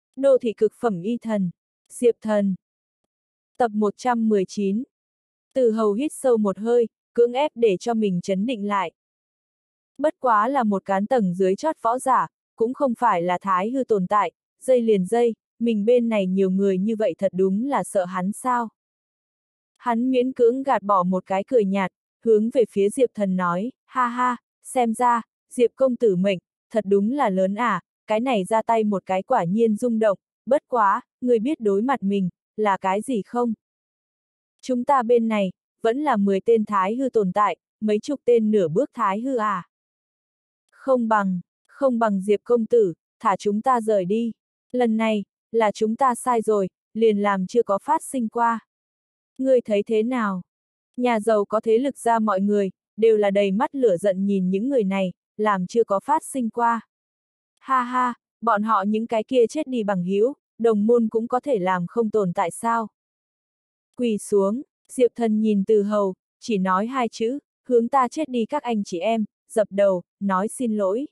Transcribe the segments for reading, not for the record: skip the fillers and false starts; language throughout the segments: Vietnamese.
Đô thị cực phẩm y thần. Diệp Thần. Tập 119. Từ Hầu hít sâu một hơi, cưỡng ép để cho mình trấn định lại. Bất quá là một cán tầng dưới chót võ giả, cũng không phải là thái hư tồn tại, dây liền dây, mình bên này nhiều người như vậy thật đúng là sợ hắn sao. Hắn miễn cưỡng gạt bỏ một cái cười nhạt, hướng về phía Diệp Thần nói, ha ha, xem ra, Diệp công tử mệnh, thật đúng là lớn à, cái này ra tay một cái quả nhiên rung động, bất quá, người biết đối mặt mình, là cái gì không? Chúng ta bên này, vẫn là 10 tên thái hư tồn tại, mấy chục tên nửa bước thái hư à? Không bằng Diệp công tử, thả chúng ta rời đi. Lần này, là chúng ta sai rồi, liền làm chưa có phát sinh qua. Ngươi thấy thế nào? Nhà giàu có thế lực ra mọi người, đều là đầy mắt lửa giận nhìn những người này, làm chưa có phát sinh qua. Ha ha, bọn họ những cái kia chết đi bằng hữu, đồng môn cũng có thể làm không tồn tại sao? Quỳ xuống, Diệp Thần nhìn Từ Hầu, chỉ nói hai chữ, hướng ta chết đi các anh chị em, dập đầu, nói xin lỗi.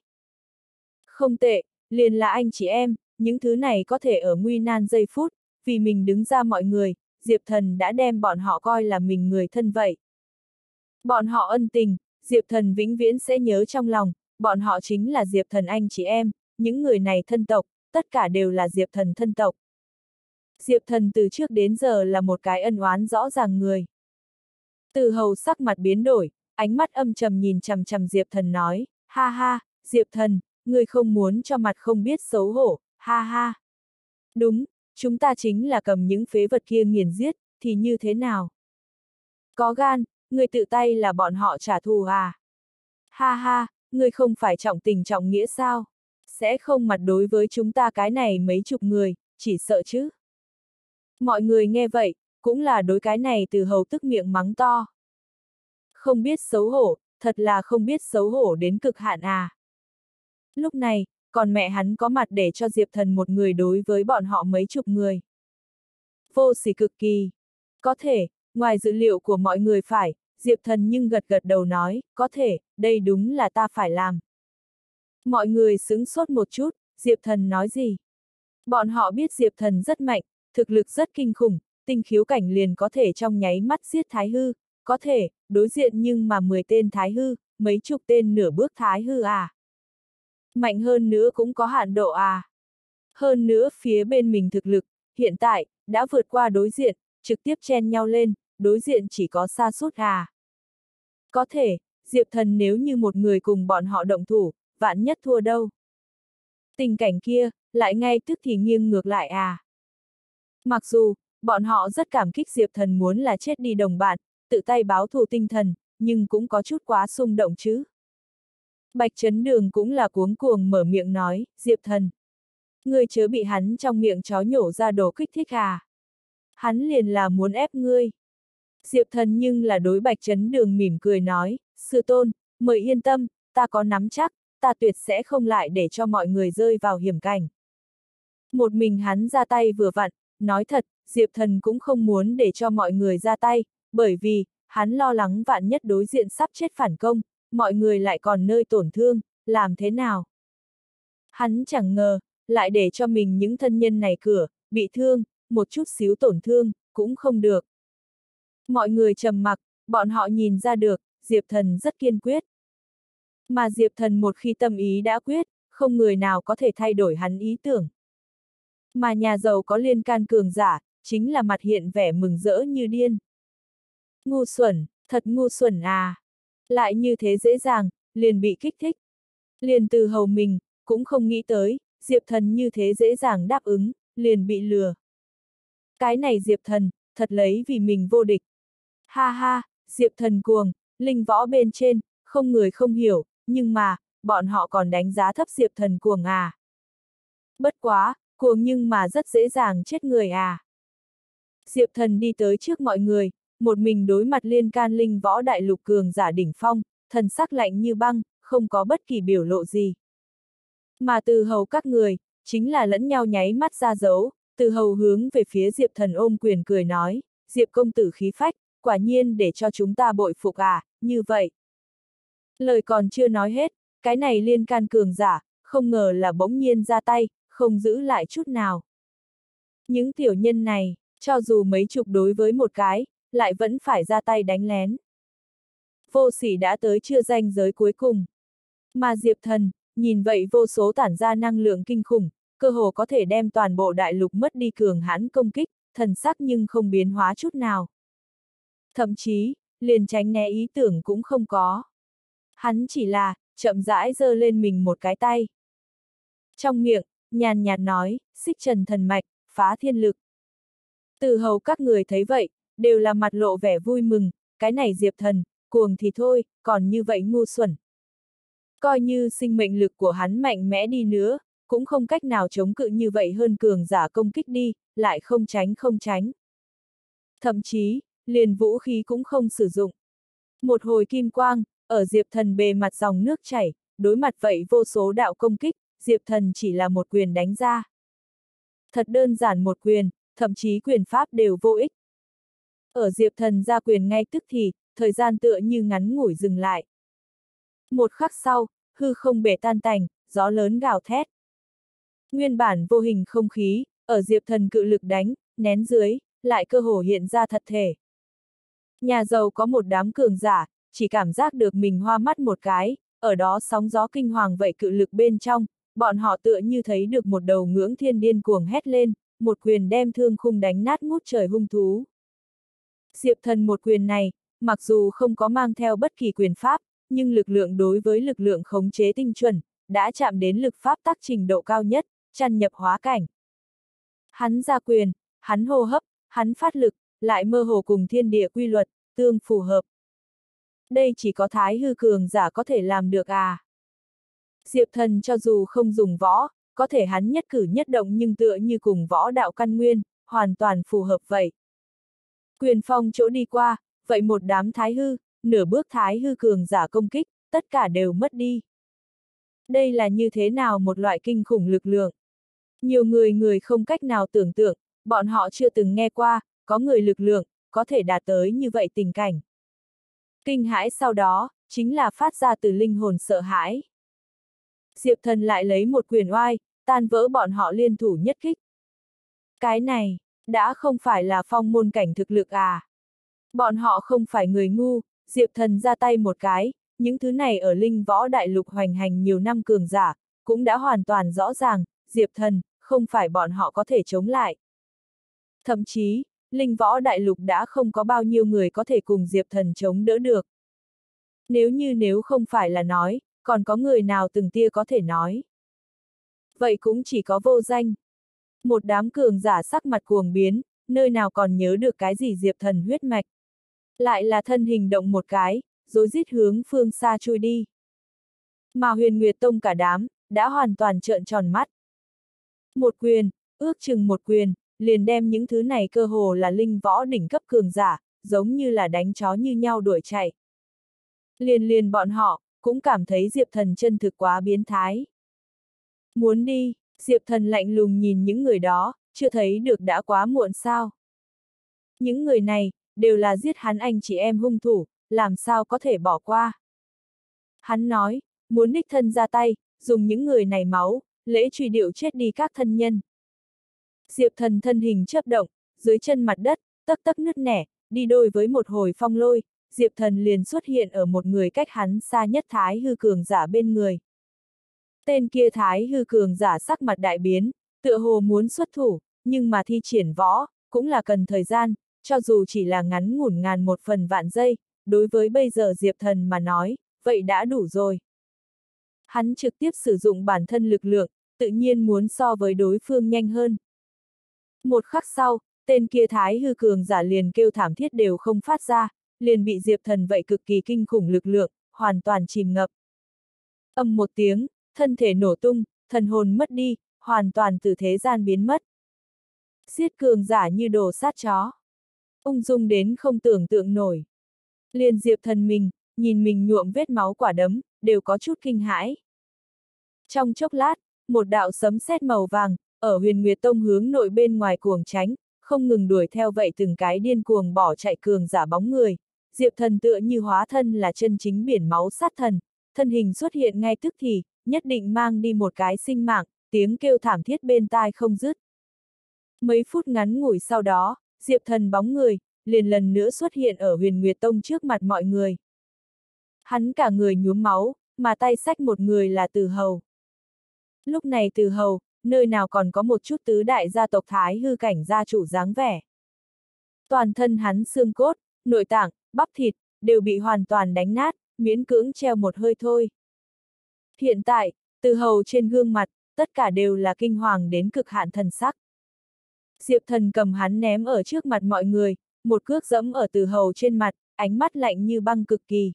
Không tệ, liền là anh chị em, những thứ này có thể ở nguy nan giây phút, vì mình đứng ra mọi người, Diệp Thần đã đem bọn họ coi là mình người thân vậy. Bọn họ ân tình, Diệp Thần vĩnh viễn sẽ nhớ trong lòng, bọn họ chính là Diệp Thần anh chị em, những người này thân tộc, tất cả đều là Diệp Thần thân tộc. Diệp Thần từ trước đến giờ là một cái ân oán rõ ràng người. Từ Hầu sắc mặt biến đổi, ánh mắt âm trầm nhìn chằm chằm Diệp Thần nói, ha ha, Diệp Thần, ngươi không muốn cho mặt không biết xấu hổ, ha ha. Đúng, chúng ta chính là cầm những phế vật kia nghiền giết, thì như thế nào? Có gan, ngươi tự tay là bọn họ trả thù à? Ha ha, ngươi không phải trọng tình trọng nghĩa sao? Sẽ không mặt đối với chúng ta cái này mấy chục người, chỉ sợ chứ. Mọi người nghe vậy, cũng là đối cái này Từ Hầu tức miệng mắng to. Không biết xấu hổ, thật là không biết xấu hổ đến cực hạn à. Lúc này, còn mẹ hắn có mặt để cho Diệp Thần một người đối với bọn họ mấy chục người. Vô sỉ cực kỳ. Có thể, ngoài dự liệu của mọi người phải, Diệp Thần nhưng gật gật đầu nói, có thể, đây đúng là ta phải làm. Mọi người sững sốt một chút, Diệp Thần nói gì? Bọn họ biết Diệp Thần rất mạnh, thực lực rất kinh khủng, tinh khiếu cảnh liền có thể trong nháy mắt giết thái hư, có thể, đối diện nhưng mà 10 tên thái hư, mấy chục tên nửa bước thái hư à. Mạnh hơn nữa cũng có hạn độ à. Hơn nữa phía bên mình thực lực, hiện tại, đã vượt qua đối diện, trực tiếp chen nhau lên, đối diện chỉ có sa sút à. Có thể, Diệp Thần nếu như một người cùng bọn họ động thủ, vạn nhất thua đâu. Tình cảnh kia, lại ngay tức thì nghiêng ngược lại à. Mặc dù, bọn họ rất cảm kích Diệp Thần muốn là chết đi đồng bạn, tự tay báo thù tinh thần, nhưng cũng có chút quá xung động chứ. Bạch Chấn Đường cũng là cuống cuồng mở miệng nói, Diệp Thần. Ngươi chớ bị hắn trong miệng chó nhổ ra đồ kích thích à. Hắn liền là muốn ép ngươi. Diệp Thần nhưng là đối Bạch Chấn Đường mỉm cười nói, sư tôn, mời yên tâm, ta có nắm chắc, ta tuyệt sẽ không lại để cho mọi người rơi vào hiểm cảnh. Một mình hắn ra tay vừa vặn, nói thật, Diệp Thần cũng không muốn để cho mọi người ra tay, bởi vì, hắn lo lắng vạn nhất đối diện sắp chết phản công, mọi người lại còn nơi tổn thương, làm thế nào? Hắn chẳng ngờ, lại để cho mình những thân nhân này bị thương, một chút xíu tổn thương, cũng không được. Mọi người trầm mặc, bọn họ nhìn ra được, Diệp Thần rất kiên quyết. Mà Diệp Thần một khi tâm ý đã quyết, không người nào có thể thay đổi hắn ý tưởng. Mà nhà giàu có liên can cường giả, chính là mặt hiện vẻ mừng rỡ như điên. Ngu xuẩn, thật ngu xuẩn à. Lại như thế dễ dàng, liền bị kích thích. Liền Từ Hầu mình, cũng không nghĩ tới, Diệp Thần như thế dễ dàng đáp ứng, liền bị lừa. Cái này Diệp Thần, thật lấy vì mình vô địch. Ha ha, Diệp Thần cuồng, linh võ bên trên, không người không hiểu, nhưng mà, bọn họ còn đánh giá thấp Diệp Thần cuồng à. Bất quá, cuồng nhưng mà rất dễ dàng chết người à. Diệp Thần đi tới trước mọi người, một mình đối mặt liên can linh võ đại lục cường giả đỉnh phong, thần sắc lạnh như băng, không có bất kỳ biểu lộ gì. Mà Từ Hầu các người, chính là lẫn nhau nháy mắt ra dấu, Từ Hầu hướng về phía Diệp Thần ôm quyền cười nói, Diệp công tử khí phách, quả nhiên để cho chúng ta bội phục à, như vậy. Lời còn chưa nói hết, cái này liên can cường giả, không ngờ là bỗng nhiên ra tay, không giữ lại chút nào. Những tiểu nhân này, cho dù mấy chục đối với một cái, lại vẫn phải ra tay đánh lén. Vô sỉ đã tới chưa ranh giới cuối cùng. Mà Diệp Thần, nhìn vậy vô số tản ra năng lượng kinh khủng, cơ hồ có thể đem toàn bộ đại lục mất đi cường hãn công kích, thần sắc nhưng không biến hóa chút nào. Thậm chí, liền tránh né ý tưởng cũng không có. Hắn chỉ là, chậm rãi giơ lên mình một cái tay. Trong miệng, nhàn nhạt nói, xích trần thần mạch, phá thiên lực. Từ hầu các người thấy vậy, đều là mặt lộ vẻ vui mừng, cái này Diệp Thần, cuồng thì thôi, còn như vậy ngu xuẩn. Coi như sinh mệnh lực của hắn mạnh mẽ đi nữa, cũng không cách nào chống cự như vậy hơn cường giả công kích đi, lại không tránh. Thậm chí, liền vũ khí cũng không sử dụng. Một hồi kim quang, ở Diệp Thần bề mặt dòng nước chảy, đối mặt vậy vô số đạo công kích, Diệp Thần chỉ là một quyền đánh ra. Thật đơn giản một quyền, thậm chí quyền pháp đều vô ích. Ở Diệp Thần ra quyền ngay tức thì, thời gian tựa như ngắn ngủi dừng lại. Một khắc sau, hư không bể tan tành, gió lớn gào thét. Nguyên bản vô hình không khí, ở Diệp Thần cự lực đánh, nén dưới, lại cơ hồ hiện ra thật thể. Nhà giàu có một đám cường giả, chỉ cảm giác được mình hoa mắt một cái, ở đó sóng gió kinh hoàng vậy cự lực bên trong, bọn họ tựa như thấy được một đầu ngưỡng thiên điên cuồng hét lên, một quyền đem thương khung đánh nát ngút trời hung thú. Diệp Thần một quyền này, mặc dù không có mang theo bất kỳ quyền pháp, nhưng lực lượng đối với lực lượng khống chế tinh chuẩn, đã chạm đến lực pháp tắc trình độ cao nhất, tràn nhập hóa cảnh. Hắn ra quyền, hắn hô hấp, hắn phát lực, lại mơ hồ cùng thiên địa quy luật, tương phù hợp. Đây chỉ có thái hư cường giả có thể làm được à. Diệp Thần cho dù không dùng võ, có thể hắn nhất cử nhất động nhưng tựa như cùng võ đạo căn nguyên, hoàn toàn phù hợp vậy. Quyền phong chỗ đi qua, vậy một đám thái hư, nửa bước thái hư cường giả công kích, tất cả đều mất đi. Đây là như thế nào một loại kinh khủng lực lượng? Nhiều người không cách nào tưởng tượng, bọn họ chưa từng nghe qua, có người lực lượng, có thể đạt tới như vậy tình cảnh. Kinh hãi sau đó, chính là phát ra từ linh hồn sợ hãi. Diệp Thần lại lấy một quyền oai, tan vỡ bọn họ liên thủ nhất kích. Cái này, đã không phải là phong môn cảnh thực lực à. Bọn họ không phải người ngu, Diệp Thần ra tay một cái, những thứ này ở linh võ đại lục hoành hành nhiều năm cường giả, cũng đã hoàn toàn rõ ràng, Diệp Thần, không phải bọn họ có thể chống lại. Thậm chí, linh võ đại lục đã không có bao nhiêu người có thể cùng Diệp Thần chống đỡ được. Nếu không phải là nói, còn có người nào từng tia có thể nói. Vậy cũng chỉ có vô danh. Một đám cường giả sắc mặt cuồng biến, nơi nào còn nhớ được cái gì Diệp Thần huyết mạch. Lại là thân hình động một cái, rối rít hướng phương xa trôi đi. Mà Huyền Nguyệt Tông cả đám, đã hoàn toàn trợn tròn mắt. Một quyền, ước chừng một quyền, liền đem những thứ này cơ hồ là linh võ đỉnh cấp cường giả, giống như là đánh chó như nhau đuổi chạy. Liền bọn họ, cũng cảm thấy Diệp Thần chân thực quá biến thái. Muốn đi, Diệp Thần lạnh lùng nhìn những người đó, chưa thấy được đã quá muộn sao. Những người này, đều là giết hắn anh chị em hung thủ, làm sao có thể bỏ qua. Hắn nói, muốn đích thân ra tay, dùng những người này máu, lễ truy điệu chết đi các thân nhân. Diệp Thần thân hình chớp động, dưới chân mặt đất, tấc tấc nứt nẻ, đi đôi với một hồi phong lôi, Diệp Thần liền xuất hiện ở một người cách hắn xa nhất thái hư cường giả bên người. Tên kia thái hư cường giả sắc mặt đại biến, tựa hồ muốn xuất thủ, nhưng mà thi triển võ, cũng là cần thời gian, cho dù chỉ là ngắn ngủn ngàn một phần vạn giây, đối với bây giờ Diệp Thần mà nói, vậy đã đủ rồi. Hắn trực tiếp sử dụng bản thân lực lượng, tự nhiên muốn so với đối phương nhanh hơn. Một khắc sau, tên kia thái hư cường giả liền kêu thảm thiết đều không phát ra, liền bị Diệp Thần vậy cực kỳ kinh khủng lực lượng, hoàn toàn chìm ngập. Ầm một tiếng, thân thể nổ tung, thần hồn mất đi, hoàn toàn từ thế gian biến mất. Giết cường giả như đồ sát chó. Ung dung đến không tưởng tượng nổi. Liền Diệp Thần mình, nhìn mình nhuộm vết máu quả đấm, đều có chút kinh hãi. Trong chốc lát, một đạo sấm sét màu vàng, ở Huyền Nguyệt Tông hướng nội bên ngoài cuồng tránh, không ngừng đuổi theo vậy từng cái điên cuồng bỏ chạy cường giả bóng người. Diệp Thần tựa như hóa thân là chân chính biển máu sát thần, thân hình xuất hiện ngay tức thì, nhất định mang đi một cái sinh mạng, tiếng kêu thảm thiết bên tai không dứt. Mấy phút ngắn ngủi sau đó, Diệp Thần bóng người, liền lần nữa xuất hiện ở Huyền Nguyệt Tông trước mặt mọi người. Hắn cả người nhuốm máu, mà tay xách một người là Từ Hầu. Lúc này Từ Hầu, nơi nào còn có một chút tứ đại gia tộc Thái hư cảnh gia chủ dáng vẻ. Toàn thân hắn xương cốt, nội tạng, bắp thịt, đều bị hoàn toàn đánh nát, miễn cưỡng treo một hơi thôi. Hiện tại, Từ Hầu trên gương mặt, tất cả đều là kinh hoàng đến cực hạn thần sắc. Diệp Thần cầm hắn ném ở trước mặt mọi người, một cước dẫm ở Từ Hầu trên mặt, ánh mắt lạnh như băng cực kỳ.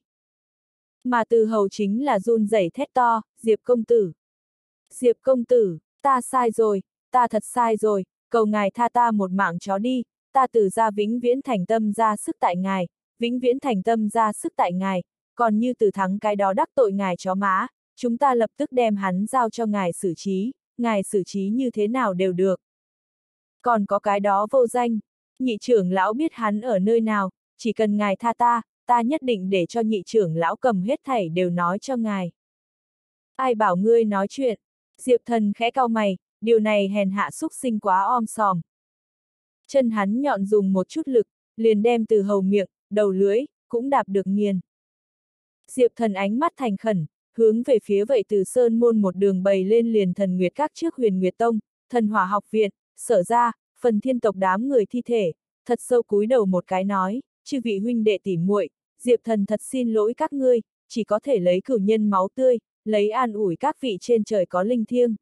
Mà Từ Hầu chính là run rẩy thét to, Diệp công tử. Diệp công tử, ta sai rồi, ta thật sai rồi, cầu ngài tha ta một mạng chó đi, ta Từ gia vĩnh viễn thành tâm ra sức tại ngài, vĩnh viễn thành tâm ra sức tại ngài, còn như Từ Thắng cái đó đắc tội ngài chó má, chúng ta lập tức đem hắn giao cho ngài xử trí như thế nào đều được. Còn có cái đó vô danh, nhị trưởng lão biết hắn ở nơi nào, chỉ cần ngài tha ta, ta nhất định để cho nhị trưởng lão cầm hết thảy đều nói cho ngài. Ai bảo ngươi nói chuyện? Diệp Thần khẽ cau mày, điều này hèn hạ xúc sinh quá om sòm. Chân hắn nhọn dùng một chút lực, liền đem Từ Hầu miệng, đầu lưỡi, cũng đạp được nghiền. Diệp Thần ánh mắt thành khẩn, hướng về phía vậy Từ Sơn môn một đường bày lên liền Thần Nguyệt các trước Huyền Nguyệt Tông, Thần Hỏa học viện, Sở ra, phần thiên tộc đám người thi thể, thật sâu cúi đầu một cái nói, chư vị huynh đệ tỉ muội, Diệp Thần thật xin lỗi các ngươi, chỉ có thể lấy cửu nhân máu tươi, lấy an ủi các vị trên trời có linh thiêng.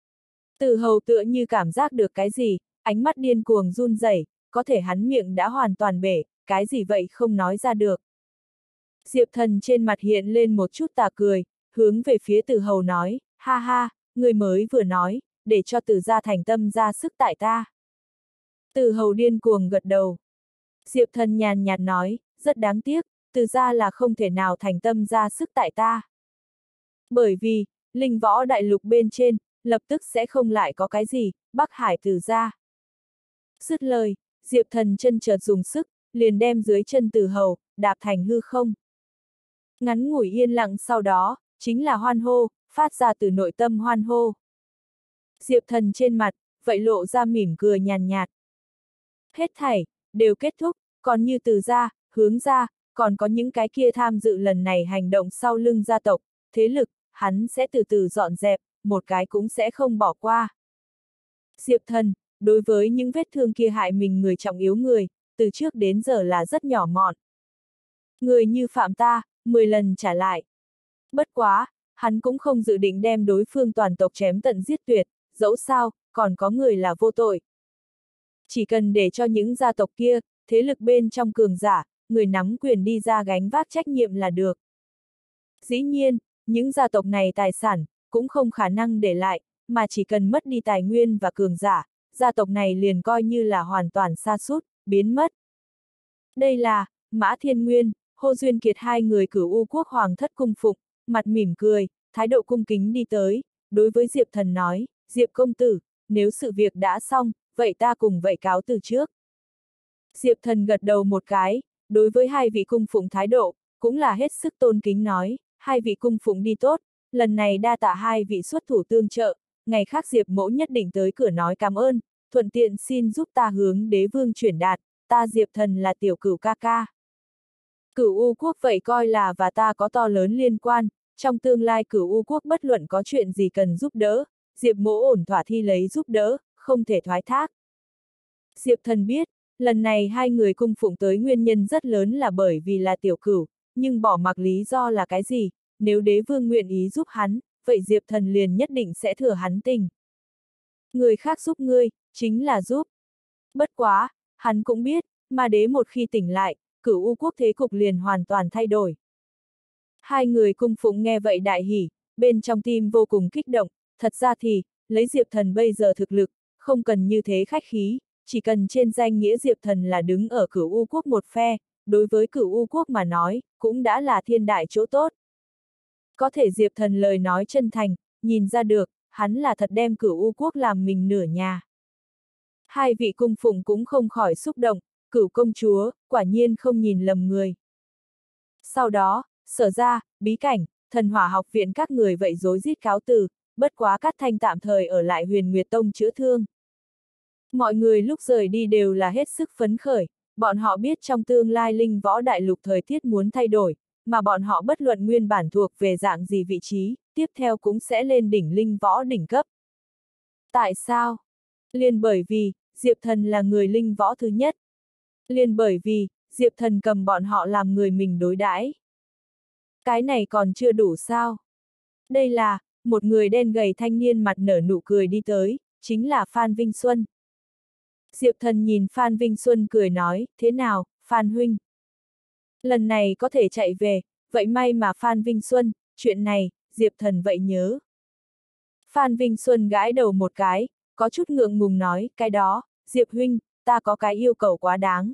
Từ Hầu tựa như cảm giác được cái gì, ánh mắt điên cuồng run rẩy, có thể hắn miệng đã hoàn toàn bể, cái gì vậy không nói ra được. Diệp Thần trên mặt hiện lên một chút tà cười, hướng về phía Từ Hầu nói, ha ha, người mới vừa nói, để cho Từ gia thành tâm ra sức tại ta. Từ Hầu điên cuồng gật đầu. Diệp Thần nhàn nhạt nói, rất đáng tiếc, Từ gia là không thể nào thành tâm ra sức tại ta. Bởi vì, linh võ đại lục bên trên, lập tức sẽ không lại có cái gì, Bắc Hải Từ gia. Dứt lời, Diệp Thần chân chợt dùng sức, liền đem dưới chân Từ Hầu, đạp thành hư không. Ngắn ngủi yên lặng sau đó, chính là hoan hô, phát ra từ nội tâm hoan hô. Diệp Thần trên mặt, vậy lộ ra mỉm cười nhàn nhạt. Hết thảy, đều kết thúc, còn như Từ gia, Hướng gia, còn có những cái kia tham dự lần này hành động sau lưng gia tộc, thế lực, hắn sẽ từ từ dọn dẹp, một cái cũng sẽ không bỏ qua. Diệp Thần, đối với những vết thương kia hại mình người trọng yếu người, từ trước đến giờ là rất nhỏ mọn. Người như phạm ta, 10 lần trả lại. Bất quá, hắn cũng không dự định đem đối phương toàn tộc chém tận giết tuyệt, dẫu sao, còn có người là vô tội. Chỉ cần để cho những gia tộc kia, thế lực bên trong cường giả, người nắm quyền đi ra gánh vác trách nhiệm là được. Dĩ nhiên, những gia tộc này tài sản, cũng không khả năng để lại, mà chỉ cần mất đi tài nguyên và cường giả, gia tộc này liền coi như là hoàn toàn sa sút, biến mất. Đây là, Mã Thiên Nguyên, Hồ Duyên Kiệt hai người Cửu U Quốc Hoàng thất cung phụng, mặt mỉm cười, thái độ cung kính đi tới, đối với Diệp Thần nói, Diệp công tử, nếu sự việc đã xong, vậy ta cùng vậy cáo từ trước. Diệp Thần gật đầu một cái, đối với hai vị cung phụng thái độ, cũng là hết sức tôn kính nói, hai vị cung phụng đi tốt, lần này đa tạ hai vị xuất thủ tương trợ, ngày khác Diệp mẫu nhất định tới cửa nói cảm ơn, thuận tiện xin giúp ta hướng đế vương chuyển đạt, ta Diệp Thần là tiểu Cửu ca ca. Cửu U Quốc vậy coi là và ta có to lớn liên quan, trong tương lai Cửu U Quốc bất luận có chuyện gì cần giúp đỡ, Diệp mỗ ổn thỏa thi lấy giúp đỡ, không thể thoái thác. Diệp Thần biết, lần này hai người cung phụng tới nguyên nhân rất lớn là bởi vì là tiểu Cửu, nhưng bỏ mặc lý do là cái gì, nếu đế vương nguyện ý giúp hắn, vậy Diệp Thần liền nhất định sẽ thừa hắn tình. Người khác giúp ngươi, chính là giúp. Bất quá, hắn cũng biết, mà đế một khi tỉnh lại, Cửu U Quốc thế cục liền hoàn toàn thay đổi. Hai người cung phụng nghe vậy đại hỉ, bên trong tim vô cùng kích động, thật ra thì, lấy Diệp Thần bây giờ thực lực, không cần như thế khách khí, chỉ cần trên danh nghĩa Diệp Thần là đứng ở Cửu U Quốc một phe, đối với Cửu U Quốc mà nói, cũng đã là thiên đại chỗ tốt. Có thể Diệp Thần lời nói chân thành, nhìn ra được, hắn là thật đem Cửu U Quốc làm mình nửa nhà. Hai vị cung phụng cũng không khỏi xúc động, Cửu công chúa, quả nhiên không nhìn lầm người. Sau đó, Sở ra, Bí cảnh, Thần Hỏa học viện các người vậy rối rít cáo từ, bất quá Cát Thanh tạm thời ở lại Huyền Nguyệt Tông chữa thương. Mọi người lúc rời đi đều là hết sức phấn khởi, bọn họ biết trong tương lai linh võ đại lục thời tiết muốn thay đổi, mà bọn họ bất luận nguyên bản thuộc về dạng gì vị trí, tiếp theo cũng sẽ lên đỉnh linh võ đỉnh cấp. Tại sao? Liền bởi vì, Diệp Thần là người linh võ thứ nhất. Liền bởi vì, Diệp Thần cầm bọn họ làm người mình đối đãi. Cái này còn chưa đủ sao? Đây là, một người đen gầy thanh niên mặt nở nụ cười đi tới, chính là Phan Vinh Xuân. Diệp Thần nhìn Phan Vinh Xuân cười nói, thế nào, Phan huynh? Lần này có thể chạy về, vậy may mà Phan Vinh Xuân, chuyện này, Diệp Thần vậy nhớ. Phan Vinh Xuân gãi đầu một cái, có chút ngượng ngùng nói, cái đó, Diệp huynh, ta có cái yêu cầu quá đáng.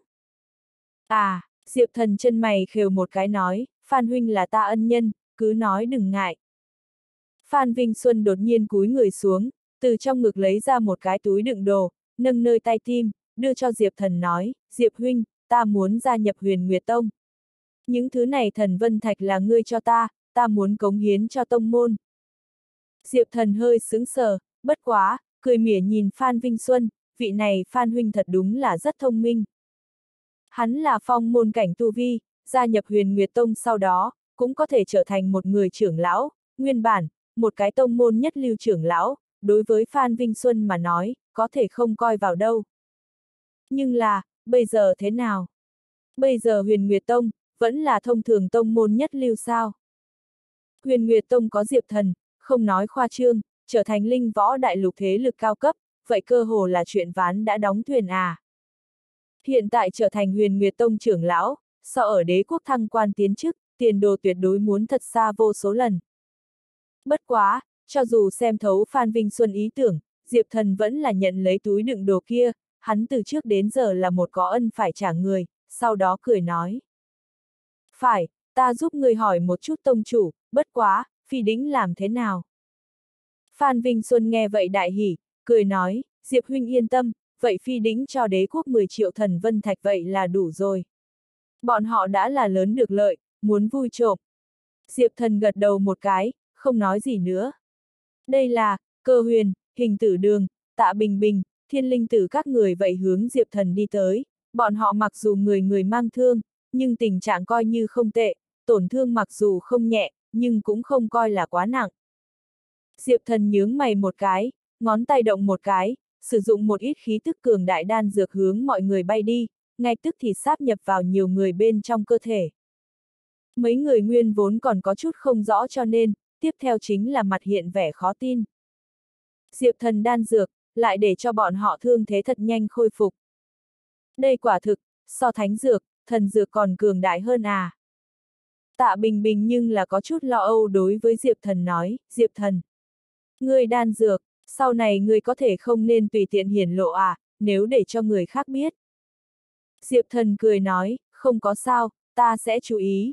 À, Diệp Thần chân mày khều một cái nói, Phan huynh là ta ân nhân, cứ nói đừng ngại. Phan Vinh Xuân đột nhiên cúi người xuống, từ trong ngực lấy ra một cái túi đựng đồ, nâng nơi tay tim, đưa cho Diệp Thần nói, Diệp huynh, ta muốn gia nhập Huyền Nguyệt Tông. Những thứ này thần vân thạch là ngươi cho ta muốn cống hiến cho tông môn. Diệp Thần hơi sững sờ, bất quá, cười mỉa nhìn Phan Vinh Xuân, vị này Phan huynh thật đúng là rất thông minh. Hắn là phong môn cảnh tu vi, gia nhập Huyền Nguyệt Tông sau đó, cũng có thể trở thành một người trưởng lão, nguyên bản, một cái tông môn nhất lưu trưởng lão, đối với Phan Vinh Xuân mà nói, có thể không coi vào đâu. Nhưng là, bây giờ thế nào? Bây giờ Huyền Nguyệt Tông, vẫn là thông thường tông môn nhất lưu sao? Huyền Nguyệt Tông có Diệp Thần, không nói khoa trương, trở thành linh võ đại lục thế lực cao cấp, vậy cơ hồ là chuyện ván đã đóng thuyền à. Hiện tại trở thành Huyền Nguyệt Tông trưởng lão, so ở đế quốc thăng quan tiến chức, tiền đồ tuyệt đối muốn thật xa vô số lần. Bất quá, cho dù xem thấu Phan Vinh Xuân ý tưởng, Diệp Thần vẫn là nhận lấy túi đựng đồ kia, hắn từ trước đến giờ là một có ân phải trả người, sau đó cười nói. Phải, ta giúp người hỏi một chút tông chủ, bất quá, Phi Đĩnh làm thế nào? Phan Vinh Xuân nghe vậy đại hỉ, cười nói, Diệp huynh yên tâm, vậy Phi Đĩnh cho đế quốc 10 triệu thần vân thạch vậy là đủ rồi. Bọn họ đã là lớn được lợi, muốn vui trộm. Diệp Thần gật đầu một cái, không nói gì nữa. Đây là, Cơ Huyền, Hình Tử Đường, Tạ Bình Bình, Thiên Linh Tử các người vậy hướng Diệp Thần đi tới, bọn họ mặc dù người người mang thương, nhưng tình trạng coi như không tệ, tổn thương mặc dù không nhẹ, nhưng cũng không coi là quá nặng. Diệp Thần nhướng mày một cái, ngón tay động một cái, sử dụng một ít khí tức cường đại đan dược hướng mọi người bay đi, ngay tức thì sáp nhập vào nhiều người bên trong cơ thể. Mấy người nguyên vốn còn có chút không rõ cho nên, tiếp theo chính là mặt hiện vẻ khó tin. Diệp Thần đan dược, lại để cho bọn họ thương thế thật nhanh khôi phục. Đây quả thực, so thánh dược, thần dược còn cường đại hơn à. Tạ Bình Bình nhưng là có chút lo âu đối với Diệp Thần nói, Diệp Thần. Ngươi đan dược, sau này ngươi có thể không nên tùy tiện hiển lộ à, nếu để cho người khác biết. Diệp Thần cười nói, không có sao, ta sẽ chú ý.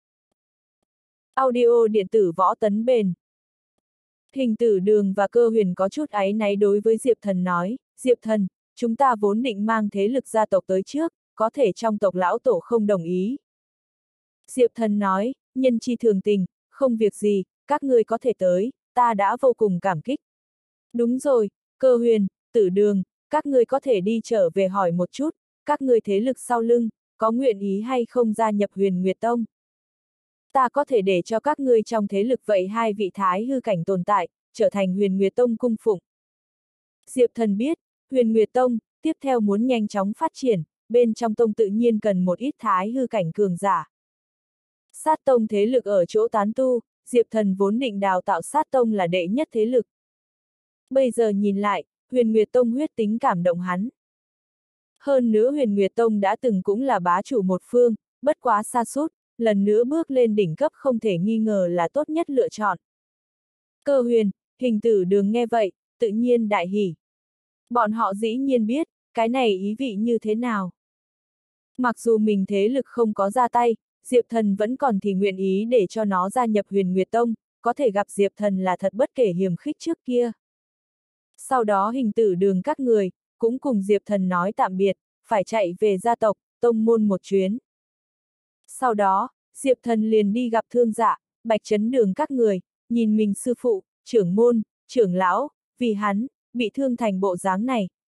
Audio điện tử võ tấn bền. Hình Tử Đường và Cơ Huyền có chút áy náy đối với Diệp Thần nói, Diệp Thần, chúng ta vốn định mang thế lực gia tộc tới trước, có thể trong tộc lão tổ không đồng ý. Diệp Thần nói, nhân chi thường tình, không việc gì, các ngươi có thể tới, ta đã vô cùng cảm kích. Đúng rồi, Cơ Huyền, Tử Đường, các ngươi có thể đi trở về hỏi một chút, các ngươi thế lực sau lưng, có nguyện ý hay không gia nhập Huyền Nguyệt Tông. Ta có thể để cho các ngươi trong thế lực vậy hai vị thái hư cảnh tồn tại, trở thành Huyền Nguyệt Tông cung phụng. Diệp Thần biết, Huyền Nguyệt Tông, tiếp theo muốn nhanh chóng phát triển, bên trong tông tự nhiên cần một ít thái hư cảnh cường giả. Sát tông thế lực ở chỗ tán tu, Diệp Thần vốn định đào tạo sát tông là đệ nhất thế lực. Bây giờ nhìn lại, Huyền Nguyệt Tông huyết tính cảm động hắn. Hơn nữa Huyền Nguyệt Tông đã từng cũng là bá chủ một phương, bất quá sa sút, lần nữa bước lên đỉnh cấp không thể nghi ngờ là tốt nhất lựa chọn. Cơ Huyền, Hình Tử Đường nghe vậy, tự nhiên đại hỉ. Bọn họ dĩ nhiên biết, cái này ý vị như thế nào. Mặc dù mình thế lực không có ra tay, Diệp Thần vẫn còn thì nguyện ý để cho nó gia nhập Huyền Nguyệt Tông, có thể gặp Diệp Thần là thật bất kể hiềm khích trước kia. Sau đó Hình Tử Đường các người, cũng cùng Diệp Thần nói tạm biệt, phải chạy về gia tộc, tông môn một chuyến. Sau đó, Diệp Thần liền đi gặp Thương Dạ, Bạch Chấn Đường các người, nhìn mình sư phụ, trưởng môn, trưởng lão, vì hắn, bị thương thành bộ dáng này,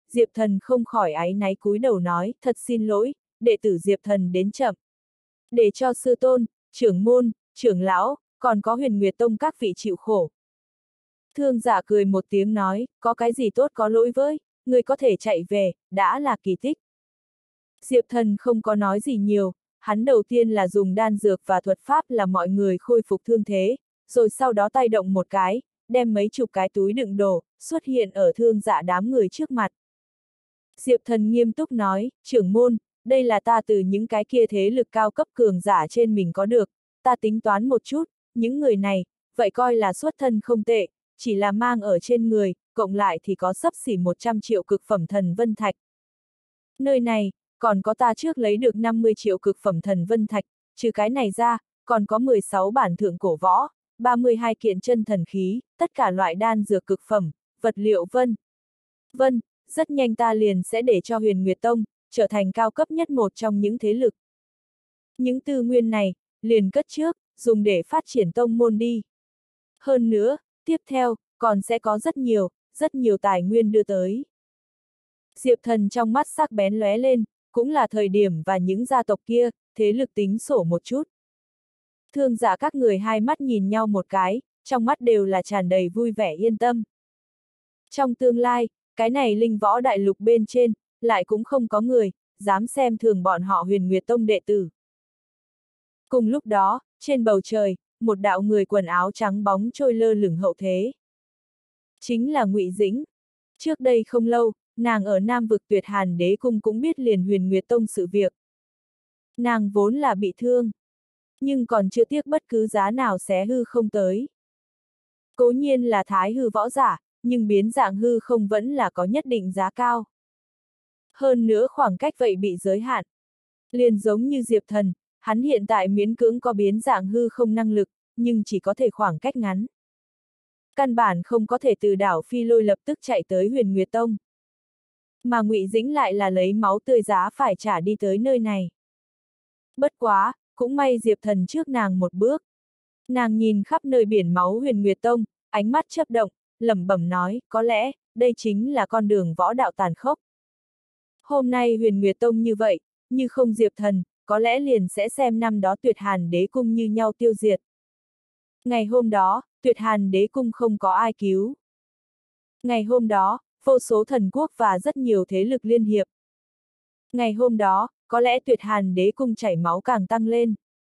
Diệp Thần không khỏi áy náy cúi đầu nói, thật xin lỗi, đệ tử Diệp Thần đến chậm. Để cho sư tôn, trưởng môn, trưởng lão, còn có Huyền Nguyệt Tông các vị chịu khổ. Thương Giả cười một tiếng nói, có cái gì tốt có lỗi với, người có thể chạy về, đã là kỳ tích. Diệp Thần không có nói gì nhiều, hắn đầu tiên là dùng đan dược và thuật pháp làm mọi người khôi phục thương thế, rồi sau đó tay động một cái, đem mấy chục cái túi đựng đồ, xuất hiện ở Thương Giả đám người trước mặt. Diệp Thần nghiêm túc nói, trưởng môn, đây là ta từ những cái kia thế lực cao cấp cường giả trên mình có được, ta tính toán một chút, những người này, vậy coi là xuất thân không tệ, chỉ là mang ở trên người, cộng lại thì có xấp xỉ 100 triệu cực phẩm thần vân thạch. Nơi này, còn có ta trước lấy được 50 triệu cực phẩm thần vân thạch, trừ cái này ra, còn có 16 bản thượng cổ võ, 32 kiện chân thần khí, tất cả loại đan dược cực phẩm, vật liệu vân, rất nhanh ta liền sẽ để cho Huyền Nguyệt Tông, trở thành cao cấp nhất một trong những thế lực. Những tư nguyên này, liền cất trước, dùng để phát triển tông môn đi. Hơn nữa, tiếp theo, còn sẽ có rất nhiều tài nguyên đưa tới. Diệp Thần trong mắt sắc bén lóe lên, cũng là thời điểm và những gia tộc kia, thế lực tính sổ một chút. Thương Giả các người hai mắt nhìn nhau một cái, trong mắt đều là tràn đầy vui vẻ yên tâm. Trong tương lai, cái này linh võ đại lục bên trên, lại cũng không có người, dám xem thường bọn họ Huyền Nguyệt Tông đệ tử. Cùng lúc đó, trên bầu trời, một đạo người quần áo trắng bóng trôi lơ lửng hậu thế. Chính là Ngụy Dĩnh. Trước đây không lâu, nàng ở Nam vực Tuyệt Hàn Đế Cung cũng biết liền Huyền Nguyệt Tông sự việc. Nàng vốn là bị thương, nhưng còn chưa tiếc bất cứ giá nào xé hư không tới. Cố nhiên là thái hư võ giả, nhưng biến dạng hư không vẫn là có nhất định giá cao. Hơn nữa khoảng cách vậy bị giới hạn. Liền giống như Diệp Thần, hắn hiện tại miễn cưỡng có biến dạng hư không năng lực, nhưng chỉ có thể khoảng cách ngắn. Căn bản không có thể từ đảo Phi Lôi lập tức chạy tới Huyền Nguyệt Tông. Mà Ngụy Dĩnh lại là lấy máu tươi giá phải trả đi tới nơi này. Bất quá, cũng may Diệp Thần trước nàng một bước. Nàng nhìn khắp nơi biển máu Huyền Nguyệt Tông, ánh mắt chớp động, lẩm bẩm nói, có lẽ, đây chính là con đường võ đạo tàn khốc. Hôm nay Huyền Nguyệt Tông như vậy, như không Diệp Thần, có lẽ liền sẽ xem năm đó Tuyệt Hàn Đế Cung như nhau tiêu diệt. Ngày hôm đó, Tuyệt Hàn Đế Cung không có ai cứu. Ngày hôm đó, vô số thần quốc và rất nhiều thế lực liên hiệp. Ngày hôm đó, có lẽ Tuyệt Hàn Đế Cung chảy máu càng tăng lên.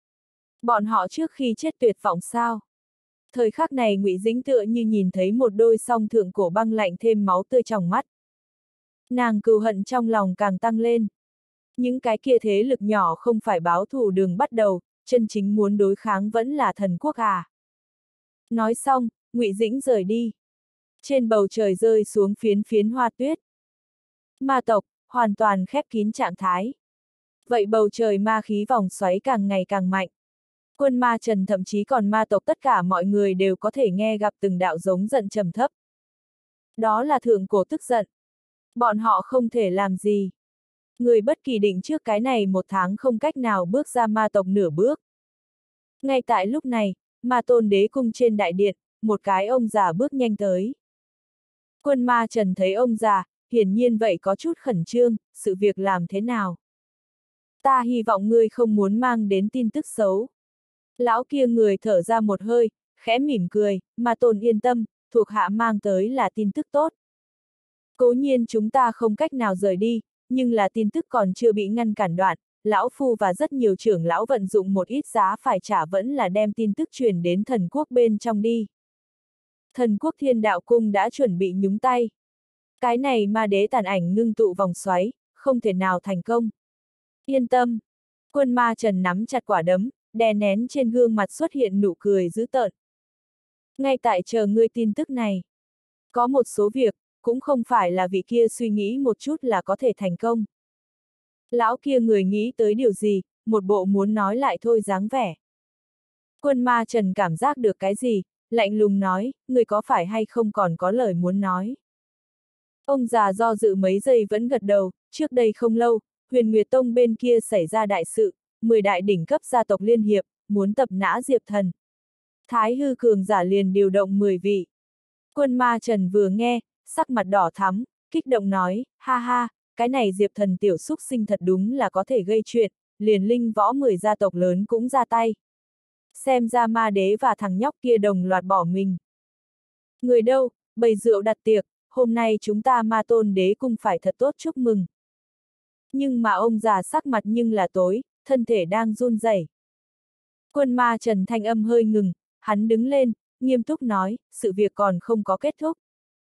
Bọn họ trước khi chết tuyệt vọng sao? Thời khắc này Ngụy Dĩnh tựa như nhìn thấy một đôi song thượng cổ băng lạnh thêm máu tươi trong mắt. Nàng cừu hận trong lòng càng tăng lên. Những cái kia thế lực nhỏ không phải báo thù đường bắt đầu, chân chính muốn đối kháng vẫn là thần quốc à. Nói xong, Ngụy Dĩnh rời đi. Trên bầu trời rơi xuống phiến phiến hoa tuyết. Ma tộc, hoàn toàn khép kín trạng thái. Vậy bầu trời ma khí vòng xoáy càng ngày càng mạnh. Quân ma trần thậm chí còn ma tộc tất cả mọi người đều có thể nghe gặp từng đạo giống giận trầm thấp. Đó là thượng cổ tức giận. Bọn họ không thể làm gì. Người bất kỳ định trước cái này một tháng không cách nào bước ra ma tộc nửa bước. Ngay tại lúc này, Ma Tôn Đế Cung trên đại điện, một cái ông già bước nhanh tới. Quân ma trần thấy ông già, hiển nhiên vậy có chút khẩn trương, sự việc làm thế nào? Ta hy vọng ngươi không muốn mang đến tin tức xấu. Lão kia người thở ra một hơi, khẽ mỉm cười, Ma Tôn yên tâm, thuộc hạ mang tới là tin tức tốt. Cố nhiên chúng ta không cách nào rời đi, nhưng là tin tức còn chưa bị ngăn cản đoạn, lão phu và rất nhiều trưởng lão vận dụng một ít giá phải trả vẫn là đem tin tức truyền đến thần quốc bên trong đi. Thần quốc Thiên Đạo Cung đã chuẩn bị nhúng tay. Cái này ma đế tàn ảnh ngưng tụ vòng xoáy, không thể nào thành công. Yên tâm. Quân ma trần nắm chặt quả đấm, đè nén trên gương mặt xuất hiện nụ cười dữ tợn. Ngay tại chờ ngươi tin tức này. Có một số việc, cũng không phải là vị kia suy nghĩ một chút là có thể thành công. Lão kia người nghĩ tới điều gì, một bộ muốn nói lại thôi dáng vẻ. Quân ma trần cảm giác được cái gì, lạnh lùng nói, người có phải hay không còn có lời muốn nói. Ông già do dự mấy giây vẫn gật đầu, trước đây không lâu, Huyền Nguyệt Tông bên kia xảy ra đại sự, 10 đại đỉnh cấp gia tộc liên hiệp, muốn tập nã Diệp Thần. Thái hư cường giả liền điều động 10 vị. Quân ma trần vừa nghe, sắc mặt đỏ thắm, kích động nói, ha ha, cái này Diệp Thần tiểu xúc sinh thật đúng là có thể gây chuyện, liền linh võ 10 gia tộc lớn cũng ra tay. Xem ra ma đế và thằng nhóc kia đồng loạt bỏ mình. Người đâu, bày rượu đặt tiệc, hôm nay chúng ta ma tôn đế cung phải thật tốt chúc mừng. Nhưng mà ông già sắc mặt nhưng là tối, thân thể đang run rẩy. Quân ma Trần thanh âm hơi ngừng, hắn đứng lên, nghiêm túc nói, sự việc còn không có kết thúc.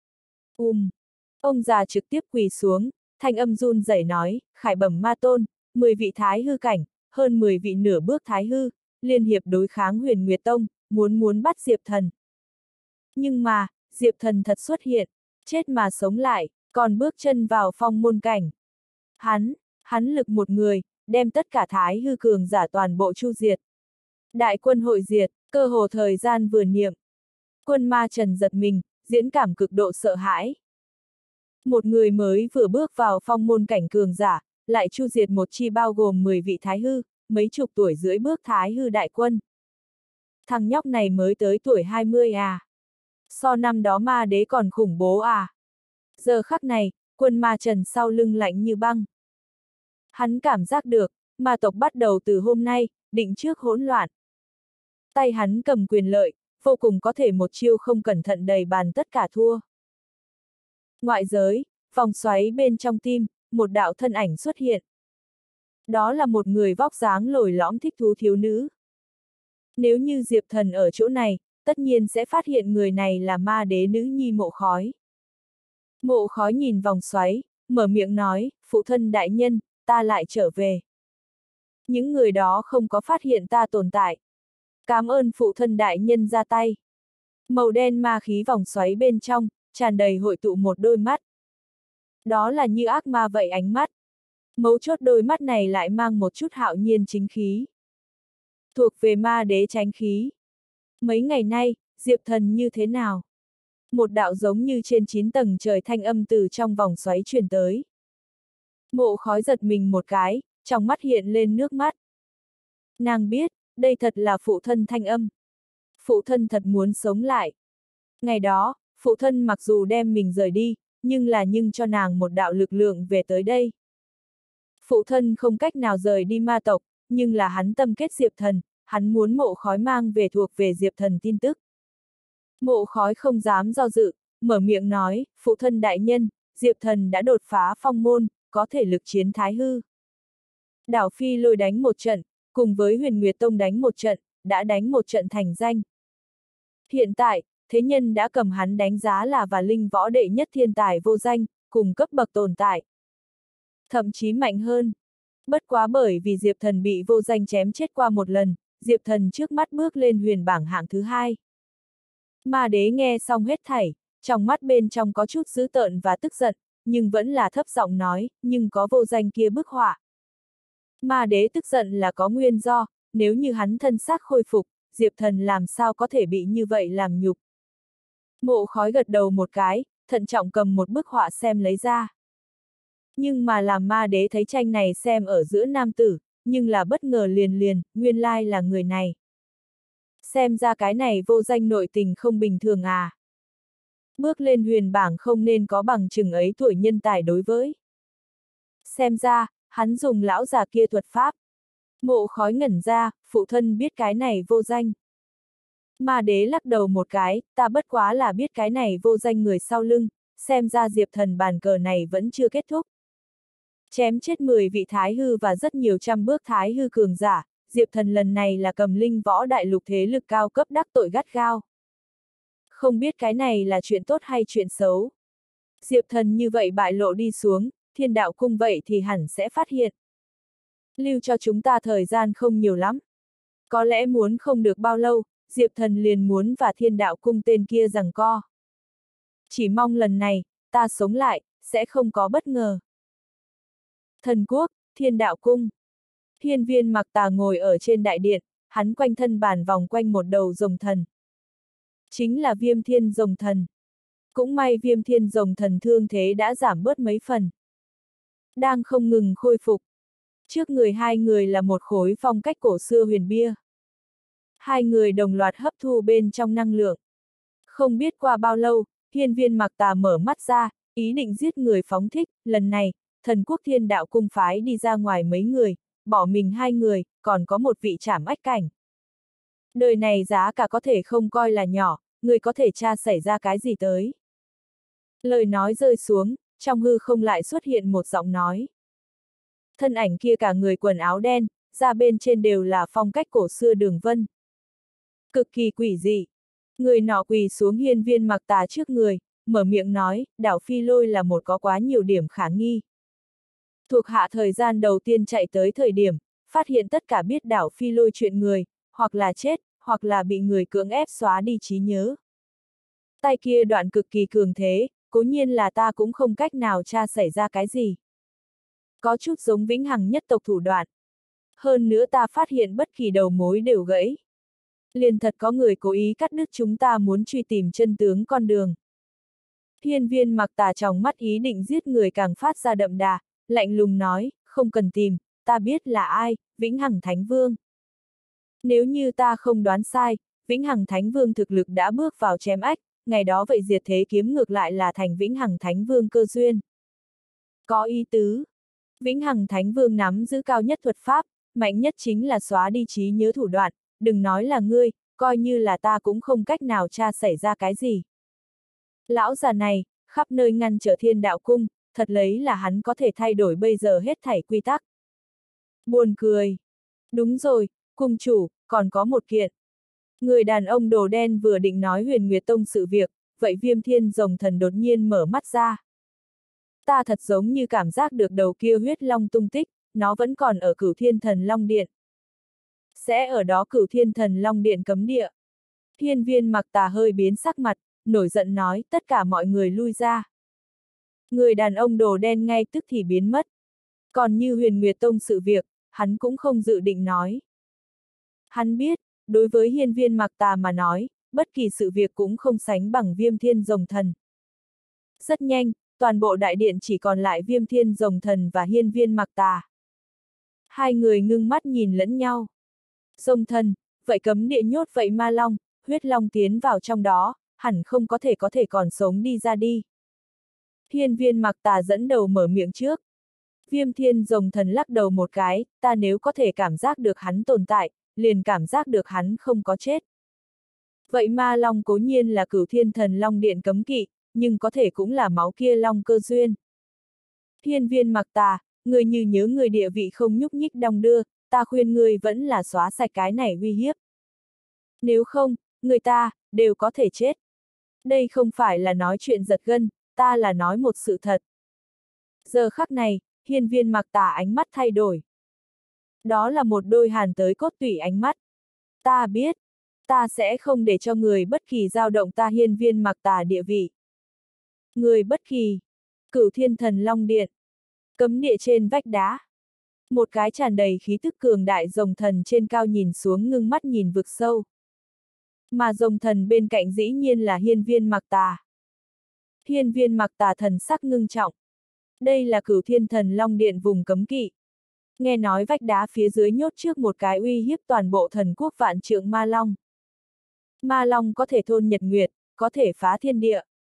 Ông già trực tiếp quỳ xuống, thanh âm run rẩy nói, khải bẩm ma tôn, 10 vị thái hư cảnh, hơn 10 vị nửa bước thái hư, liên hiệp đối kháng Huyền Nguyệt Tông, muốn bắt Diệp Thần. Nhưng mà, Diệp Thần thật xuất hiện, chết mà sống lại, còn bước chân vào phong môn cảnh. Hắn lực một người, đem tất cả thái hư cường giả toàn bộ chu diệt. Đại quân hội diệt, cơ hồ thời gian vừa niệm. Quân ma Trần giật mình, diễn cảm cực độ sợ hãi. Một người mới vừa bước vào phong môn cảnh cường giả, lại chu diệt một chi bao gồm 10 vị thái hư, mấy chục tuổi dưới bước thái hư đại quân. Thằng nhóc này mới tới tuổi 20 à? So năm đó ma đế còn khủng bố à? Giờ khắc này, quân ma Trần sau lưng lạnh như băng. Hắn cảm giác được, ma tộc bắt đầu từ hôm nay, định trước hỗn loạn. Tay hắn cầm quyền lợi, vô cùng có thể một chiêu không cẩn thận đầy bàn tất cả thua. Ngoại giới, vòng xoáy bên trong tim, một đạo thân ảnh xuất hiện. Đó là một người vóc dáng lồi lõm thích thú thiếu nữ. Nếu như Diệp Thần ở chỗ này, tất nhiên sẽ phát hiện người này là ma đế nữ nhi Mộ Khói. Mộ Khói nhìn vòng xoáy, mở miệng nói, phụ thân đại nhân, ta lại trở về. Những người đó không có phát hiện ta tồn tại. Cảm ơn phụ thân đại nhân ra tay. Màu đen ma khí vòng xoáy bên trong, tràn đầy hội tụ một đôi mắt. Đó là như ác ma vậy ánh mắt. Mấu chốt đôi mắt này lại mang một chút hạo nhiên chính khí. Thuộc về ma đế tránh khí. Mấy ngày nay, Diệp Thần như thế nào? Một đạo giống như trên 9 tầng trời thanh âm từ trong vòng xoáy truyền tới. Mộ Khói giật mình một cái, trong mắt hiện lên nước mắt. Nàng biết, đây thật là phụ thân thanh âm. Phụ thân thật muốn sống lại. Ngày đó, phụ thân mặc dù đem mình rời đi, nhưng cho nàng một đạo lực lượng về tới đây. Phụ thân không cách nào rời đi ma tộc, nhưng là hắn tâm kết Diệp Thần, hắn muốn Mộ Khói mang về thuộc về Diệp Thần tin tức. Mộ Khói không dám do dự, mở miệng nói, phụ thân đại nhân, Diệp Thần đã đột phá phong môn, có thể lực chiến thái hư. Đảo Phi Lôi đánh một trận, cùng với Huyền Nguyệt Tông đánh một trận, đã đánh một trận thành danh. Hiện tại, thế nhân đã cầm hắn đánh giá là và linh võ đệ nhất thiên tài vô danh, cùng cấp bậc tồn tại. Thậm chí mạnh hơn. Bất quá bởi vì Diệp Thần bị vô danh chém chết qua một lần, Diệp Thần trước mắt bước lên huyền bảng hạng thứ 2. Ma đế nghe xong hết thảy, trong mắt bên trong có chút dữ tợn và tức giận, nhưng vẫn là thấp giọng nói, nhưng có vô danh kia bức họa. Ma đế tức giận là có nguyên do, nếu như hắn thân xác khôi phục, Diệp Thần làm sao có thể bị như vậy làm nhục. Mộ Khói gật đầu một cái, thận trọng cầm một bức họa xem lấy ra. Nhưng mà làm ma đế thấy tranh này xem ở giữa nam tử, nhưng là bất ngờ liền, nguyên lai là người này. Xem ra cái này vô danh nội tình không bình thường à. Bước lên huyền bảng không nên có bằng chừng ấy tuổi nhân tài đối với. Xem ra, hắn dùng lão già kia thuật pháp. Mộ Khói ngẩn ra, phụ thân biết cái này vô danh. Ma đế lắc đầu một cái, ta bất quá là biết cái này vô danh người sau lưng, xem ra Diệp Thần bàn cờ này vẫn chưa kết thúc. Chém chết 10 vị thái hư và rất nhiều trăm bước thái hư cường giả, Diệp Thần lần này là cầm linh võ đại lục thế lực cao cấp đắc tội gắt gao. Không biết cái này là chuyện tốt hay chuyện xấu. Diệp Thần như vậy bại lộ đi xuống, Thiên Đạo Cung vậy thì hẳn sẽ phát hiện. Lưu cho chúng ta thời gian không nhiều lắm. Có lẽ muốn không được bao lâu, Diệp Thần liền muốn và Thiên Đạo Cung tên kia giằng co. Chỉ mong lần này, ta sống lại, sẽ không có bất ngờ. Thần quốc, Thiên Đạo Cung. Hiên Viên Mặc Tà ngồi ở trên đại điện, hắn quanh thân bàn vòng quanh một đầu rồng thần. Chính là Viêm Thiên Rồng Thần. Cũng may Viêm Thiên Rồng Thần thương thế đã giảm bớt mấy phần. Đang không ngừng khôi phục. Trước người hai người là một khối phong cách cổ xưa huyền bia. Hai người đồng loạt hấp thu bên trong năng lượng. Không biết qua bao lâu, Hiên Viên Mặc Tà mở mắt ra, ý định giết người phóng thích, lần này, Thần Quốc Thiên Đạo Cung phái đi ra ngoài mấy người, bỏ mình 2 người, còn có một vị trảm ách cảnh. Đời này giá cả có thể không coi là nhỏ, người có thể tra xảy ra cái gì tới. Lời nói rơi xuống, trong hư không lại xuất hiện một giọng nói. Thân ảnh kia cả người quần áo đen, da bên trên đều là phong cách cổ xưa đường vân. Cực kỳ quỷ dị. Người nọ quỳ xuống Hiên Viên Mặc Tà trước người, mở miệng nói, đảo Phi Lôi là một có quá nhiều điểm khả nghi. Thuộc hạ thời gian đầu tiên chạy tới thời điểm, phát hiện tất cả biết đảo Phi Lôi chuyện người, hoặc là chết, hoặc là bị người cưỡng ép xóa đi trí nhớ. Tay kia đoạn cực kỳ cường thế, cố nhiên là ta cũng không cách nào tra xảy ra cái gì. Có chút giống vĩnh hằng nhất tộc thủ đoạn. Hơn nữa ta phát hiện bất kỳ đầu mối đều gãy. Liền thật có người cố ý cắt đứt chúng ta muốn truy tìm chân tướng con đường. Hiên Viên Mặc Tà trong mắt ý định giết người càng phát ra đậm đà, lạnh lùng nói, không cần tìm, ta biết là ai, Vĩnh Hằng Thánh Vương. Nếu như ta không đoán sai, Vĩnh Hằng Thánh Vương thực lực đã bước vào chém ách, ngày đó vậy diệt thế kiếm ngược lại là thành Vĩnh Hằng Thánh Vương cơ duyên. Có ý tứ. Vĩnh Hằng Thánh Vương nắm giữ cao nhất thuật pháp, mạnh nhất chính là xóa đi trí nhớ thủ đoạn, đừng nói là ngươi, coi như là ta cũng không cách nào tra xảy ra cái gì. Lão già này, khắp nơi ngăn trở Thiên Đạo Cung, thật lấy là hắn có thể thay đổi bây giờ hết thảy quy tắc. Buồn cười. Đúng rồi, cung chủ, còn có một kiện. Người đàn ông đồ đen vừa định nói Huyền Nguyệt Tông sự việc, vậy Viêm Thiên Rồng Thần đột nhiên mở mắt ra. Ta thật giống như cảm giác được đầu kia huyết long tung tích, nó vẫn còn ở Cửu Thiên Thần Long Điện. Sẽ ở đó Cửu Thiên Thần Long Điện cấm địa. Hiên Viên Mặc Tà hơi biến sắc mặt, nổi giận nói tất cả mọi người lui ra. Người đàn ông đồ đen ngay tức thì biến mất. Còn như Huyền Nguyệt Tông sự việc, hắn cũng không dự định nói. Hắn biết, đối với Hiên Viên Mặc Tà mà nói, bất kỳ sự việc cũng không sánh bằng Viêm Thiên Rồng Thần. Rất nhanh, toàn bộ đại điện chỉ còn lại Viêm Thiên Rồng Thần và Hiên Viên Mặc Tà. Hai người ngưng mắt nhìn lẫn nhau. Rồng Thần, vậy cấm địa nhốt vậy ma long, huyết long tiến vào trong đó, hẳn không có thể còn sống đi ra đi. Hiên Viên Mặc Tà dẫn đầu mở miệng trước. Viêm Thiên Rồng Thần lắc đầu một cái, ta nếu có thể cảm giác được hắn tồn tại, liền cảm giác được hắn không có chết. Vậy ma long cố nhiên là Cửu Thiên Thần Long Điện cấm kỵ, nhưng có thể cũng là máu kia long cơ duyên. Hiên Viên Mặc Tà, người như nhớ người địa vị không nhúc nhích đong đưa, ta khuyên người vẫn là xóa sạch cái này uy hiếp. Nếu không, người ta, đều có thể chết. Đây không phải là nói chuyện giật gân, ta là nói một sự thật. Giờ khắc này, Hiên Viên Mặc Tà ánh mắt thay đổi. Đó là một đôi hàn tới cốt tủy ánh mắt. Ta biết, ta sẽ không để cho người bất kỳ dao động ta Hiên Viên Mặc Tà địa vị. Người bất kỳ. Cửu Thiên Thần Long Điện. Cấm địa trên vách đá. Một cái tràn đầy khí tức cường đại rồng thần trên cao nhìn xuống ngưng mắt nhìn vực sâu. Mà rồng thần bên cạnh dĩ nhiên là Hiên Viên Mặc Tà. Hiên Viên Mặc Tà thần sắc ngưng trọng. Đây là Cửu Thiên Thần Long Điện vùng cấm kỵ. Nghe nói vách đá phía dưới nhốt trước một cái uy hiếp toàn bộ thần quốc vạn trượng ma long. Ma long có thể thôn nhật nguyệt, có thể phá thiên địa.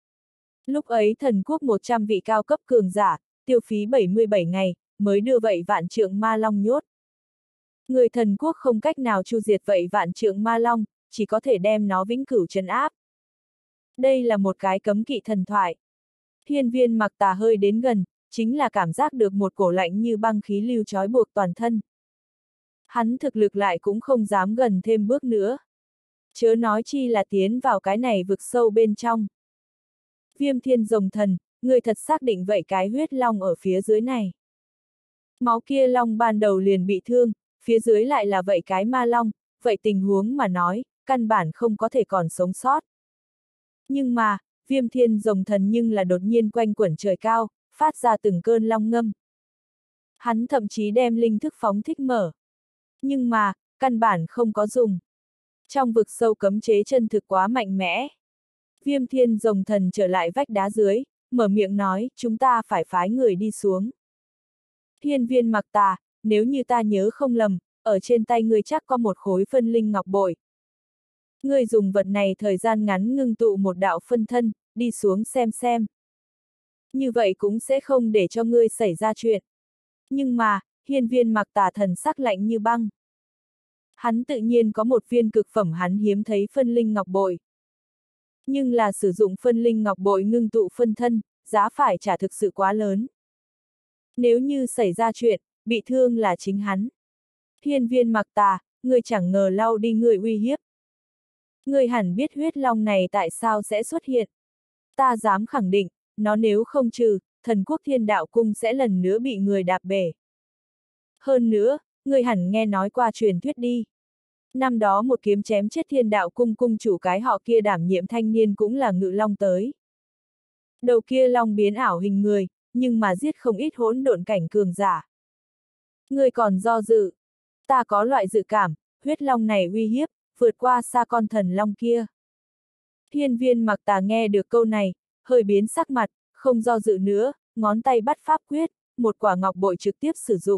Lúc ấy thần quốc 100 vị cao cấp cường giả, tiêu phí 77 ngày, mới đưa vậy vạn trượng ma long nhốt. Người thần quốc không cách nào chu diệt vậy vạn trượng ma long, chỉ có thể đem nó vĩnh cửu trấn áp. Đây là một cái cấm kỵ thần thoại. Hiên Viên Mặc Tà hơi đến gần, chính là cảm giác được một cổ lạnh như băng khí lưu trói buộc toàn thân. Hắn thực lực lại cũng không dám gần thêm bước nữa. Chớ nói chi là tiến vào cái này vực sâu bên trong. Viêm Thiên Rồng Thần, người thật xác định vậy cái huyết long ở phía dưới này. Máu kia long ban đầu liền bị thương, phía dưới lại là vậy cái ma long, vậy tình huống mà nói, căn bản không có thể còn sống sót. Nhưng mà, Viêm Thiên Rồng Thần nhưng là đột nhiên quanh quẩn trời cao, phát ra từng cơn long ngâm. Hắn thậm chí đem linh thức phóng thích mở. Nhưng mà, căn bản không có dùng. Trong vực sâu cấm chế chân thực quá mạnh mẽ. Viêm Thiên Rồng Thần trở lại vách đá dưới, mở miệng nói, chúng ta phải phái người đi xuống. Hiên Viên Mặc Tà, nếu như ta nhớ không lầm, ở trên tay ngươi chắc có một khối phân linh ngọc bội. Ngươi dùng vật này thời gian ngắn ngưng tụ một đạo phân thân, đi xuống xem xem. như vậy cũng sẽ không để cho ngươi xảy ra chuyện. Nhưng mà, Hiên Viên Mặc Tà thần sắc lạnh như băng. Hắn tự nhiên có một viên cực phẩm hắn hiếm thấy phân linh ngọc bội. Nhưng là sử dụng phân linh ngọc bội ngưng tụ phân thân, giá phải trả thực sự quá lớn. Nếu như xảy ra chuyện, bị thương là chính hắn. Hiên Viên Mặc Tà, ngươi chẳng ngờ lau đi người uy hiếp. Ngươi hẳn biết huyết long này tại sao sẽ xuất hiện. Ta dám khẳng định, nó nếu không trừ, thần quốc Thiên Đạo Cung sẽ lần nữa bị người đạp bể. Hơn nữa, ngươi hẳn nghe nói qua truyền thuyết đi. Năm đó một kiếm chém chết Thiên Đạo Cung cung chủ cái họ kia đảm nhiệm thanh niên cũng là ngự long tới. Đầu kia long biến ảo hình người, nhưng mà giết không ít hỗn độn cảnh cường giả. Ngươi còn do dự. Ta có loại dự cảm, huyết long này uy hiếp, vượt qua xa con thần long kia. Hiên Viên Mặc Tà nghe được câu này, hơi biến sắc mặt, không do dự nữa, ngón tay bắt pháp quyết, một quả ngọc bội trực tiếp sử dụng.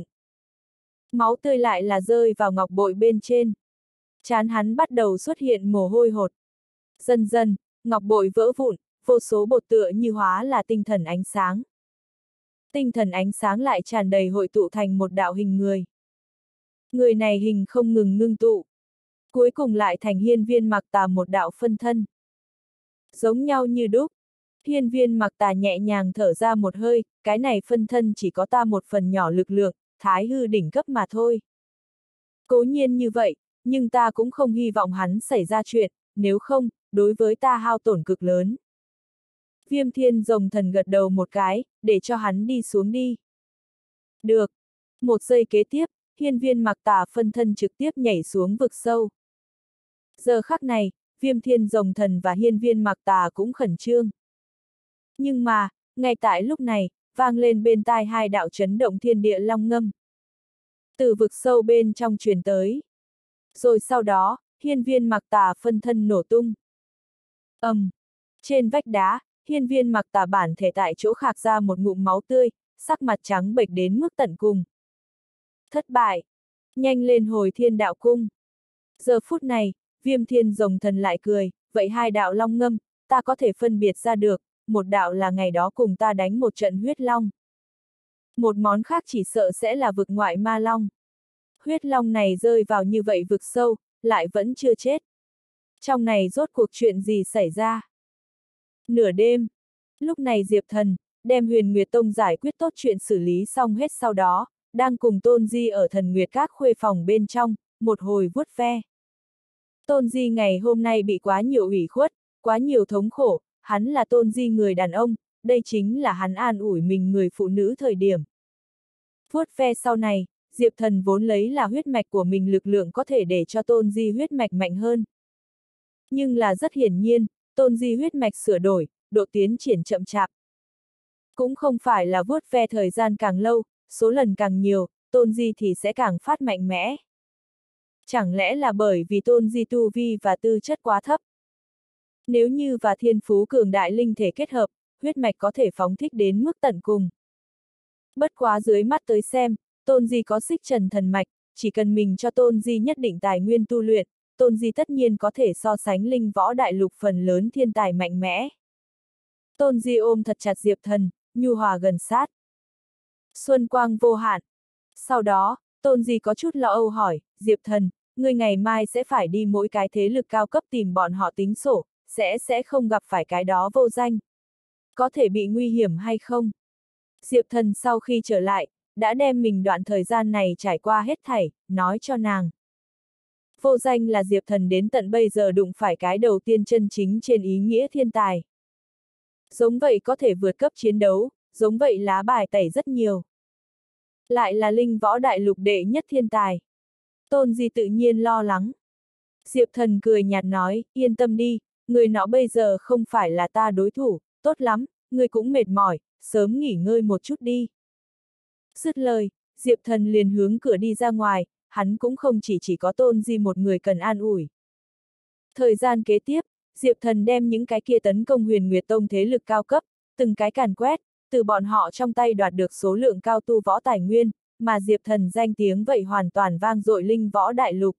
Máu tươi lại là rơi vào ngọc bội bên trên. Trán hắn bắt đầu xuất hiện mồ hôi hột. Dần dần, ngọc bội vỡ vụn, vô số bột tựa như hóa là tinh thần ánh sáng. Tinh thần ánh sáng lại tràn đầy hội tụ thành một đạo hình người. Người này hình không ngừng ngưng tụ. Cuối cùng lại thành Hiên Viên Mặc Tà một đạo phân thân. Giống nhau như đúc. Hiên Viên Mặc Tà nhẹ nhàng thở ra một hơi, cái này phân thân chỉ có ta một phần nhỏ lực lượng, thái hư đỉnh cấp mà thôi. Cố nhiên như vậy, nhưng ta cũng không hy vọng hắn xảy ra chuyện, nếu không, đối với ta hao tổn cực lớn. Viêm Thiên Rồng Thần gật đầu một cái, để cho hắn đi xuống đi. Được. Một giây kế tiếp, Hiên Viên Mặc Tà phân thân trực tiếp nhảy xuống vực sâu. Giờ khắc này, Viêm Thiên Rồng Thần và Hiên Viên Mặc Tà cũng khẩn trương. Nhưng mà, ngay tại lúc này, vang lên bên tai hai đạo chấn động thiên địa long ngâm. Từ vực sâu bên trong truyền tới. Rồi sau đó, Hiên Viên Mặc Tà phân thân nổ tung. Trên vách đá, Hiên Viên Mặc Tà bản thể tại chỗ khạc ra một ngụm máu tươi, sắc mặt trắng bệch đến mức tận cùng. Thất bại. Nhanh lên hồi Thiên Đạo Cung. Giờ phút này, Viêm Thiên Rồng Thần lại cười, vậy hai đạo long ngâm, ta có thể phân biệt ra được, một đạo là ngày đó cùng ta đánh một trận huyết long. Một món khác chỉ sợ sẽ là vực ngoại ma long. Huyết long này rơi vào như vậy vực sâu, lại vẫn chưa chết. Trong này rốt cuộc chuyện gì xảy ra? Nửa đêm. Lúc này Diệp Thần, đem Huyền Nguyệt Tông giải quyết tốt chuyện xử lý xong hết sau đó, đang cùng Tôn Di ở Thần Nguyệt Các khuê phòng bên trong, một hồi vuốt ve. Tôn Di ngày hôm nay bị quá nhiều ủy khuất, quá nhiều thống khổ, hắn là Tôn Di người đàn ông, đây chính là hắn an ủi mình người phụ nữ thời điểm. Vuốt ve sau này, Diệp Thần vốn lấy là huyết mạch của mình lực lượng có thể để cho Tôn Di huyết mạch mạnh hơn. Nhưng là rất hiển nhiên, Tôn Di huyết mạch sửa đổi, độ tiến triển chậm chạp. Cũng không phải là vuốt ve thời gian càng lâu, số lần càng nhiều, Tôn Di thì sẽ càng phát mạnh mẽ. Chẳng lẽ là bởi vì Tôn Di tu vi và tư chất quá thấp? Nếu như và thiên phú cường đại linh thể kết hợp, huyết mạch có thể phóng thích đến mức tận cùng. Bất quá dưới mắt tới xem, Tôn Di có xích trần thần mạch, chỉ cần mình cho Tôn Di nhất định tài nguyên tu luyện, Tôn Di tất nhiên có thể so sánh linh võ đại lục phần lớn thiên tài mạnh mẽ. Tôn Di ôm thật chặt Diệp Thần, nhu hòa gần sát. Xuân quang vô hạn. Sau đó, Tôn Di có chút lo âu hỏi, Diệp Thần, ngươi ngày mai sẽ phải đi mỗi cái thế lực cao cấp tìm bọn họ tính sổ, sẽ không gặp phải cái đó vô danh. Có thể bị nguy hiểm hay không? Diệp Thần sau khi trở lại, đã đem mình đoạn thời gian này trải qua hết thảy, nói cho nàng. Vô danh là Diệp Thần đến tận bây giờ đụng phải cái đầu tiên chân chính trên ý nghĩa thiên tài. Giống vậy có thể vượt cấp chiến đấu, giống vậy lá bài tẩy rất nhiều. Lại là linh võ đại lục đệ nhất thiên tài. Tôn Di tự nhiên lo lắng. Diệp Thần cười nhạt nói, yên tâm đi, người nó bây giờ không phải là ta đối thủ, tốt lắm, người cũng mệt mỏi, sớm nghỉ ngơi một chút đi. Dứt lời, Diệp Thần liền hướng cửa đi ra ngoài, hắn cũng không chỉ có Tôn Di một người cần an ủi. Thời gian kế tiếp, Diệp Thần đem những cái kia tấn công Huyền Nguyệt Tông thế lực cao cấp, từng cái càn quét, từ bọn họ trong tay đoạt được số lượng cao tu võ tài nguyên, mà Diệp Thần danh tiếng vậy hoàn toàn vang dội linh võ đại lục.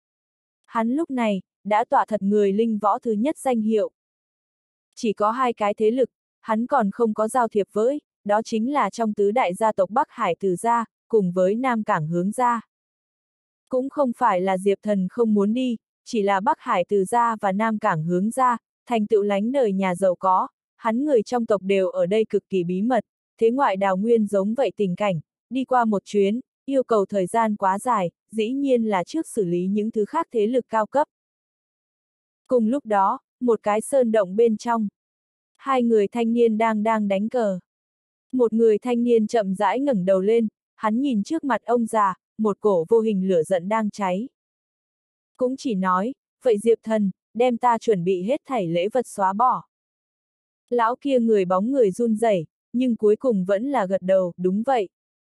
Hắn lúc này, đã tỏa thật người linh võ thứ nhất danh hiệu. Chỉ có hai cái thế lực, hắn còn không có giao thiệp với, đó chính là trong tứ đại gia tộc Bắc Hải Từ gia, cùng với Nam Cảng Hướng gia. Cũng không phải là Diệp Thần không muốn đi, chỉ là Bắc Hải Từ gia và Nam Cảng Hướng gia, thành tựu lánh đời nhà giàu có, hắn người trong tộc đều ở đây cực kỳ bí mật, thế ngoại đào nguyên giống vậy tình cảnh, đi qua một chuyến, yêu cầu thời gian quá dài, dĩ nhiên là trước xử lý những thứ khác thế lực cao cấp. Cùng lúc đó, một cái sơn động bên trong, hai người thanh niên đang đánh cờ. Một người thanh niên chậm rãi ngẩng đầu lên, hắn nhìn trước mặt ông già, một cổ vô hình lửa giận đang cháy. Cũng chỉ nói, vậy Diệp Thần, đem ta chuẩn bị hết thảy lễ vật xóa bỏ. Lão kia người bóng người run rẩy, nhưng cuối cùng vẫn là gật đầu, đúng vậy.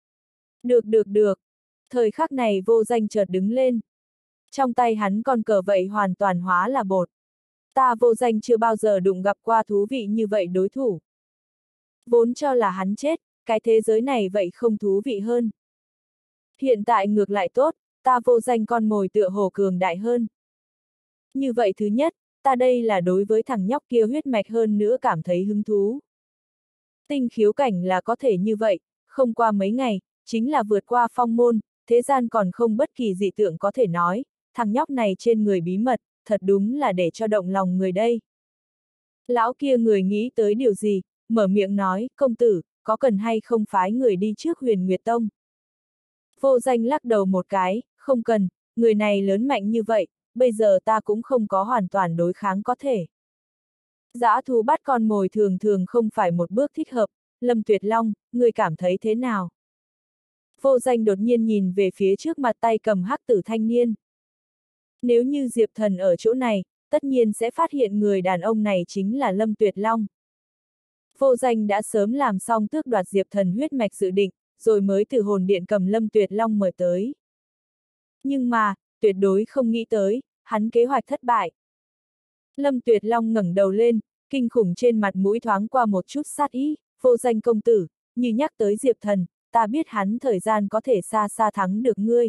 Được. Thời khắc này Vô Danh chợt đứng lên. Trong tay hắn con cờ vậy hoàn toàn hóa là bột. Ta Vô Danh chưa bao giờ đụng gặp qua thú vị như vậy đối thủ. Vốn cho là hắn chết, cái thế giới này vậy không thú vị hơn. Hiện tại ngược lại tốt, ta Vô Danh con mồi tựa hồ cường đại hơn. Như vậy thứ nhất, ta đây là đối với thằng nhóc kia huyết mạch hơn nữa cảm thấy hứng thú. Tinh khiếu cảnh là có thể như vậy, không qua mấy ngày, chính là vượt qua phong môn, thế gian còn không bất kỳ dị tượng có thể nói, thằng nhóc này trên người bí mật, thật đúng là để cho động lòng người đây. Lão kia người nghĩ tới điều gì, mở miệng nói, công tử, có cần hay không phái người đi trước Huyền Nguyệt Tông? Vô Danh lắc đầu một cái, không cần, người này lớn mạnh như vậy, bây giờ ta cũng không có hoàn toàn đối kháng có thể. Dã thú bắt con mồi thường thường không phải một bước thích hợp, Lâm Tuyệt Long, người cảm thấy thế nào? Vô Danh đột nhiên nhìn về phía trước mặt tay cầm hắc tử thanh niên. Nếu như Diệp Thần ở chỗ này, tất nhiên sẽ phát hiện người đàn ông này chính là Lâm Tuyệt Long. Vô Danh đã sớm làm xong tước đoạt Diệp Thần huyết mạch dự định, rồi mới từ hồn điện cầm Lâm Tuyệt Long mời tới. Nhưng mà, tuyệt đối không nghĩ tới, hắn kế hoạch thất bại. Lâm Tuyệt Long ngẩng đầu lên, kinh khủng trên mặt mũi thoáng qua một chút sát ý, Vô Danh công tử, như nhắc tới Diệp Thần, ta biết hắn thời gian có thể xa xa thắng được ngươi.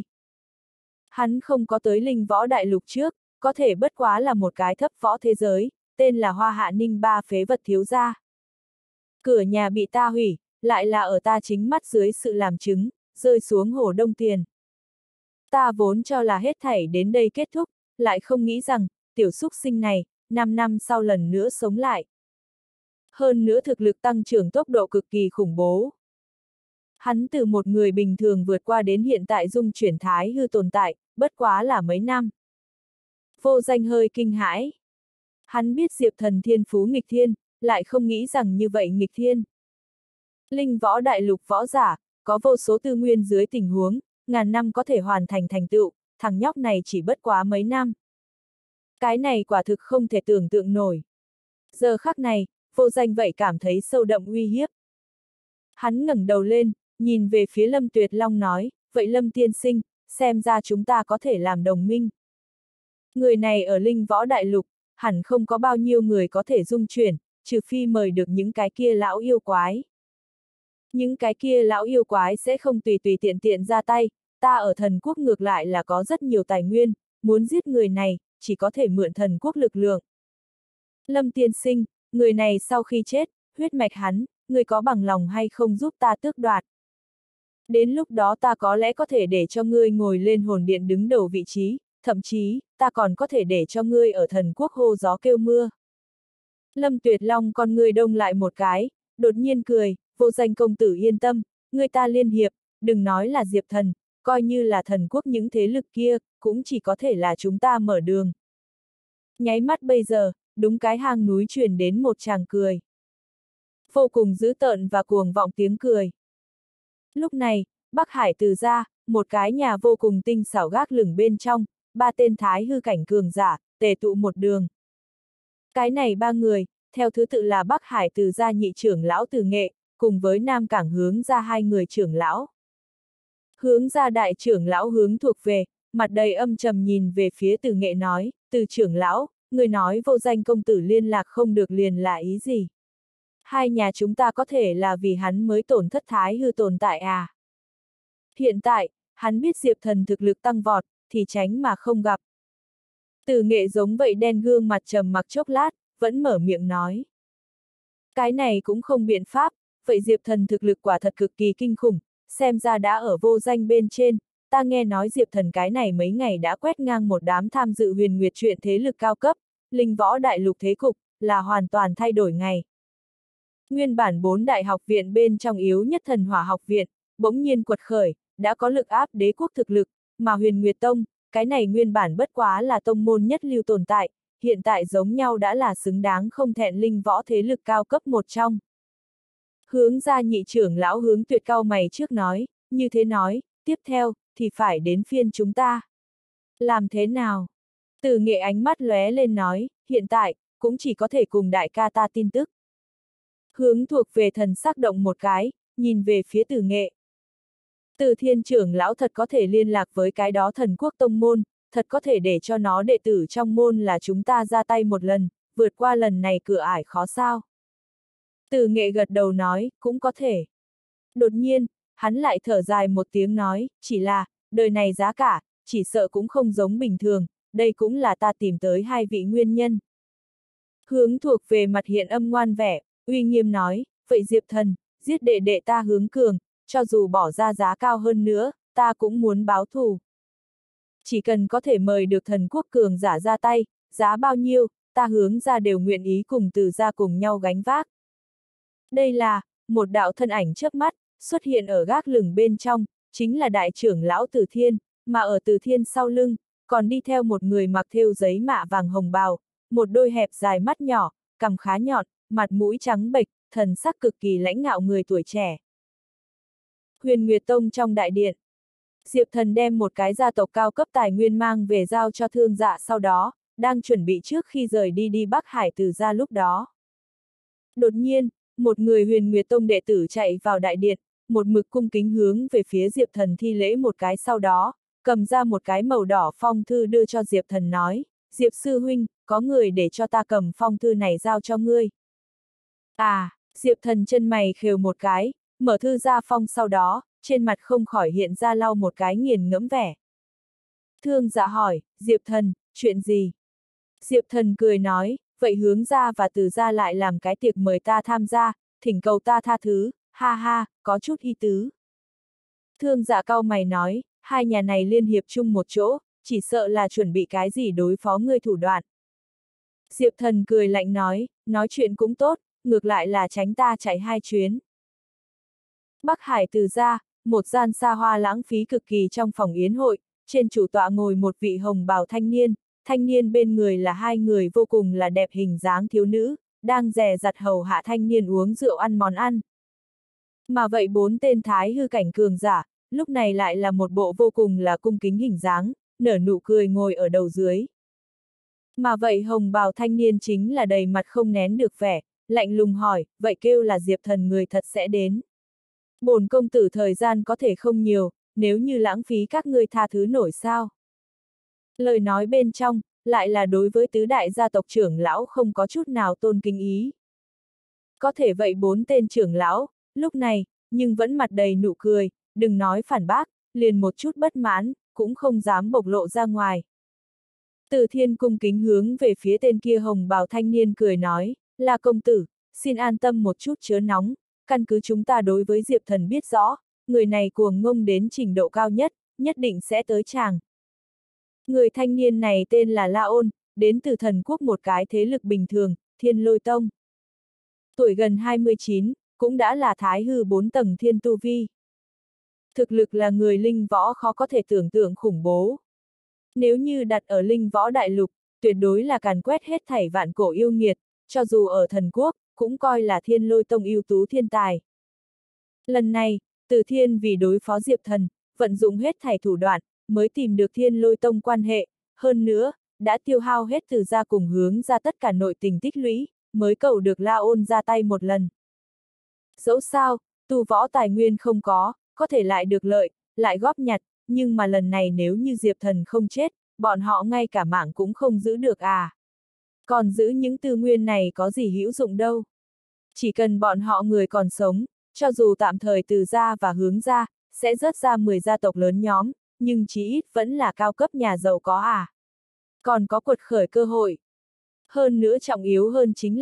Hắn không có tới Linh Võ Đại Lục trước, có thể bất quá là một cái thấp võ thế giới, tên là Hoa Hạ Ninh Ba phế vật thiếu gia. Cửa nhà bị ta hủy, lại là ở ta chính mắt dưới sự làm chứng, rơi xuống hồ Đông Tiền. Ta vốn cho là hết thảy đến đây kết thúc, lại không nghĩ rằng, tiểu xúc sinh này, 5 năm sau lần nữa sống lại. Hơn nữa thực lực tăng trưởng tốc độ cực kỳ khủng bố. Hắn từ một người bình thường vượt qua đến hiện tại dung chuyển thái hư tồn tại, bất quá là mấy năm. Vô Danh hơi kinh hãi. Hắn biết Diệp Thần thiên phú nghịch thiên, lại không nghĩ rằng như vậy nghịch thiên. Linh Võ Đại Lục võ giả, có vô số tư nguyên dưới tình huống, ngàn năm có thể hoàn thành thành tựu, thằng nhóc này chỉ bất quá mấy năm. Cái này quả thực không thể tưởng tượng nổi. Giờ khắc này, Vô Danh vậy cảm thấy sâu đậm uy hiếp. Hắn ngẩng đầu lên, nhìn về phía Lâm Tuyệt Long nói, vậy Lâm tiên sinh, xem ra chúng ta có thể làm đồng minh. Người này ở Linh Võ Đại Lục, hẳn không có bao nhiêu người có thể dung chuyển, trừ phi mời được những cái kia lão yêu quái. Những cái kia lão yêu quái sẽ không tùy tiện ra tay, ta ở thần quốc ngược lại là có rất nhiều tài nguyên, muốn giết người này, chỉ có thể mượn thần quốc lực lượng. Lâm tiên sinh, người này sau khi chết, huyết mạch hắn, người có bằng lòng hay không giúp ta tước đoạt? Đến lúc đó ta có lẽ có thể để cho ngươi ngồi lên hồn điện đứng đầu vị trí, thậm chí, ta còn có thể để cho ngươi ở thần quốc hô gió kêu mưa. Lâm Tuyệt Long con ngươi đông lại một cái, đột nhiên cười, Vô Danh công tử yên tâm, người ta liên hiệp, đừng nói là Diệp Thần, coi như là thần quốc những thế lực kia, cũng chỉ có thể là chúng ta mở đường. Nháy mắt bây giờ, đúng cái hang núi truyền đến một tràng cười. Vô cùng dữ tợn và cuồng vọng tiếng cười. Lúc này, Bắc Hải Từ gia, một cái nhà vô cùng tinh xảo gác lửng bên trong, 3 tên thái hư cảnh cường giả, tề tụ một đường. Cái này 3 người, theo thứ tự là Bắc Hải Từ gia nhị trưởng lão Từ Nghệ, cùng với Nam Cảng Hướng gia 2 người trưởng lão. Hướng gia đại trưởng lão hướng thuộc về, mặt đầy âm trầm nhìn về phía Từ Nghệ nói, Từ trưởng lão, người nói Vô Danh công tử liên lạc không được liền là ý gì? Hai nhà chúng ta có thể là vì hắn mới tổn thất thái hư tồn tại à? Hiện tại, hắn biết Diệp Thần thực lực tăng vọt, thì tránh mà không gặp. Từ Nghệ giống vậy đen gương mặt trầm mặc chốc lát, vẫn mở miệng nói. Cái này cũng không biện pháp, vậy Diệp Thần thực lực quả thật cực kỳ kinh khủng, xem ra đã ở vô danh bên trên, ta nghe nói Diệp Thần cái này mấy ngày đã quét ngang một đám tham dự huyền nguyệt truyện thế lực cao cấp, linh võ đại lục thế cục, là hoàn toàn thay đổi ngày. Nguyên bản 4 đại học viện bên trong yếu nhất Thần Hỏa học viện, bỗng nhiên quật khởi, đã có lực áp đế quốc thực lực, mà Huyền Nguyệt Tông, cái này nguyên bản bất quá là tông môn nhất lưu tồn tại, hiện tại giống nhau đã là xứng đáng không thẹn linh võ thế lực cao cấp một trong. Hướng ra nhị trưởng lão Hướng Tuyệt cau mày trước nói, như thế nói, tiếp theo, thì phải đến phiên chúng ta. Làm thế nào? Từ Nghệ ánh mắt lóe lên nói, hiện tại, cũng chỉ có thể cùng đại ca ta tin tức. Hướng thuộc về thần sắc động một cái, nhìn về phía Từ Nghệ. Từ Thiên trưởng lão thật có thể liên lạc với cái đó thần quốc tông môn, thật có thể để cho nó đệ tử trong môn là chúng ta ra tay một lần, vượt qua lần này cửa ải khó sao. Từ Nghệ gật đầu nói, cũng có thể. Đột nhiên, hắn lại thở dài một tiếng nói, chỉ là, đời này giá cả, chỉ sợ cũng không giống bình thường, đây cũng là ta tìm tới hai vị nguyên nhân. Hướng thuộc về mặt hiện âm ngoan vẻ, uy nghiêm nói, vậy Diệp Thần, giết đệ đệ ta Hướng Cường, cho dù bỏ ra giá cao hơn nữa, ta cũng muốn báo thù. Chỉ cần có thể mời được thần quốc cường giả ra tay, giá bao nhiêu, ta Hướng ra đều nguyện ý cùng Từ gia cùng nhau gánh vác. Đây là, một đạo thân ảnh chớp mắt, xuất hiện ở gác lửng bên trong, chính là đại trưởng lão Từ Thiên, mà ở Từ Thiên sau lưng, còn đi theo một người mặc thêu giấy mạ vàng hồng bào, một đôi hẹp dài mắt nhỏ, cằm khá nhọn, mặt mũi trắng bệch, thần sắc cực kỳ lãnh ngạo người tuổi trẻ. Huyền Nguyệt Tông trong đại điện. Diệp Thần đem một cái gia tộc cao cấp tài nguyên mang về giao cho Thương Dạ sau đó, đang chuẩn bị trước khi rời đi Bắc Hải Từ gia lúc đó. Đột nhiên, một người Huyền Nguyệt Tông đệ tử chạy vào đại điện, một mực cung kính hướng về phía Diệp Thần thi lễ một cái sau đó, cầm ra một cái màu đỏ phong thư đưa cho Diệp Thần nói, Diệp sư huynh, có người để cho ta cầm phong thư này giao cho ngươi. À, Diệp Thần chân mày khều một cái, mở thư ra phong sau đó, trên mặt không khỏi hiện ra lau một cái nghiền ngẫm vẻ. Thương Dạ hỏi, Diệp Thần, chuyện gì? Diệp Thần cười nói, vậy Hướng gia và Từ gia lại làm cái tiệc mời ta tham gia, thỉnh cầu ta tha thứ, ha ha, có chút ý tứ. Thương Dạ cau mày nói, hai nhà này liên hiệp chung một chỗ, chỉ sợ là chuẩn bị cái gì đối phó ngươi thủ đoạn. Diệp Thần cười lạnh nói chuyện cũng tốt, ngược lại là tránh ta chạy hai chuyến. Bắc Hải Từ gia, một gian xa hoa lãng phí cực kỳ trong phòng yến hội, trên chủ tọa ngồi một vị hồng bào thanh niên bên người là hai người vô cùng là đẹp hình dáng thiếu nữ, đang dè dặt hầu hạ thanh niên uống rượu ăn món ăn. Mà vậy 4 tên thái hư cảnh cường giả, lúc này lại là một bộ vô cùng là cung kính hình dáng, nở nụ cười ngồi ở đầu dưới. Mà vậy hồng bào thanh niên chính là đầy mặt không nén được vẻ, lạnh lùng hỏi, vậy kêu là Diệp Thần người thật sẽ đến. Bổn công tử thời gian có thể không nhiều, nếu như lãng phí các ngươi tha thứ nổi sao. Lời nói bên trong, lại là đối với tứ đại gia tộc trưởng lão không có chút nào tôn kính ý. Có thể vậy 4 tên trưởng lão, lúc này, nhưng vẫn mặt đầy nụ cười, đừng nói phản bác, liền một chút bất mãn, cũng không dám bộc lộ ra ngoài. Từ Thiên cung kính hướng về phía tên kia hồng bào thanh niên cười nói, là công tử, xin an tâm một chút chớ nóng, căn cứ chúng ta đối với Diệp Thần biết rõ, người này cuồng ngông đến trình độ cao nhất, nhất định sẽ tới chàng. Người thanh niên này tên là La Ôn, đến từ thần quốc một cái thế lực bình thường, Thiên Lôi Tông. Tuổi gần 29, cũng đã là thái hư 4 tầng thiên tu vi. Thực lực là người linh võ khó có thể tưởng tượng khủng bố. Nếu như đặt ở linh võ đại lục, tuyệt đối là càn quét hết thảy vạn cổ yêu nghiệt, cho dù ở thần quốc, cũng coi là Thiên Lôi Tông ưu tú thiên tài. Lần này, Từ Thiên vì đối phó Diệp Thần, vận dụng hết thảy thủ đoạn, mới tìm được Thiên Lôi Tông quan hệ, hơn nữa, đã tiêu hao hết Từ gia cùng Hướng ra tất cả nội tình tích lũy, mới cầu được La Ôn ra tay một lần. Dẫu sao, tu võ tài nguyên không có thể lại được lợi, lại góp nhặt, nhưng mà lần này nếu như Diệp Thần không chết, bọn họ ngay cả mạng cũng không giữ được à. Còn giữ những tư nguyên này có gì hữu dụng đâu. Chỉ cần bọn họ người còn sống, cho dù tạm thời Từ gia và Hướng ra, sẽ rớt ra 10 gia tộc lớn nhóm, nhưng chí ít vẫn là cao cấp nhà giàu có à. Còn có quật khởi cơ hội. Hơn nữa trọng yếu hơn chính là,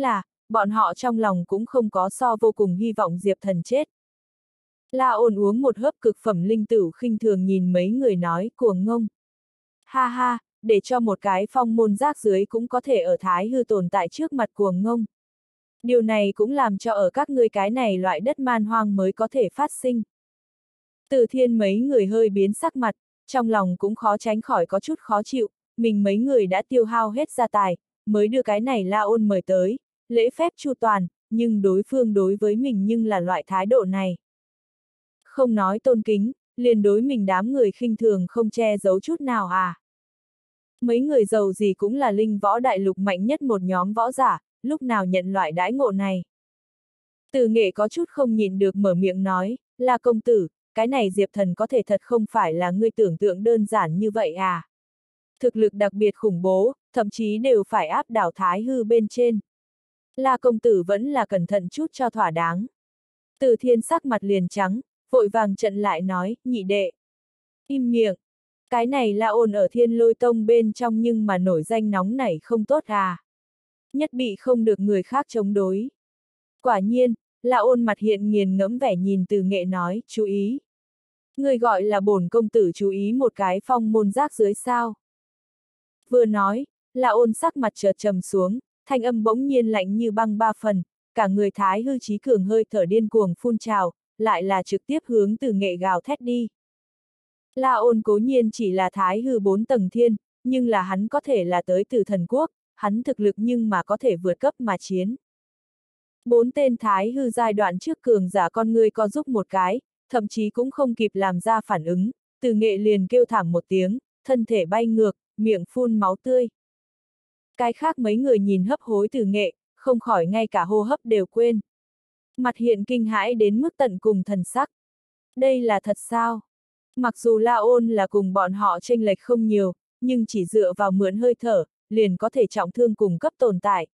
bọn họ trong lòng cũng không có so vô cùng hy vọng Diệp Thần chết. La Ôn uống một hớp cực phẩm linh tửu khinh thường nhìn mấy người nói cuồng ngông. Ha ha, để cho một cái phong môn rác dưới cũng có thể ở Thái Hư tồn tại trước mặt cuồng ngông. Điều này cũng làm cho ở các ngươi cái này loại đất man hoang mới có thể phát sinh. Từ Thiên mấy người hơi biến sắc mặt, trong lòng cũng khó tránh khỏi có chút khó chịu, mình mấy người đã tiêu hao hết gia tài, mới đưa cái này La Ôn mời tới, lễ phép chu toàn, nhưng đối phương đối với mình nhưng là loại thái độ này. Không nói tôn kính, liền đối mình đám người khinh thường không che giấu chút nào à. Mấy người giàu gì cũng là linh võ đại lục mạnh nhất một nhóm võ giả, lúc nào nhận loại đãi ngộ này. Từ Nghệ có chút không nhịn được mở miệng nói, là công tử, cái này Diệp Thần có thể thật không phải là ngươi tưởng tượng đơn giản như vậy à. Thực lực đặc biệt khủng bố, thậm chí đều phải áp đảo Thái Hư bên trên. La công tử vẫn là cẩn thận chút cho thỏa đáng. Từ Thiên sắc mặt liền trắng, vội vàng trận lại nói, nhị đệ. Im miệng. Cái này La Ôn ở Thiên Lôi Tông bên trong nhưng mà nổi danh nóng nảy không tốt à. Nhất bị không được người khác chống đối. Quả nhiên, La Ôn mặt hiện nghiền ngẫm vẻ nhìn Từ Nghệ nói, chú ý. Người gọi là bổn công tử chú ý một cái phong môn rác dưới sao. Vừa nói, La Ôn sắc mặt chợt trầm xuống, thanh âm bỗng nhiên lạnh như băng 3 phần, cả người Thái Hư trí cường hơi thở điên cuồng phun trào, lại là trực tiếp hướng Từ Nghệ gào thét đi. La Ôn cố nhiên chỉ là Thái Hư 4 tầng thiên, nhưng là hắn có thể là tới từ thần quốc, hắn thực lực nhưng mà có thể vượt cấp mà chiến. 4 tên Thái Hư giai đoạn trước cường giả con người co giúp một cái, thậm chí cũng không kịp làm ra phản ứng, Từ Nghệ liền kêu thảm một tiếng, thân thể bay ngược, miệng phun máu tươi. Cái khác mấy người nhìn hấp hối Từ Nghệ, không khỏi ngay cả hô hấp đều quên. Mặt hiện kinh hãi đến mức tận cùng thần sắc. Đây là thật sao? Mặc dù La Ôn là cùng bọn họ chênh lệch không nhiều, nhưng chỉ dựa vào mượn hơi thở, liền có thể trọng thương cùng cấp tồn tại.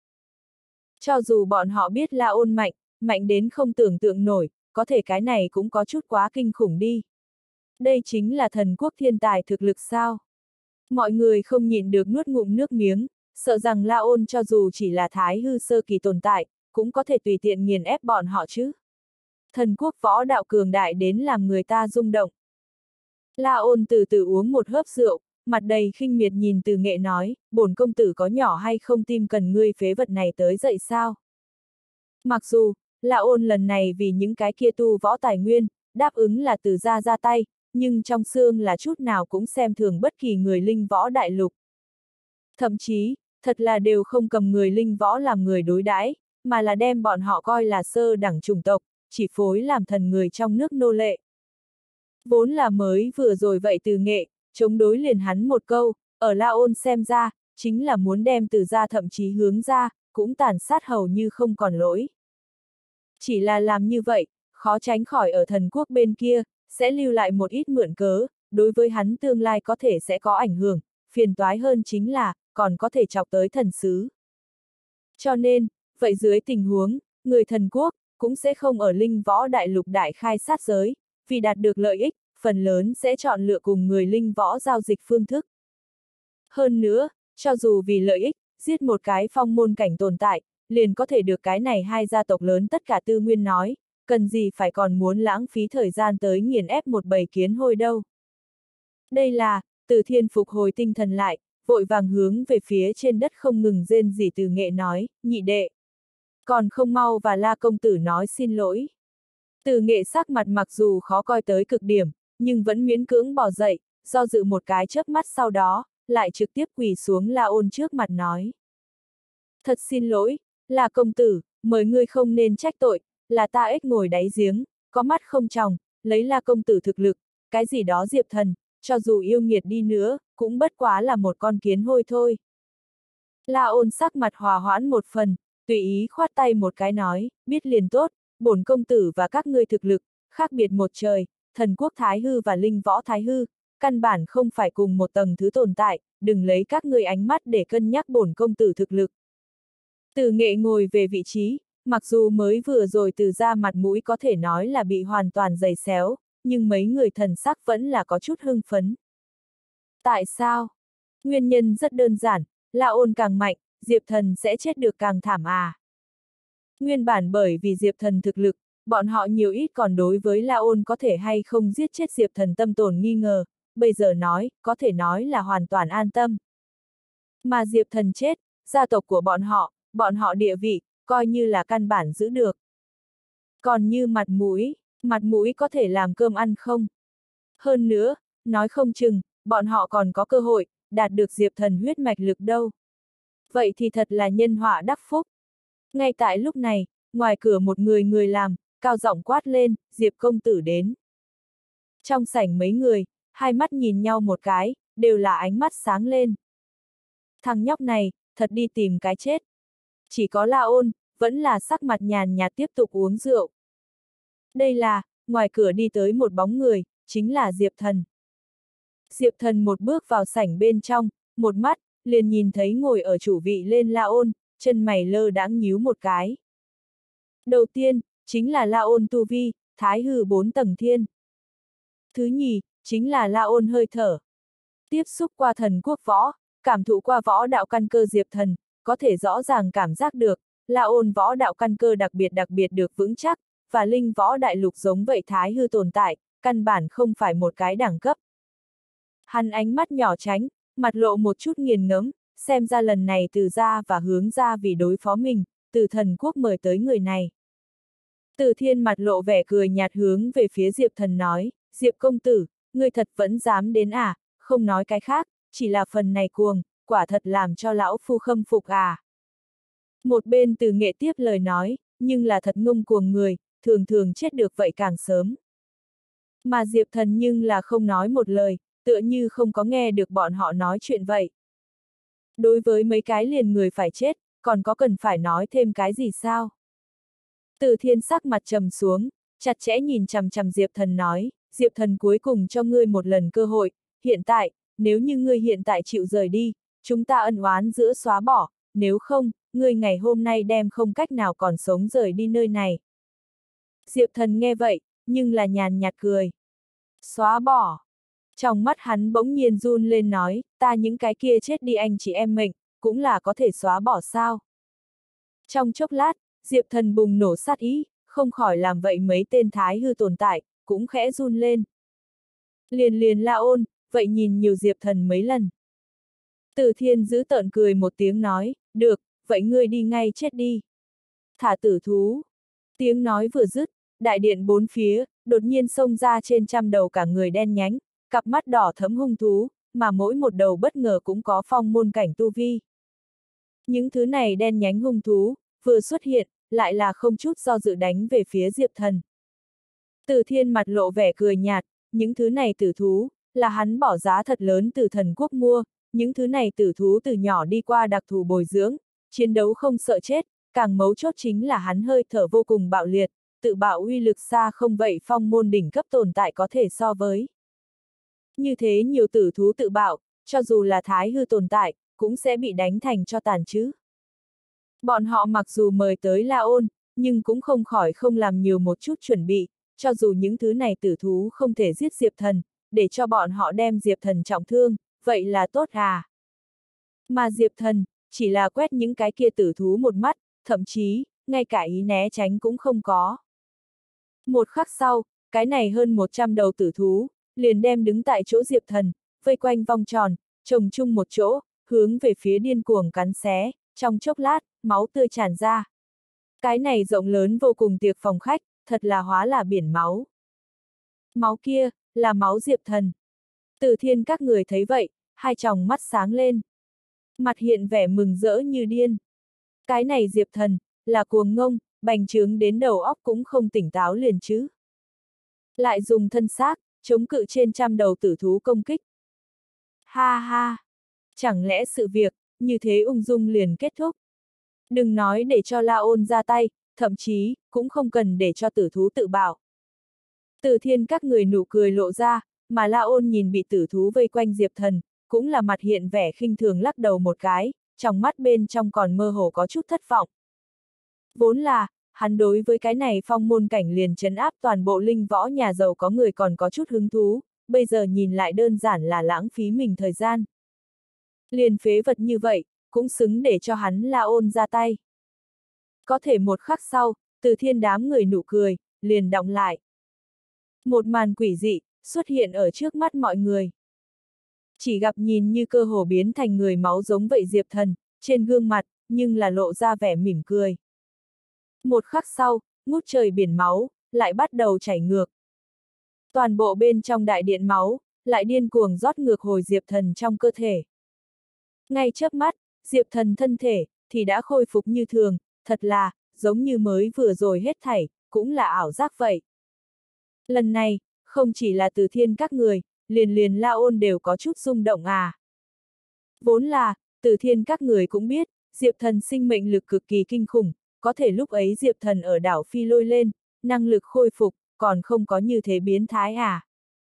Cho dù bọn họ biết La Ôn mạnh, mạnh đến không tưởng tượng nổi, có thể cái này cũng có chút quá kinh khủng đi. Đây chính là thần quốc thiên tài thực lực sao? Mọi người không nhịn được nuốt ngụm nước miếng, sợ rằng La Ôn cho dù chỉ là Thái Hư sơ kỳ tồn tại, cũng có thể tùy tiện nghiền ép bọn họ chứ. Thần quốc võ đạo cường đại đến làm người ta rung động. La Ôn từ từ uống một hớp rượu, mặt đầy khinh miệt nhìn Từ Nghệ nói, bổn công tử có nhỏ hay không tim cần ngươi phế vật này tới dậy sao? Mặc dù, La Ôn lần này vì những cái kia tu võ tài nguyên, đáp ứng là từ ra tay, nhưng trong xương là chút nào cũng xem thường bất kỳ người linh võ đại lục. Thậm chí, thật là đều không cầm người linh võ làm người đối đãi, mà là đem bọn họ coi là sơ đẳng chủng tộc, chỉ phối làm thần người trong nước nô lệ. Vốn là mới vừa rồi vậy Từ Nghệ, chống đối liền hắn một câu, ở La Ôn xem ra, chính là muốn đem từ ra thậm chí hướng ra, cũng tàn sát hầu như không còn lỗi. Chỉ là làm như vậy, khó tránh khỏi ở thần quốc bên kia, sẽ lưu lại một ít mượn cớ, đối với hắn tương lai có thể sẽ có ảnh hưởng, phiền toái hơn chính là, còn có thể chọc tới thần sứ. Cho nên, vậy dưới tình huống, người thần quốc, cũng sẽ không ở linh võ đại lục đại khai sát giới, vì đạt được lợi ích, phần lớn sẽ chọn lựa cùng người linh võ giao dịch phương thức. Hơn nữa, cho dù vì lợi ích, giết một cái phong môn cảnh tồn tại, liền có thể được cái này hai gia tộc lớn tất cả tư nguyên nói, cần gì phải còn muốn lãng phí thời gian tới nghiền ép một bầy kiến hôi đâu. Đây là, Từ Thiên phục hồi tinh thần lại, vội vàng hướng về phía trên đất không ngừng rên rỉ Từ Nghệ nói, nhị đệ. Còn không mau và La công tử nói xin lỗi. Từ Nghệ sắc mặt mặc dù khó coi tới cực điểm, nhưng vẫn miễn cưỡng bỏ dậy, do dự một cái chớp mắt sau đó, lại trực tiếp quỳ xuống La Ôn trước mặt nói. Thật xin lỗi, La công tử, mời ngươi không nên trách tội, là ta ếch ngồi đáy giếng, có mắt không tròng, lấy La công tử thực lực, cái gì đó Diệp Thần, cho dù yêu nghiệt đi nữa, cũng bất quá là một con kiến hôi thôi. La Ôn sắc mặt hòa hoãn một phần, tùy ý khoát tay một cái nói, biết liền tốt, bổn công tử và các ngươi thực lực, khác biệt một trời, thần quốc Thái Hư và linh võ Thái Hư, căn bản không phải cùng một tầng thứ tồn tại, đừng lấy các ngươi ánh mắt để cân nhắc bổn công tử thực lực. Từ Nghệ ngồi về vị trí, mặc dù mới vừa rồi từ ra mặt mũi có thể nói là bị hoàn toàn giày xéo, nhưng mấy người thần sắc vẫn là có chút hưng phấn. Tại sao? Nguyên nhân rất đơn giản, La Ôn càng mạnh, Diệp Thần sẽ chết được càng thảm à. Nguyên bản bởi vì Diệp Thần thực lực, bọn họ nhiều ít còn đối với La Ôn có thể hay không giết chết Diệp Thần tâm tồn nghi ngờ, bây giờ nói, có thể nói là hoàn toàn an tâm. Mà Diệp Thần chết, gia tộc của bọn họ địa vị, coi như là căn bản giữ được. Còn như mặt mũi có thể làm cơm ăn không? Hơn nữa, nói không chừng, bọn họ còn có cơ hội, đạt được Diệp Thần huyết mạch lực đâu. Vậy thì thật là nhân họa đắc phúc. Ngay tại lúc này, ngoài cửa một người làm, cao giọng quát lên, Diệp công tử đến. Trong sảnh mấy người, hai mắt nhìn nhau một cái, đều là ánh mắt sáng lên. Thằng nhóc này, thật đi tìm cái chết. Chỉ có La Ôn, vẫn là sắc mặt nhàn nhạt tiếp tục uống rượu. Đây là, ngoài cửa đi tới một bóng người, chính là Diệp Thần. Diệp Thần một bước vào sảnh bên trong, một mắt, liền nhìn thấy ngồi ở chủ vị lên La Ôn, chân mày lơ đãng nhíu một cái. Đầu tiên, chính là La Ôn tu vi, thái hư 4 tầng thiên. Thứ nhì, chính là La Ôn hơi thở. Tiếp xúc qua thần quốc võ, cảm thụ qua võ đạo căn cơ Diệp Thần, có thể rõ ràng cảm giác được, La Ôn võ đạo căn cơ đặc biệt được vững chắc, và linh võ đại lục giống vậy thái hư tồn tại, căn bản không phải một cái đẳng cấp. Hắn ánh mắt nhỏ tránh, mặt lộ một chút nghiền ngẫm, xem ra lần này Từ gia và Hướng gia vì đối phó mình, Từ Thần quốc mời tới người này. Từ Thiên mặt lộ vẻ cười nhạt hướng về phía Diệp Thần nói, Diệp công tử, ngươi thật vẫn dám đến à, không nói cái khác, chỉ là phần này cuồng, quả thật làm cho lão phu khâm phục à. Một bên Từ Nghệ tiếp lời nói, nhưng là thật ngông cuồng người, thường thường chết được vậy càng sớm. Mà Diệp Thần nhưng là không nói một lời, tựa như không có nghe được bọn họ nói chuyện vậy. Đối với mấy cái liền người phải chết, còn có cần phải nói thêm cái gì sao? Từ Thiên sắc mặt trầm xuống, chặt chẽ nhìn chằm chằm Diệp Thần nói, Diệp Thần cuối cùng cho ngươi một lần cơ hội, hiện tại, nếu như ngươi hiện tại chịu rời đi, chúng ta ân oán giữa xóa bỏ, nếu không, ngươi ngày hôm nay đem không cách nào còn sống rời đi nơi này. Diệp Thần nghe vậy, nhưng là nhàn nhạt cười. Xóa bỏ. Trong mắt hắn bỗng nhiên run lên nói, ta những cái kia chết đi anh chị em mình, cũng là có thể xóa bỏ sao. Trong chốc lát, Diệp Thần bùng nổ sát ý, không khỏi làm vậy mấy tên thái hư tồn tại, cũng khẽ run lên. Liền La Ôn, vậy nhìn nhiều Diệp Thần mấy lần. Từ Thiên giữ tợn cười một tiếng nói, được, vậy ngươi đi ngay chết đi. Thả tử thú. Tiếng nói vừa dứt, đại điện bốn phía, đột nhiên xông ra trên trăm đầu cả người đen nhánh, cặp mắt đỏ thẫm hung thú, mà mỗi một đầu bất ngờ cũng có phong môn cảnh tu vi. Những thứ này đen nhánh hung thú, vừa xuất hiện, lại là không chút do dự đánh về phía Diệp Thần. Từ Thiên mặt lộ vẻ cười nhạt, những thứ này tử thú, là hắn bỏ giá thật lớn từ thần quốc mua, những thứ này tử thú từ nhỏ đi qua đặc thù bồi dưỡng, chiến đấu không sợ chết, càng mấu chốt chính là hắn hơi thở vô cùng bạo liệt, tự bạo uy lực xa không vậy phong môn đỉnh cấp tồn tại có thể so với. Như thế nhiều tử thú tự bạo, cho dù là thái hư tồn tại, cũng sẽ bị đánh thành cho tàn chứ. Bọn họ mặc dù mời tới La Ôn, nhưng cũng không khỏi không làm nhiều một chút chuẩn bị, cho dù những thứ này tử thú không thể giết Diệp Thần, để cho bọn họ đem Diệp Thần trọng thương, vậy là tốt à. Mà Diệp Thần, chỉ là quét những cái kia tử thú một mắt, thậm chí, ngay cả ý né tránh cũng không có. Một khắc sau, cái này hơn 100 đầu tử thú, liền đem đứng tại chỗ Diệp Thần, vây quanh vòng tròn, chồng chung một chỗ, hướng về phía điên cuồng cắn xé, trong chốc lát, máu tươi tràn ra. Cái này rộng lớn vô cùng tiệc phòng khách, thật là hóa là biển máu. Máu kia, là máu Diệp Thần. Từ Thiên các người thấy vậy, hai tròng mắt sáng lên. Mặt hiện vẻ mừng rỡ như điên. Cái này Diệp Thần, là cuồng ngông, bành trướng đến đầu óc cũng không tỉnh táo liền chứ. Lại dùng thân xác, chống cự trên trăm đầu tử thú công kích. Ha ha! Chẳng lẽ sự việc, như thế ung dung liền kết thúc? Đừng nói để cho La Ôn ra tay, thậm chí, cũng không cần để cho tử thú tự bảo. Từ Thiên các người nụ cười lộ ra, mà La Ôn nhìn bị tử thú vây quanh Diệp Thần, cũng là mặt hiện vẻ khinh thường lắc đầu một cái, trong mắt bên trong còn mơ hồ có chút thất vọng. Vốn là, hắn đối với cái này phong môn cảnh liền trấn áp toàn bộ linh võ nhà giàu có người còn có chút hứng thú, bây giờ nhìn lại đơn giản là lãng phí mình thời gian. Liền phế vật như vậy, cũng xứng để cho hắn La Ôn ra tay. Có thể một khắc sau, Từ Thiên đám người nụ cười, liền đọng lại. Một màn quỷ dị, xuất hiện ở trước mắt mọi người. Chỉ gặp nhìn như cơ hồ biến thành người máu giống vậy Diệp Thần, trên gương mặt, nhưng là lộ ra vẻ mỉm cười. Một khắc sau, ngút trời biển máu, lại bắt đầu chảy ngược. Toàn bộ bên trong đại điện máu, lại điên cuồng rót ngược hồi Diệp Thần trong cơ thể. Ngay chớp mắt, Diệp Thần thân thể, thì đã khôi phục như thường, thật là, giống như mới vừa rồi hết thảy, cũng là ảo giác vậy. Lần này, không chỉ là Từ Thiên các người, liền La Ôn đều có chút rung động à. Vốn là, Từ Thiên các người cũng biết, Diệp Thần sinh mệnh lực cực kỳ kinh khủng, có thể lúc ấy Diệp Thần ở đảo Phi Lôi lên, năng lực khôi phục, còn không có như thế biến thái à.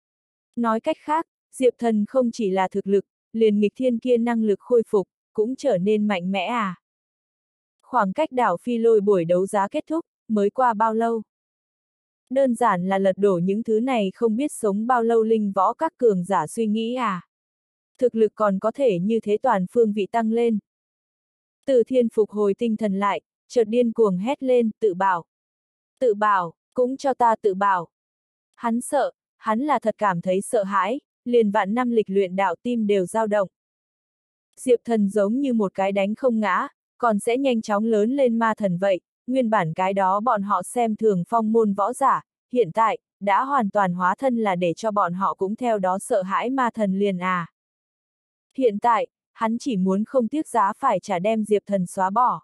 Nói cách khác, Diệp Thần không chỉ là thực lực, liền nghịch thiên kia năng lực khôi phục, cũng trở nên mạnh mẽ à. Khoảng cách đảo Phi Lôi buổi đấu giá kết thúc, mới qua bao lâu? Đơn giản là lật đổ những thứ này không biết sống bao lâu linh võ các cường giả suy nghĩ à. Thực lực còn có thể như thế toàn phương vị tăng lên. Từ Thiên phục hồi tinh thần lại, chợt điên cuồng hét lên, tự bảo. Tự bảo, cũng cho ta tự bảo. Hắn sợ, hắn là thật cảm thấy sợ hãi, liền vạn năm lịch luyện đạo tim đều dao động. Diệp Thần giống như một cái đánh không ngã, còn sẽ nhanh chóng lớn lên ma thần vậy, nguyên bản cái đó bọn họ xem thường phong môn võ giả, hiện tại, đã hoàn toàn hóa thân là để cho bọn họ cũng theo đó sợ hãi ma thần liền à. Hiện tại, hắn chỉ muốn không tiếc giá phải trả đem Diệp Thần xóa bỏ.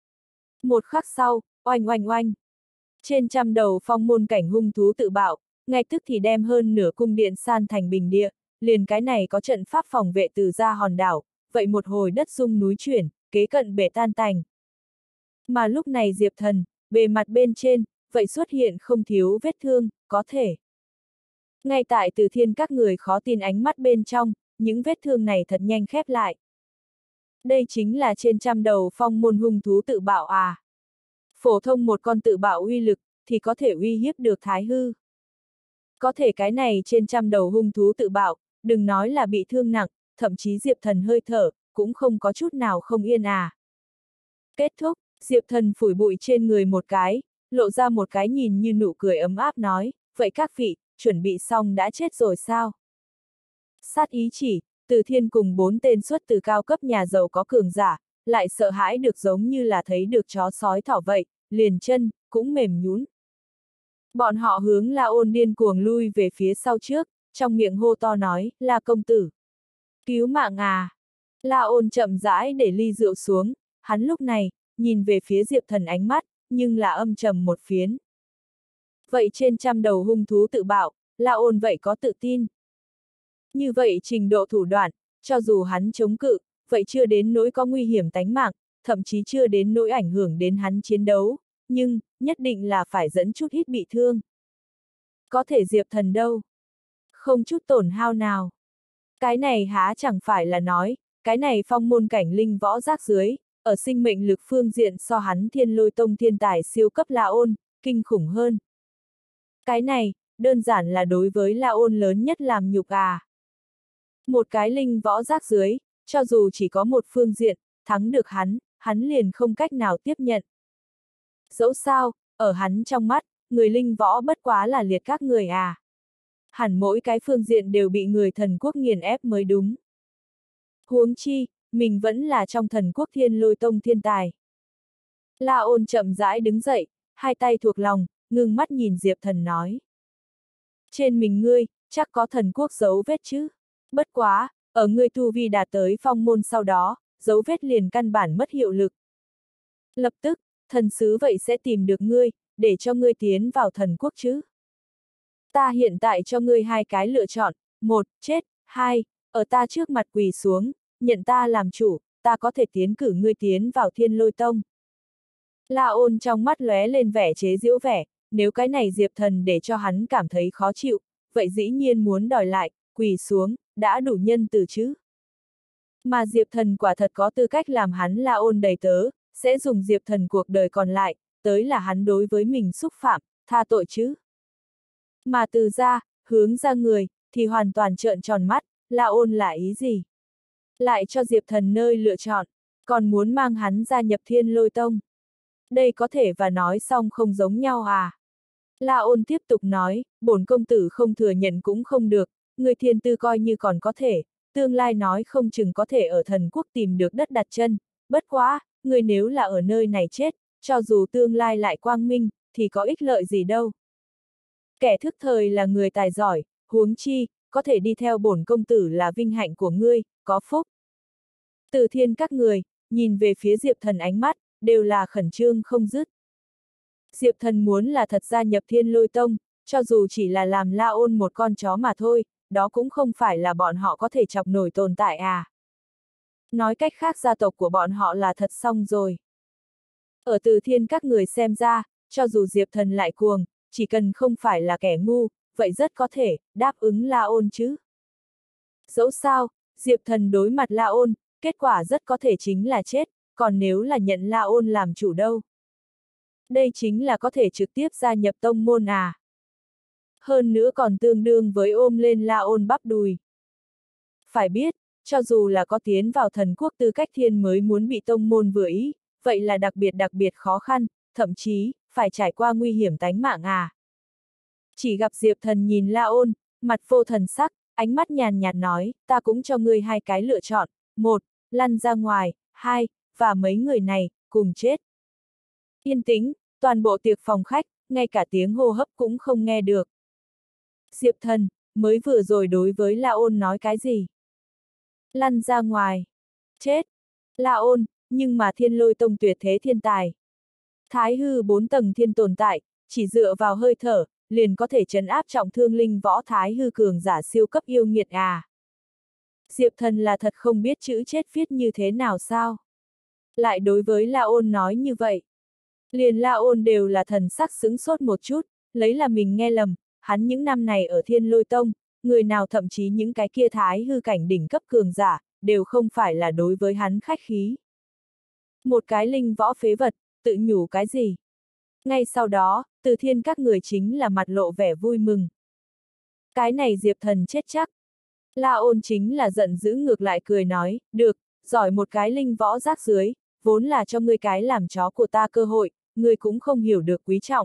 Một khắc sau, oanh oanh oanh. Trên trăm đầu phong môn cảnh hung thú tự bạo, ngay tức thì đem hơn nửa cung điện san thành bình địa, liền cái này có trận pháp phòng vệ từ ra hòn đảo, vậy một hồi đất rung núi chuyển, kế cận bể tan tành. Mà lúc này Diệp Thần, bề mặt bên trên, vậy xuất hiện không thiếu vết thương, có thể. Ngay tại Từ Thiên các người khó tin ánh mắt bên trong, những vết thương này thật nhanh khép lại. Đây chính là trên trăm đầu phong môn hung thú tự bạo à. Phổ thông một con tự bạo uy lực, thì có thể uy hiếp được Thái Hư. Có thể cái này trên trăm đầu hung thú tự bạo, đừng nói là bị thương nặng, thậm chí Diệp Thần hơi thở, cũng không có chút nào không yên à. Kết thúc, Diệp Thần phủi bụi trên người một cái, lộ ra một cái nhìn như nụ cười ấm áp nói, vậy các vị, chuẩn bị xong đã chết rồi sao? Sát ý chỉ, Từ Thiên cùng 4 tên xuất từ cao cấp nhà giàu có cường giả, lại sợ hãi được giống như là thấy được chó sói thỏ vậy, liền chân, cũng mềm nhũn. Bọn họ hướng La Ôn điên cuồng lui về phía sau trước, trong miệng hô to nói, La công tử. Cứu mạng à! La Ôn chậm rãi để ly rượu xuống, hắn lúc này, nhìn về phía Diệp Thần ánh mắt, nhưng là âm trầm một phiến. Vậy trên trăm đầu hung thú tự bạo, La Ôn vậy có tự tin. Như vậy trình độ thủ đoạn, cho dù hắn chống cự, vậy chưa đến nỗi có nguy hiểm tánh mạng, thậm chí chưa đến nỗi ảnh hưởng đến hắn chiến đấu, nhưng, nhất định là phải dẫn chút ít bị thương. Có thể Diệp Thần đâu? Không chút tổn hao nào. Cái này há chẳng phải là nói, cái này phong môn cảnh linh võ rác dưới, ở sinh mệnh lực phương diện so hắn Thiên Lôi Tông thiên tài siêu cấp La Ôn, kinh khủng hơn. Cái này, đơn giản là đối với La Ôn lớn nhất làm nhục à. Một cái linh võ rác dưới, cho dù chỉ có một phương diện, thắng được hắn liền không cách nào tiếp nhận. Dẫu sao, ở hắn trong mắt, người linh võ bất quá là liệt các người à. Hẳn mỗi cái phương diện đều bị người thần quốc nghiền ép mới đúng. Huống chi, mình vẫn là trong thần quốc Thiên Lôi Tông thiên tài. La Ôn chậm rãi đứng dậy, hai tay thuộc lòng, ngưng mắt nhìn Diệp Thần nói. Trên mình ngươi, chắc có thần quốc dấu vết chứ. Bất quá, ở ngươi tu vi đạt tới phong môn sau đó, dấu vết liền căn bản mất hiệu lực. Lập tức, thần sứ vậy sẽ tìm được ngươi, để cho ngươi tiến vào thần quốc chứ. Ta hiện tại cho ngươi hai cái lựa chọn, một, chết, hai, ở ta trước mặt quỳ xuống, nhận ta làm chủ, ta có thể tiến cử ngươi tiến vào Thiên Lôi Tông. La Ôn trong mắt lóe lên vẻ chế giễu vẻ, nếu cái này Diệp Thần để cho hắn cảm thấy khó chịu, vậy dĩ nhiên muốn đòi lại, quỳ xuống, đã đủ nhân từ chứ. Mà Diệp Thần quả thật có tư cách làm hắn La Ôn đầy tớ, sẽ dùng Diệp Thần cuộc đời còn lại, tới là hắn đối với mình xúc phạm, tha tội chứ. Mà từ ra, hướng ra người, thì hoàn toàn trợn tròn mắt, La Ôn là ý gì? Lại cho Diệp Thần nơi lựa chọn, còn muốn mang hắn gia nhập Thiên Lôi Tông. Đây có thể và nói xong không giống nhau à? La Ôn tiếp tục nói, bổn công tử không thừa nhận cũng không được, người thiên tư coi như còn có thể, tương lai nói không chừng có thể ở thần quốc tìm được đất đặt chân, bất quá, người nếu là ở nơi này chết, cho dù tương lai lại quang minh, thì có ích lợi gì đâu. Kẻ thức thời là người tài giỏi, huống chi, có thể đi theo bổn công tử là vinh hạnh của ngươi, có phúc. Từ Thiên các người, nhìn về phía Diệp Thần ánh mắt, đều là khẩn trương không dứt. Diệp Thần muốn là thật gia nhập Thiên Lôi Tông, cho dù chỉ là làm La Ôn một con chó mà thôi, đó cũng không phải là bọn họ có thể chọc nổi tồn tại à. Nói cách khác gia tộc của bọn họ là thật xong rồi. Ở Từ Thiên các người xem ra, cho dù Diệp Thần lại cuồng, chỉ cần không phải là kẻ ngu, vậy rất có thể, đáp ứng La Ôn chứ. Dẫu sao, Diệp Thần đối mặt La Ôn, kết quả rất có thể chính là chết, còn nếu là nhận La Ôn làm chủ đâu. Đây chính là có thể trực tiếp gia nhập tông môn à. Hơn nữa còn tương đương với ôm lên La Ôn bắp đùi. Phải biết, cho dù là có tiến vào thần quốc tư cách thiên mới muốn bị tông môn vừa ý, vậy là đặc biệt khó khăn, thậm chí, phải trải qua nguy hiểm tánh mạng à. Chỉ gặp Diệp Thần nhìn La Ôn, mặt vô thần sắc, ánh mắt nhàn nhạt nói, ta cũng cho ngươi hai cái lựa chọn, một, lăn ra ngoài, hai, và mấy người này, cùng chết. Yên tĩnh, toàn bộ tiệc phòng khách, ngay cả tiếng hô hấp cũng không nghe được. Diệp Thần, mới vừa rồi đối với La Ôn nói cái gì? Lăn ra ngoài. Chết. La Ôn, nhưng mà Thiên Lôi Tông tuyệt thế thiên tài. Thái hư 4 tầng thiên tồn tại, chỉ dựa vào hơi thở, liền có thể trấn áp trọng thương linh võ thái hư cường giả siêu cấp yêu nghiệt à. Diệp Thần là thật không biết chữ chết viết như thế nào sao? Lại đối với La Ôn nói như vậy. Liền La Ôn đều là thần sắc sững sốt một chút, lấy là mình nghe lầm, hắn những năm này ở Thiên Lôi Tông, người nào thậm chí những cái kia thái hư cảnh đỉnh cấp cường giả, đều không phải là đối với hắn khách khí. Một cái linh võ phế vật, tự nhủ cái gì? Ngay sau đó, Từ Thiên các người chính là mặt lộ vẻ vui mừng. Cái này Diệp Thần chết chắc. La Ôn chính là giận dữ ngược lại cười nói, được, giỏi một cái linh võ rác dưới, vốn là cho ngươi cái làm chó của ta cơ hội, ngươi cũng không hiểu được quý trọng.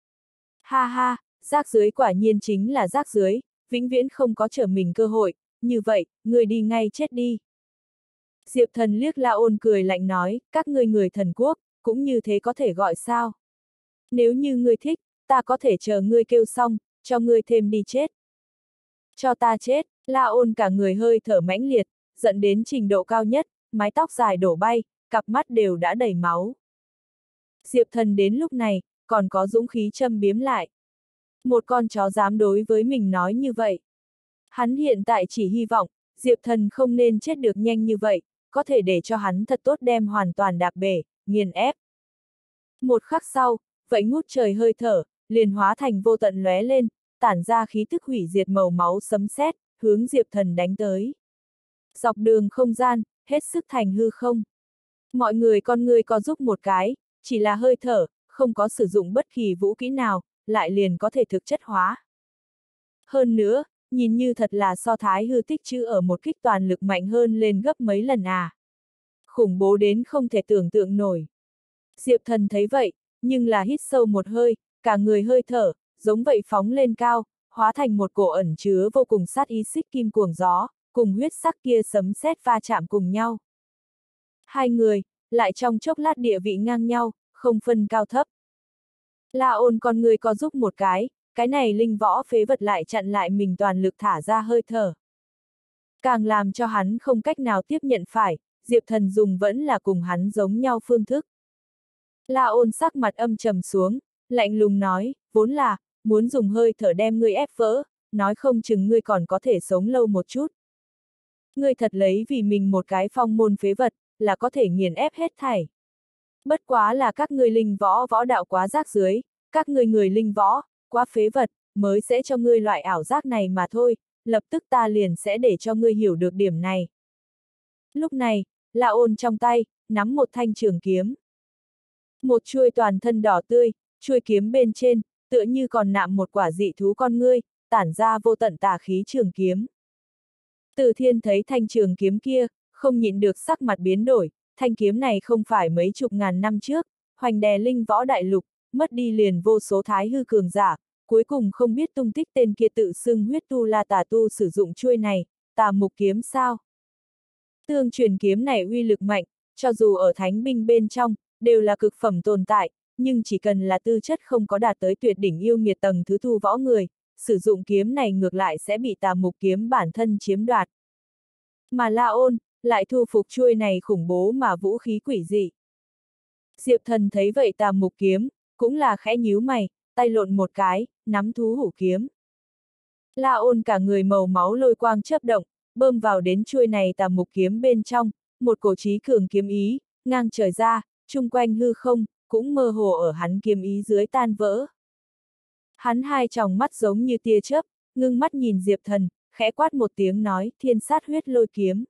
Ha ha, rác dưới quả nhiên chính là rác dưới, vĩnh viễn không có trở mình cơ hội, như vậy, ngươi đi ngay chết đi. Diệp Thần liếc La Ôn cười lạnh nói, các ngươi người thần quốc, cũng như thế có thể gọi sao? Nếu như ngươi thích, ta có thể chờ ngươi kêu xong, cho ngươi thêm đi chết. Cho ta chết, La Ôn cả người hơi thở mãnh liệt, giận đến trình độ cao nhất, mái tóc dài đổ bay, cặp mắt đều đã đầy máu. Diệp Thần đến lúc này, còn có dũng khí châm biếm lại. Một con chó dám đối với mình nói như vậy. Hắn hiện tại chỉ hy vọng, Diệp Thần không nên chết được nhanh như vậy, có thể để cho hắn thật tốt đem hoàn toàn đạp bể, nghiền ép. Một khắc sau, vậy ngút trời hơi thở, liền hóa thành vô tận lóe lên, tản ra khí tức hủy diệt màu máu sấm sét, hướng Diệp Thần đánh tới. Dọc đường không gian, hết sức thành hư không. Mọi người con người có giúp một cái, chỉ là hơi thở, không có sử dụng bất kỳ vũ kỹ nào, lại liền có thể thực chất hóa. Hơn nữa, nhìn như thật là so thái hư tích trữ ở một kích toàn lực mạnh hơn lên gấp mấy lần à. Khủng bố đến không thể tưởng tượng nổi. Diệp Thần thấy vậy, nhưng là hít sâu một hơi, cả người hơi thở, giống vậy phóng lên cao, hóa thành một cổ ẩn chứa vô cùng sát ý xích kim cuồng gió, cùng huyết sắc kia sấm sét va chạm cùng nhau. Hai người, lại trong chốc lát địa vị ngang nhau, không phân cao thấp. La Ôn con người có giúp một cái này linh võ phế vật lại chặn lại mình toàn lực thả ra hơi thở. Càng làm cho hắn không cách nào tiếp nhận phải, Diệp Thần dùng vẫn là cùng hắn giống nhau phương thức. La Ôn sắc mặt âm trầm xuống, lạnh lùng nói, vốn là, muốn dùng hơi thở đem ngươi ép vỡ, nói không chừng ngươi còn có thể sống lâu một chút. Ngươi thật lấy vì mình một cái phong môn phế vật, là có thể nghiền ép hết thảy. Bất quá là các ngươi linh võ võ đạo quá rác dưới, các ngươi người linh võ, quá phế vật, mới sẽ cho ngươi loại ảo giác này mà thôi, lập tức ta liền sẽ để cho ngươi hiểu được điểm này. Lúc này, La Ôn trong tay, nắm một thanh trường kiếm. Một chuôi toàn thân đỏ tươi, chuôi kiếm bên trên, tựa như còn nạm một quả dị thú con ngươi, tản ra vô tận tà khí trường kiếm. Từ Thiên thấy thanh trường kiếm kia, không nhịn được sắc mặt biến đổi, thanh kiếm này không phải mấy chục ngàn năm trước, hoành đè linh võ đại lục, mất đi liền vô số thái hư cường giả, cuối cùng không biết tung tích tên kia tự xưng huyết tu la tà tu sử dụng chuôi này, tà mục kiếm sao. Tương truyền kiếm này uy lực mạnh, cho dù ở thánh binh bên trong, đều là cực phẩm tồn tại, nhưng chỉ cần là tư chất không có đạt tới tuyệt đỉnh yêu nghiệt tầng thứ thu võ người, sử dụng kiếm này ngược lại sẽ bị tà mục kiếm bản thân chiếm đoạt. Mà La Ôn, lại thu phục chuôi này khủng bố mà vũ khí quỷ dị. Diệp Thần thấy vậy tà mục kiếm, cũng là khẽ nhíu mày, tay lộn một cái, nắm thú hủ kiếm. La Ôn cả người màu máu lôi quang chớp động, bơm vào đến chuôi này tà mục kiếm bên trong, một cổ chí cường kiếm ý, ngang trời ra, chung quanh hư không, cũng mơ hồ ở hắn kiếm ý dưới tan vỡ. Hắn hai tròng mắt giống như tia chớp, ngưng mắt nhìn Diệp Thần, khẽ quát một tiếng nói, thiên sát huyết lôi kiếm.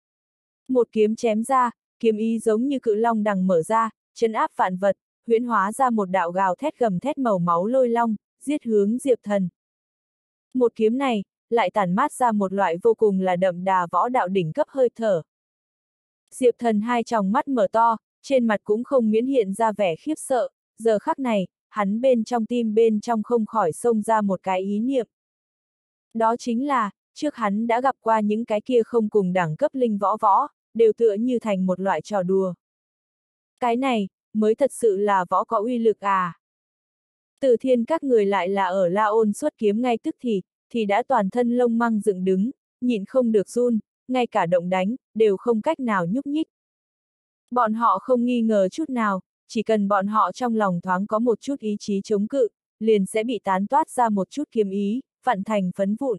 Một kiếm chém ra, kiếm ý giống như cự long đằng mở ra, trấn áp vạn vật, huyễn hóa ra một đạo gào thét gầm thét màu máu lôi long, giết hướng Diệp Thần. Một kiếm này, lại tản mát ra một loại vô cùng là đậm đà võ đạo đỉnh cấp hơi thở. Diệp Thần hai tròng mắt mở to, trên mặt cũng không miễn hiện ra vẻ khiếp sợ, giờ khắc này, hắn bên trong tim bên trong không khỏi xông ra một cái ý niệm. Đó chính là, trước hắn đã gặp qua những cái kia không cùng đẳng cấp linh võ, đều tựa như thành một loại trò đùa. Cái này, mới thật sự là võ có uy lực à. Từ Thiên các người lại là ở La Ôn xuất kiếm ngay tức thì đã toàn thân lông măng dựng đứng, nhịn không được run, ngay cả động đánh, đều không cách nào nhúc nhích. Bọn họ không nghi ngờ chút nào, chỉ cần bọn họ trong lòng thoáng có một chút ý chí chống cự, liền sẽ bị tán toát ra một chút kiếm ý, vặn thành phấn vụn.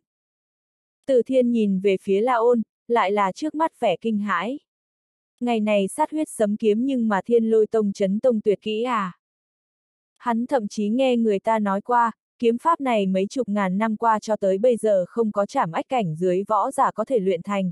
Từ Thiên nhìn về phía La Ôn, lại là trước mắt vẻ kinh hãi. Ngày này sát huyết sấm kiếm nhưng mà Thiên Lôi Tông chấn tông tuyệt kỹ à. Hắn thậm chí nghe người ta nói qua, kiếm pháp này mấy chục ngàn năm qua cho tới bây giờ không có trảm ách cảnh dưới võ giả có thể luyện thành.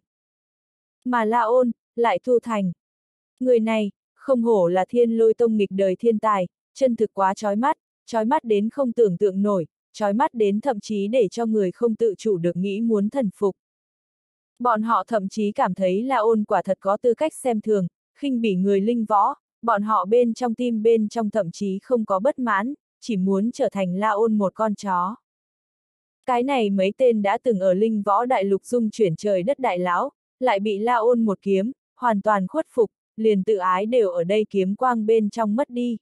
Mà La Ôn, lại thu thành. Người này, không hổ là Thiên Lôi Tông nghịch đời thiên tài, chân thực quá chói mắt đến không tưởng tượng nổi, chói mắt đến thậm chí để cho người không tự chủ được nghĩ muốn thần phục. Bọn họ thậm chí cảm thấy La Ôn quả thật có tư cách xem thường, khinh bỉ người linh võ, bọn họ bên trong tim bên trong thậm chí không có bất mãn, chỉ muốn trở thành La Ôn một con chó. Cái này mấy tên đã từng ở linh võ đại lục dung chuyển trời đất đại lão, lại bị La Ôn một kiếm, hoàn toàn khuất phục, liền tự ái đều ở đây kiếm quang bên trong mất đi.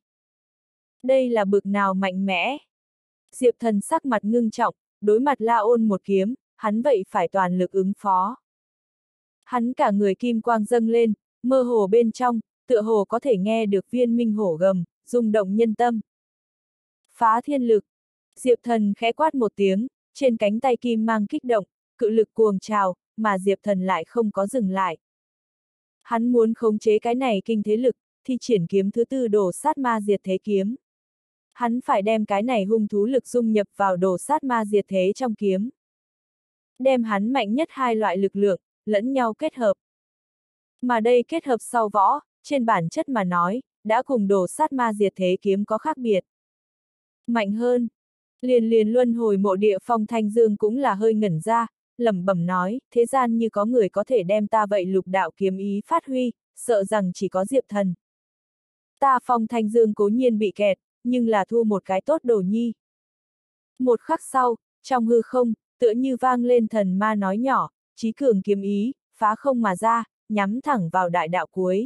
Đây là bực nào mạnh mẽ. Diệp Thần sắc mặt ngưng trọng, đối mặt La Ôn một kiếm, hắn vậy phải toàn lực ứng phó. Hắn cả người kim quang dâng lên, mơ hồ bên trong, tựa hồ có thể nghe được viên minh hổ gầm, rung động nhân tâm. Phá thiên lực. Diệp Thần khẽ quát một tiếng, trên cánh tay kim mang kích động, cự lực cuồng trào, mà Diệp Thần lại không có dừng lại. Hắn muốn khống chế cái này kinh thế lực, thì triển kiếm thứ tư đổ sát ma diệt thế kiếm. Hắn phải đem cái này hung thú lực dung nhập vào đổ sát ma diệt thế trong kiếm. Đem hắn mạnh nhất hai loại lực lượng, lẫn nhau kết hợp. Mà đây kết hợp sau võ, trên bản chất mà nói, đã cùng đổ sát ma diệt thế kiếm có khác biệt. Mạnh hơn. Liền luân hồi mộ địa Phong Thanh Dương cũng là hơi ngẩn ra, lẩm bẩm nói, thế gian như có người có thể đem ta vậy lục đạo kiếm ý phát huy, sợ rằng chỉ có Diệp Thần. Ta Phong Thanh Dương cố nhiên bị kẹt, nhưng là thu một cái tốt đồ nhi. Một khắc sau, trong hư không, tựa như vang lên thần ma nói nhỏ, chí cường kiếm ý, phá không mà ra, nhắm thẳng vào đại đạo cuối.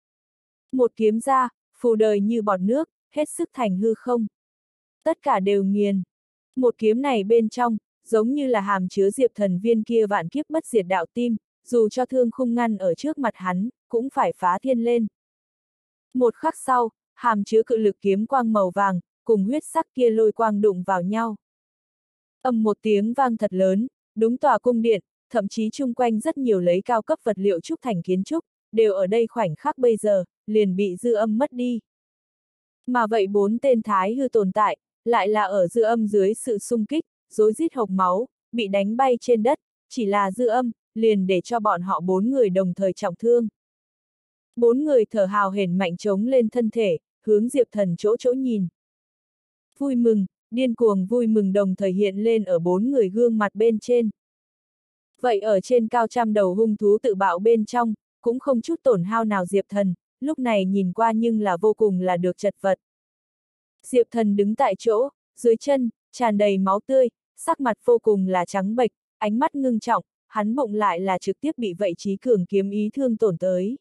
Một kiếm ra, phù đời như bọt nước, hết sức thành hư không. Tất cả đều nghiền. Một kiếm này bên trong, giống như là hàm chứa Diệp Thần viên kia vạn kiếp bất diệt đạo tim, dù cho thương khung ngăn ở trước mặt hắn, cũng phải phá thiên lên. Một khắc sau, hàm chứa cự lực kiếm quang màu vàng, cùng huyết sắc kia lôi quang đụng vào nhau. Ầm một tiếng vang thật lớn, đúng tòa cung điện, thậm chí chung quanh rất nhiều lấy cao cấp vật liệu trúc thành kiến trúc, đều ở đây khoảnh khắc bây giờ, liền bị dư âm mất đi. Mà vậy bốn tên thái hư tồn tại, lại là ở dư âm dưới sự xung kích, rối rít hộc máu, bị đánh bay trên đất, chỉ là dư âm, liền để cho bọn họ bốn người đồng thời trọng thương. Bốn người thở hào hển mạnh trống lên thân thể, hướng Diệp Thần chỗ nhìn. Vui mừng, điên cuồng vui mừng đồng thời hiện lên ở bốn người gương mặt bên trên. Vậy ở trên cao trăm đầu hung thú tự bạo bên trong, cũng không chút tổn hao nào Diệp Thần, lúc này nhìn qua nhưng là vô cùng là được chật vật. Diệp Thần đứng tại chỗ, dưới chân, tràn đầy máu tươi, sắc mặt vô cùng là trắng bệch, ánh mắt ngưng trọng, hắn bụng lại là trực tiếp bị vậy Chí Cường kiếm ý thương tổn tới.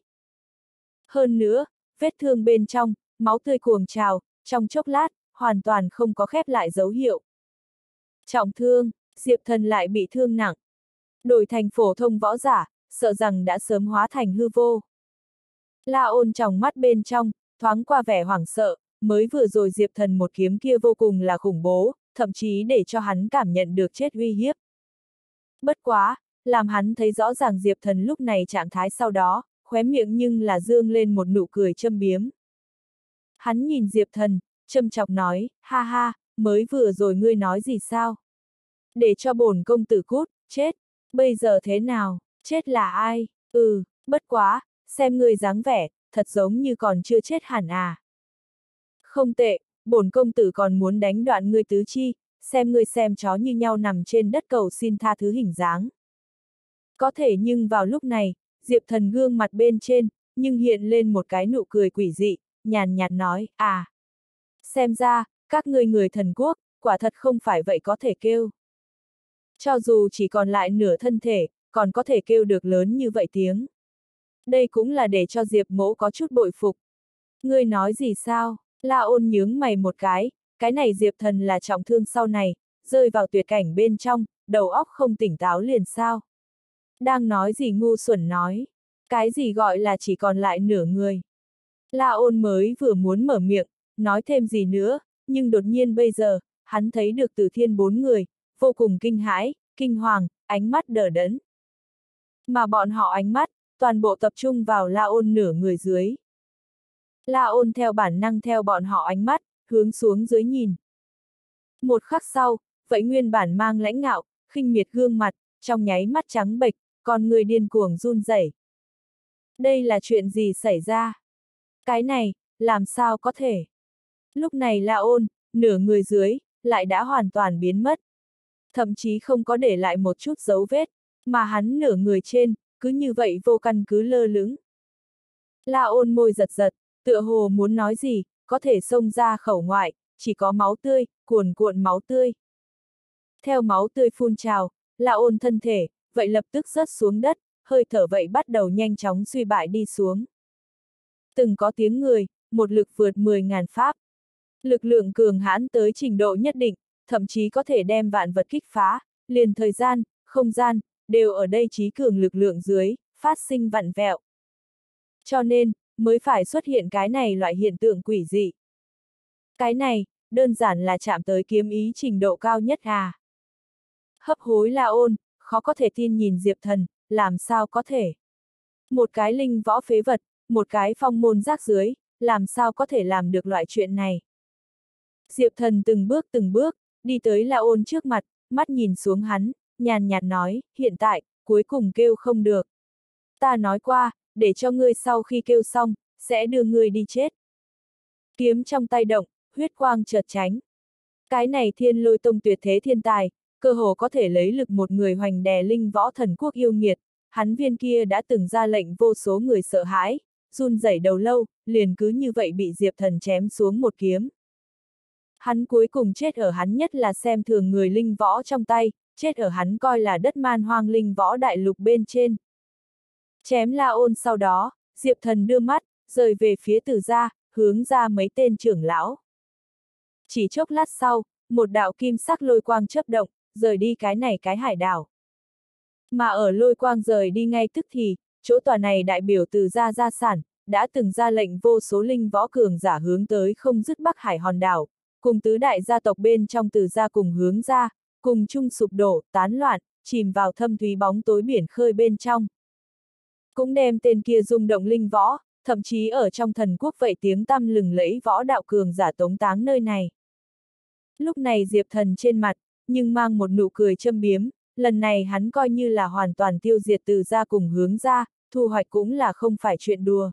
Hơn nữa, vết thương bên trong, máu tươi cuồng trào, trong chốc lát, hoàn toàn không có khép lại dấu hiệu. Trọng thương, Diệp Thần lại bị thương nặng. Đổi thành phổ thông võ giả, sợ rằng đã sớm hóa thành hư vô. La Ôn trong mắt bên trong, thoáng qua vẻ hoảng sợ, mới vừa rồi Diệp Thần một kiếm kia vô cùng là khủng bố, thậm chí để cho hắn cảm nhận được chết uy hiếp. Bất quá, làm hắn thấy rõ ràng Diệp Thần lúc này trạng thái sau đó, khóe miệng nhưng là dương lên một nụ cười châm biếm. Hắn nhìn Diệp Thần, châm chọc nói, ha ha, mới vừa rồi ngươi nói gì sao? Để cho bổn công tử cút, chết, bây giờ thế nào, chết là ai? Bất quá, xem ngươi dáng vẻ, thật giống như còn chưa chết hẳn à. Không tệ, bổn công tử còn muốn đánh đoạn ngươi tứ chi, xem ngươi xem chó như nhau nằm trên đất cầu xin tha thứ hình dáng. Có thể nhưng vào lúc này, Diệp Thần gương mặt bên trên, nhưng hiện lên một cái nụ cười quỷ dị, nhàn nhạt nói, à. Xem ra, các ngươi người thần quốc, quả thật không phải vậy có thể kêu. Cho dù chỉ còn lại nửa thân thể, còn có thể kêu được lớn như vậy tiếng. Đây cũng là để cho Diệp Mỗ có chút bội phục. Ngươi nói gì sao? La Ôn nhướng mày một cái này Diệp Thần là trọng thương sau này, rơi vào tuyệt cảnh bên trong, đầu óc không tỉnh táo liền sao? Đang nói gì ngu xuẩn nói? Cái gì gọi là chỉ còn lại nửa người? La Ôn mới vừa muốn mở miệng, nói thêm gì nữa, nhưng đột nhiên bây giờ, hắn thấy được Từ Thiên bốn người, vô cùng kinh hãi, kinh hoàng, ánh mắt đờ đẫn. Mà bọn họ ánh mắt, toàn bộ tập trung vào La Ôn nửa người dưới. La Ôn theo bản năng theo bọn họ ánh mắt, hướng xuống dưới nhìn. Một khắc sau, vậy nguyên bản mang lãnh ngạo, khinh miệt gương mặt, trong nháy mắt trắng bệch, con người điên cuồng run rẩy. Đây là chuyện gì xảy ra? Cái này, làm sao có thể? Lúc này La Ôn, nửa người dưới, lại đã hoàn toàn biến mất. Thậm chí không có để lại một chút dấu vết, mà hắn nửa người trên, cứ như vậy vô căn cứ lơ lửng. La Ôn môi giật giật, tựa hồ muốn nói gì, có thể xông ra khẩu ngoại, chỉ có máu tươi, cuồn cuộn máu tươi. Theo máu tươi phun trào, La Ôn thân thể, vậy lập tức rớt xuống đất, hơi thở vậy bắt đầu nhanh chóng suy bại đi xuống. Từng có tiếng người, một lực vượt 10.000 pháp. Lực lượng cường hãn tới trình độ nhất định, thậm chí có thể đem vạn vật kích phá, liền thời gian, không gian, đều ở đây trí cường lực lượng dưới, phát sinh vặn vẹo. Cho nên, mới phải xuất hiện cái này loại hiện tượng quỷ dị. Cái này, đơn giản là chạm tới kiếm ý trình độ cao nhất à. Hấp hối La Ôn, khó có thể tin nhìn Diệp Thần, làm sao có thể. Một cái linh võ phế vật, một cái phong môn rác dưới, làm sao có thể làm được loại chuyện này. Diệp Thần từng bước, đi tới La Ôn trước mặt, mắt nhìn xuống hắn, nhàn nhạt nói, hiện tại, cuối cùng kêu không được. Ta nói qua, để cho ngươi sau khi kêu xong, sẽ đưa ngươi đi chết. Kiếm trong tay động, huyết quang chợt tránh. Cái này Thiên Lôi Tông tuyệt thế thiên tài, cơ hồ có thể lấy lực một người hoành đè linh võ thần quốc yêu nghiệt, hắn viên kia đã từng ra lệnh vô số người sợ hãi, run rẩy đầu lâu, liền cứ như vậy bị Diệp Thần chém xuống một kiếm. Hắn cuối cùng chết ở hắn nhất là xem thường người linh võ trong tay, chết ở hắn coi là đất man hoang linh võ đại lục bên trên. Chém La Ôn sau đó, Diệp Thần đưa mắt, rời về phía Từ gia, hướng ra mấy tên trưởng lão. Chỉ chốc lát sau, một đạo kim sắc lôi quang chớp động, rời đi cái hải đảo. Mà ở lôi quang rời đi ngay tức thì, chỗ tòa này đại biểu Từ gia gia sản, đã từng ra lệnh vô số linh võ cường giả hướng tới không dứt Bắc Hải hòn đảo, cùng tứ đại gia tộc bên trong Từ gia cùng hướng ra, cùng chung sụp đổ, tán loạn, chìm vào thâm thúy bóng tối biển khơi bên trong. Cũng đem tên kia rung động linh võ, thậm chí ở trong thần quốc vậy tiếng tăm lừng lẫy võ đạo cường giả tống táng nơi này. Lúc này Diệp Thần trên mặt, nhưng mang một nụ cười châm biếm, lần này hắn coi như là hoàn toàn tiêu diệt Từ gia cùng hướng ra, thu hoạch cũng là không phải chuyện đùa.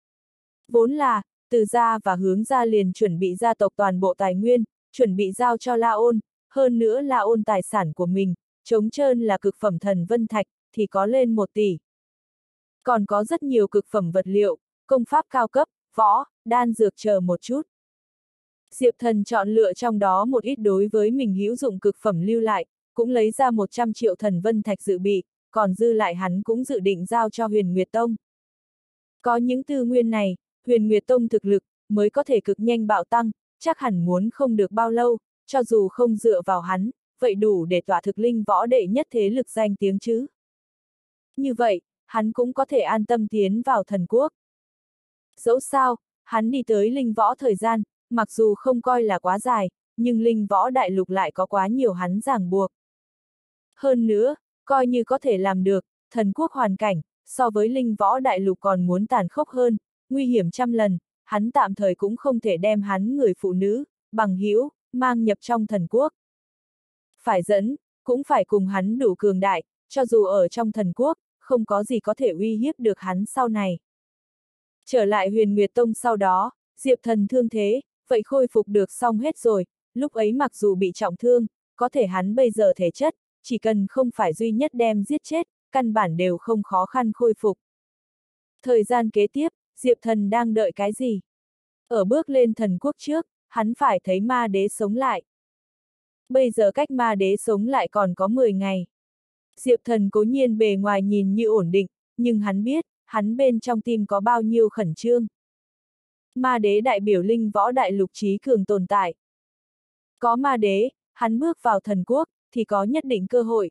Vốn là, Từ gia và hướng ra liền chuẩn bị gia tộc toàn bộ tài nguyên, chuẩn bị giao cho La Ôn, hơn nữa La Ôn tài sản của mình, trống trơn là cực phẩm thần vân thạch, thì có lên 1 tỷ. Còn có rất nhiều cực phẩm vật liệu, công pháp cao cấp, võ, đan dược chờ một chút. Diệp Thần chọn lựa trong đó một ít đối với mình hữu dụng cực phẩm lưu lại, cũng lấy ra 100 triệu thần vân thạch dự bị, còn dư lại hắn cũng dự định giao cho Huyền Nguyệt Tông. Có những tư nguyên này, Huyền Nguyệt Tông thực lực mới có thể cực nhanh bạo tăng, chắc hẳn muốn không được bao lâu, cho dù không dựa vào hắn, vậy đủ để tỏa thực linh võ đệ nhất thế lực danh tiếng chứ. Như vậy, hắn cũng có thể an tâm tiến vào thần quốc. Dẫu sao, hắn đi tới linh võ thời gian, mặc dù không coi là quá dài, nhưng linh võ đại lục lại có quá nhiều hắn ràng buộc. Hơn nữa, coi như có thể làm được, thần quốc hoàn cảnh, so với linh võ đại lục còn muốn tàn khốc hơn, nguy hiểm trăm lần, hắn tạm thời cũng không thể đem hắn người phụ nữ, bằng hữu mang nhập trong thần quốc. Phải dẫn, cũng phải cùng hắn đủ cường đại, cho dù ở trong thần quốc, không có gì có thể uy hiếp được hắn sau này. Trở lại Huyền Nguyệt Tông sau đó, Diệp Thần thương thế, vậy khôi phục được xong hết rồi, lúc ấy mặc dù bị trọng thương, có thể hắn bây giờ thể chất, chỉ cần không phải duy nhất đem giết chết, căn bản đều không khó khăn khôi phục. Thời gian kế tiếp, Diệp Thần đang đợi cái gì? Ở bước lên thần quốc trước, hắn phải thấy ma đế sống lại. Bây giờ cách ma đế sống lại còn có 10 ngày. Diệp Thần cố nhiên bề ngoài nhìn như ổn định, nhưng hắn biết, hắn bên trong tim có bao nhiêu khẩn trương. Ma đế đại biểu linh võ đại lục trí cường tồn tại. Có ma đế, hắn bước vào thần quốc, thì có nhất định cơ hội.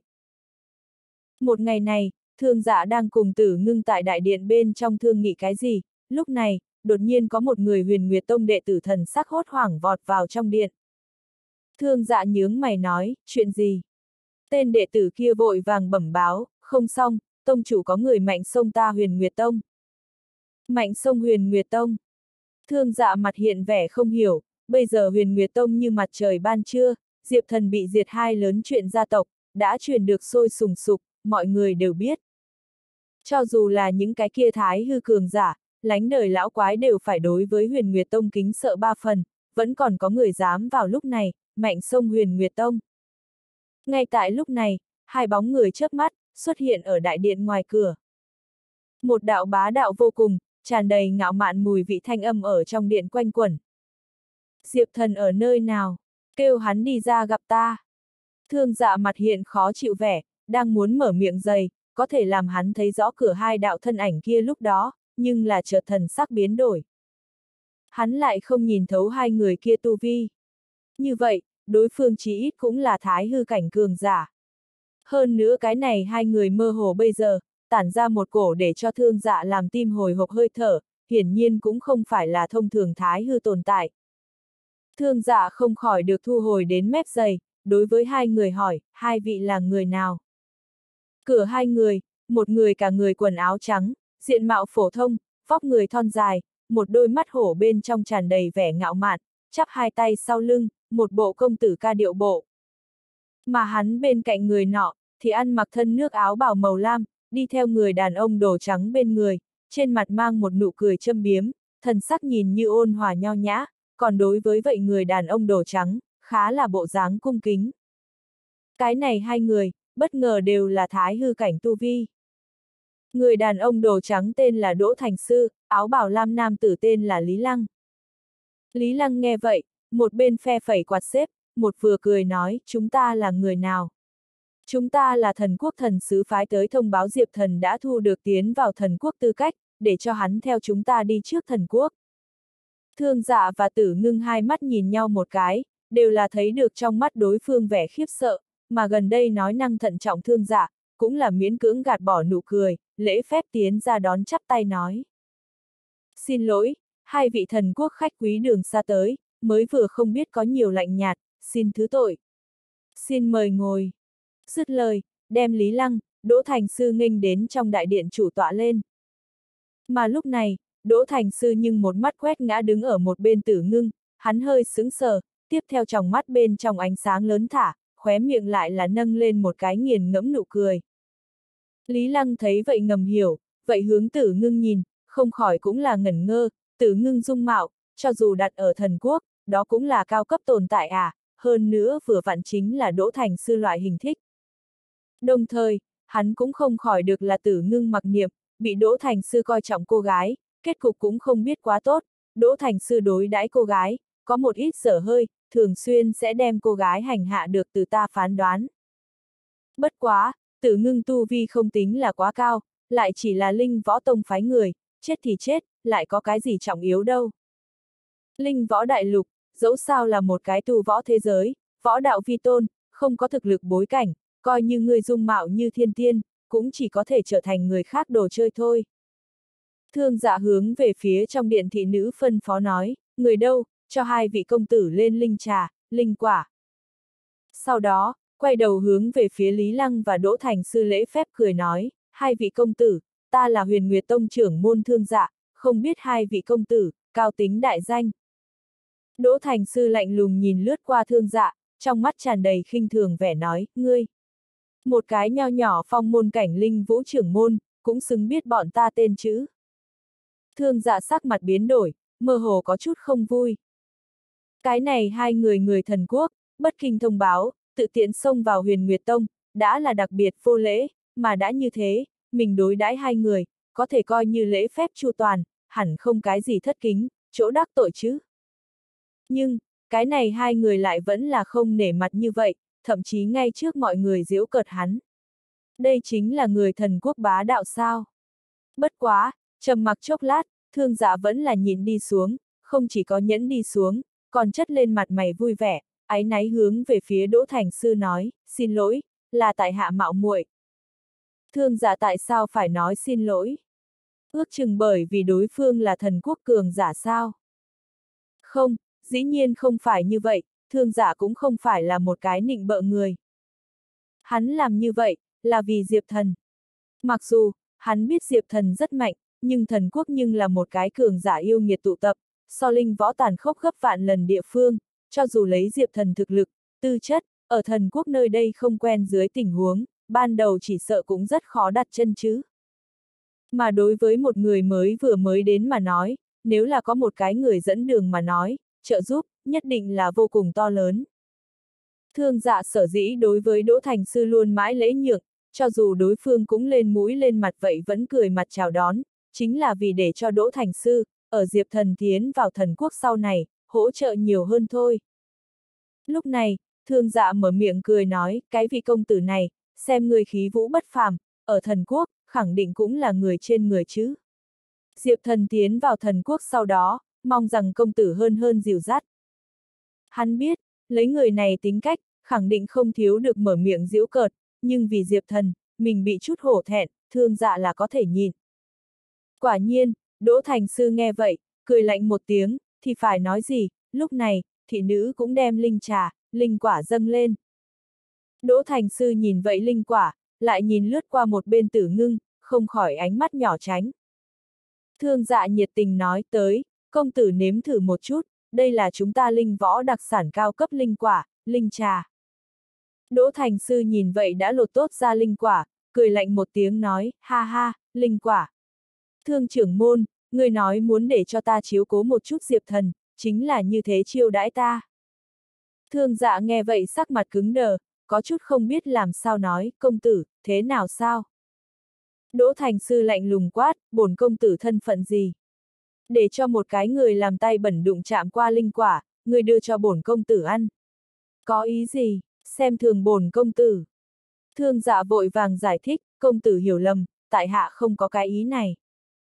Một ngày này, Thương Dạ đang cùng Tử Ngưng tại đại điện bên trong thương nghị cái gì, lúc này, đột nhiên có một người Huyền Nguyệt Tông đệ tử thần sắc hốt hoảng vọt vào trong điện. Thương Dạ nhướng mày nói, chuyện gì? Tên đệ tử kia vội vàng bẩm báo, không xong, tông chủ có người mạnh xông ta Huyền Nguyệt Tông. Mạnh xông Huyền Nguyệt Tông. Thương Dạ mặt hiện vẻ không hiểu, bây giờ Huyền Nguyệt Tông như mặt trời ban trưa, Diệp Thần bị diệt hai lớn chuyện gia tộc, đã truyền được sôi sùng sục, mọi người đều biết. Cho dù là những cái kia thái hư cường giả, lánh đời lão quái đều phải đối với Huyền Nguyệt Tông kính sợ 3 phần, vẫn còn có người dám vào lúc này, mạnh xông Huyền Nguyệt Tông. Ngay tại lúc này, hai bóng người chớp mắt, xuất hiện ở đại điện ngoài cửa. Một đạo bá đạo vô cùng, tràn đầy ngạo mạn mùi vị thanh âm ở trong điện quanh quẩn. Diệp Thần ở nơi nào? Kêu hắn đi ra gặp ta. Thương Dạ mặt hiện khó chịu vẻ, đang muốn mở miệng dày, có thể làm hắn thấy rõ cửa hai đạo thân ảnh kia lúc đó, nhưng là chợt thần sắc biến đổi. Hắn lại không nhìn thấu hai người kia tu vi. Như vậy, đối phương chí ít cũng là thái hư cảnh cường giả. Hơn nữa cái này hai người mơ hồ bây giờ, tản ra một cổ để cho Thương Dạ làm tim hồi hộp hơi thở, hiển nhiên cũng không phải là thông thường thái hư tồn tại. Thương Dạ không khỏi được thu hồi đến mép giày, đối với hai người hỏi, hai vị là người nào? Cửa hai người, một người cả người quần áo trắng, diện mạo phổ thông, vóc người thon dài, một đôi mắt hổ bên trong tràn đầy vẻ ngạo mạn, chắp hai tay sau lưng, một bộ công tử ca điệu bộ. Mà hắn bên cạnh người nọ, thì ăn mặc thân nước áo bào màu lam, đi theo người đàn ông đồ trắng bên người, trên mặt mang một nụ cười châm biếm, thần sắc nhìn như ôn hòa nho nhã, còn đối với vậy người đàn ông đồ trắng, khá là bộ dáng cung kính. Cái này hai người, bất ngờ đều là thái hư cảnh tu vi. Người đàn ông đồ trắng tên là Đỗ Thành Sư, áo bào lam nam tử tên là Lý Lăng. Lý Lăng nghe vậy, một bên phe phẩy quạt xếp, một vừa cười nói, chúng ta là người nào? Chúng ta là thần quốc thần sứ phái tới thông báo Diệp Thần đã thu được tiến vào thần quốc tư cách, để cho hắn theo chúng ta đi trước thần quốc. Thương Dạ và Tử Ngưng hai mắt nhìn nhau một cái, đều là thấy được trong mắt đối phương vẻ khiếp sợ, mà gần đây nói năng thận trọng Thương Dạ, cũng là miễn cưỡng gạt bỏ nụ cười, lễ phép tiến ra đón chắp tay nói. Xin lỗi, hai vị thần quốc khách quý đường xa tới, mới vừa không biết có nhiều lạnh nhạt, xin thứ tội. Xin mời ngồi. Dứt lời, đem Lý Lăng, Đỗ Thành Sư nghênh đến trong đại điện chủ tọa lên. Mà lúc này, Đỗ Thành Sư nhưng một mắt quét ngã đứng ở một bên Tử Ngưng, hắn hơi sững sờ, tiếp theo tròng mắt bên trong ánh sáng lớn thả, khóe miệng lại là nâng lên một cái nghiền ngẫm nụ cười. Lý Lăng thấy vậy ngầm hiểu, vậy hướng Tử Ngưng nhìn, không khỏi cũng là ngẩn ngơ, Tử Ngưng dung mạo, cho dù đặt ở thần quốc, đó cũng là cao cấp tồn tại à, hơn nữa vừa vặn chính là Đỗ Thành Sư loại hình thích. Đồng thời, hắn cũng không khỏi được là Tử Ngưng mặc niệm, bị Đỗ Thành Sư coi trọng cô gái, kết cục cũng không biết quá tốt, Đỗ Thành Sư đối đãi cô gái, có một ít dở hơi, thường xuyên sẽ đem cô gái hành hạ được từ ta phán đoán. Bất quá, Tử Ngưng tu vi không tính là quá cao, lại chỉ là Linh Võ Tông phái người, chết thì chết, lại có cái gì trọng yếu đâu. Linh Võ Đại Lục, dẫu sao là một cái tu võ thế giới, võ đạo vi tôn, không có thực lực bối cảnh, coi như người dung mạo như thiên tiên, cũng chỉ có thể trở thành người khác đồ chơi thôi. Thương Dạ hướng về phía trong điện thị nữ phân phó nói, người đâu, cho hai vị công tử lên linh trà, linh quả. Sau đó, quay đầu hướng về phía Lý Lăng và Đỗ Thành Sư lễ phép cười nói, hai vị công tử, ta là Huyền Nguyệt Tông trưởng môn Thương Dạ, không biết hai vị công tử, cao tính đại danh. Đỗ Thành Sư lạnh lùng nhìn lướt qua Thương Dạ, trong mắt tràn đầy khinh thường vẻ nói, ngươi. Một cái nho nhỏ phong môn cảnh linh vũ trưởng môn, cũng xứng biết bọn ta tên chữ. Thương Dạ sắc mặt biến đổi, mơ hồ có chút không vui. Cái này hai người thần quốc, bất kinh thông báo, tự tiện xông vào Huyền Nguyệt Tông, đã là đặc biệt vô lễ, mà đã như thế, mình đối đãi hai người, có thể coi như lễ phép chu toàn, hẳn không cái gì thất kính, chỗ đắc tội chứ. Nhưng, cái này hai người lại vẫn là không nể mặt như vậy, thậm chí ngay trước mọi người giễu cợt hắn. Đây chính là người thần quốc bá đạo sao. Bất quá, trầm mặc chốc lát, Thương Dạ vẫn là nhìn đi xuống, không chỉ có nhẫn đi xuống, còn chất lên mặt mày vui vẻ, áy náy hướng về phía Đỗ Thành Sư nói, xin lỗi, là tại hạ mạo muội. Thương Dạ tại sao phải nói xin lỗi? Ước chừng bởi vì đối phương là thần quốc cường giả sao? Không, dĩ nhiên không phải như vậy, Thương Dạ cũng không phải là một cái nịnh bợ người. Hắn làm như vậy, là vì Diệp Thần. Mặc dù, hắn biết Diệp Thần rất mạnh, nhưng thần quốc nhưng là một cái cường giả yêu nghiệt tụ tập, so linh võ tàn khốc gấp vạn lần địa phương, cho dù lấy Diệp Thần thực lực, tư chất, ở thần quốc nơi đây không quen dưới tình huống, ban đầu chỉ sợ cũng rất khó đặt chân chứ. Mà đối với một người vừa mới đến mà nói, nếu là có một cái người dẫn đường mà nói, trợ giúp, nhất định là vô cùng to lớn. Thương Dạ sở dĩ đối với Đỗ Thành Sư luôn mãi lễ nhượng, cho dù đối phương cũng lên mũi lên mặt vậy vẫn cười mặt chào đón, chính là vì để cho Đỗ Thành Sư, ở Diệp Thần tiến vào thần quốc sau này, hỗ trợ nhiều hơn thôi. Lúc này, Thương Dạ mở miệng cười nói, cái vị công tử này, xem người khí vũ bất phàm, ở thần quốc, khẳng định cũng là người trên người chứ. Diệp Thần tiến vào thần quốc sau đó, mong rằng công tử hơn dìu dắt. Hắn biết, lấy người này tính cách, khẳng định không thiếu được mở miệng giễu cợt, nhưng vì Diệp Thần, mình bị chút hổ thẹn, Thương Dạ là có thể nhìn. Quả nhiên, Đỗ Thành Sư nghe vậy, cười lạnh một tiếng, thì phải nói gì, lúc này, thị nữ cũng đem linh trà, linh quả dâng lên. Đỗ Thành Sư nhìn vậy linh quả, lại nhìn lướt qua một bên Tử Ngưng, không khỏi ánh mắt nhỏ tránh. Thương Dạ nhiệt tình nói tới, công tử nếm thử một chút, đây là chúng ta linh võ đặc sản cao cấp linh quả, linh trà. Đỗ Thành Sư nhìn vậy đã lột tốt ra linh quả, cười lạnh một tiếng nói, ha ha, linh quả. Thương trưởng môn, người nói muốn để cho ta chiếu cố một chút Diệp Thần, chính là như thế chiêu đãi ta. Thương Dạ nghe vậy sắc mặt cứng đờ, có chút không biết làm sao nói, công tử, thế nào sao? Đỗ Thành Sư lạnh lùng quát, bổn công tử thân phận gì? Để cho một cái người làm tay bẩn đụng chạm qua linh quả, người đưa cho bổn công tử ăn. Có ý gì, xem thường bổn công tử. Thương Dạ vội vàng giải thích, công tử hiểu lầm, tại hạ không có cái ý này.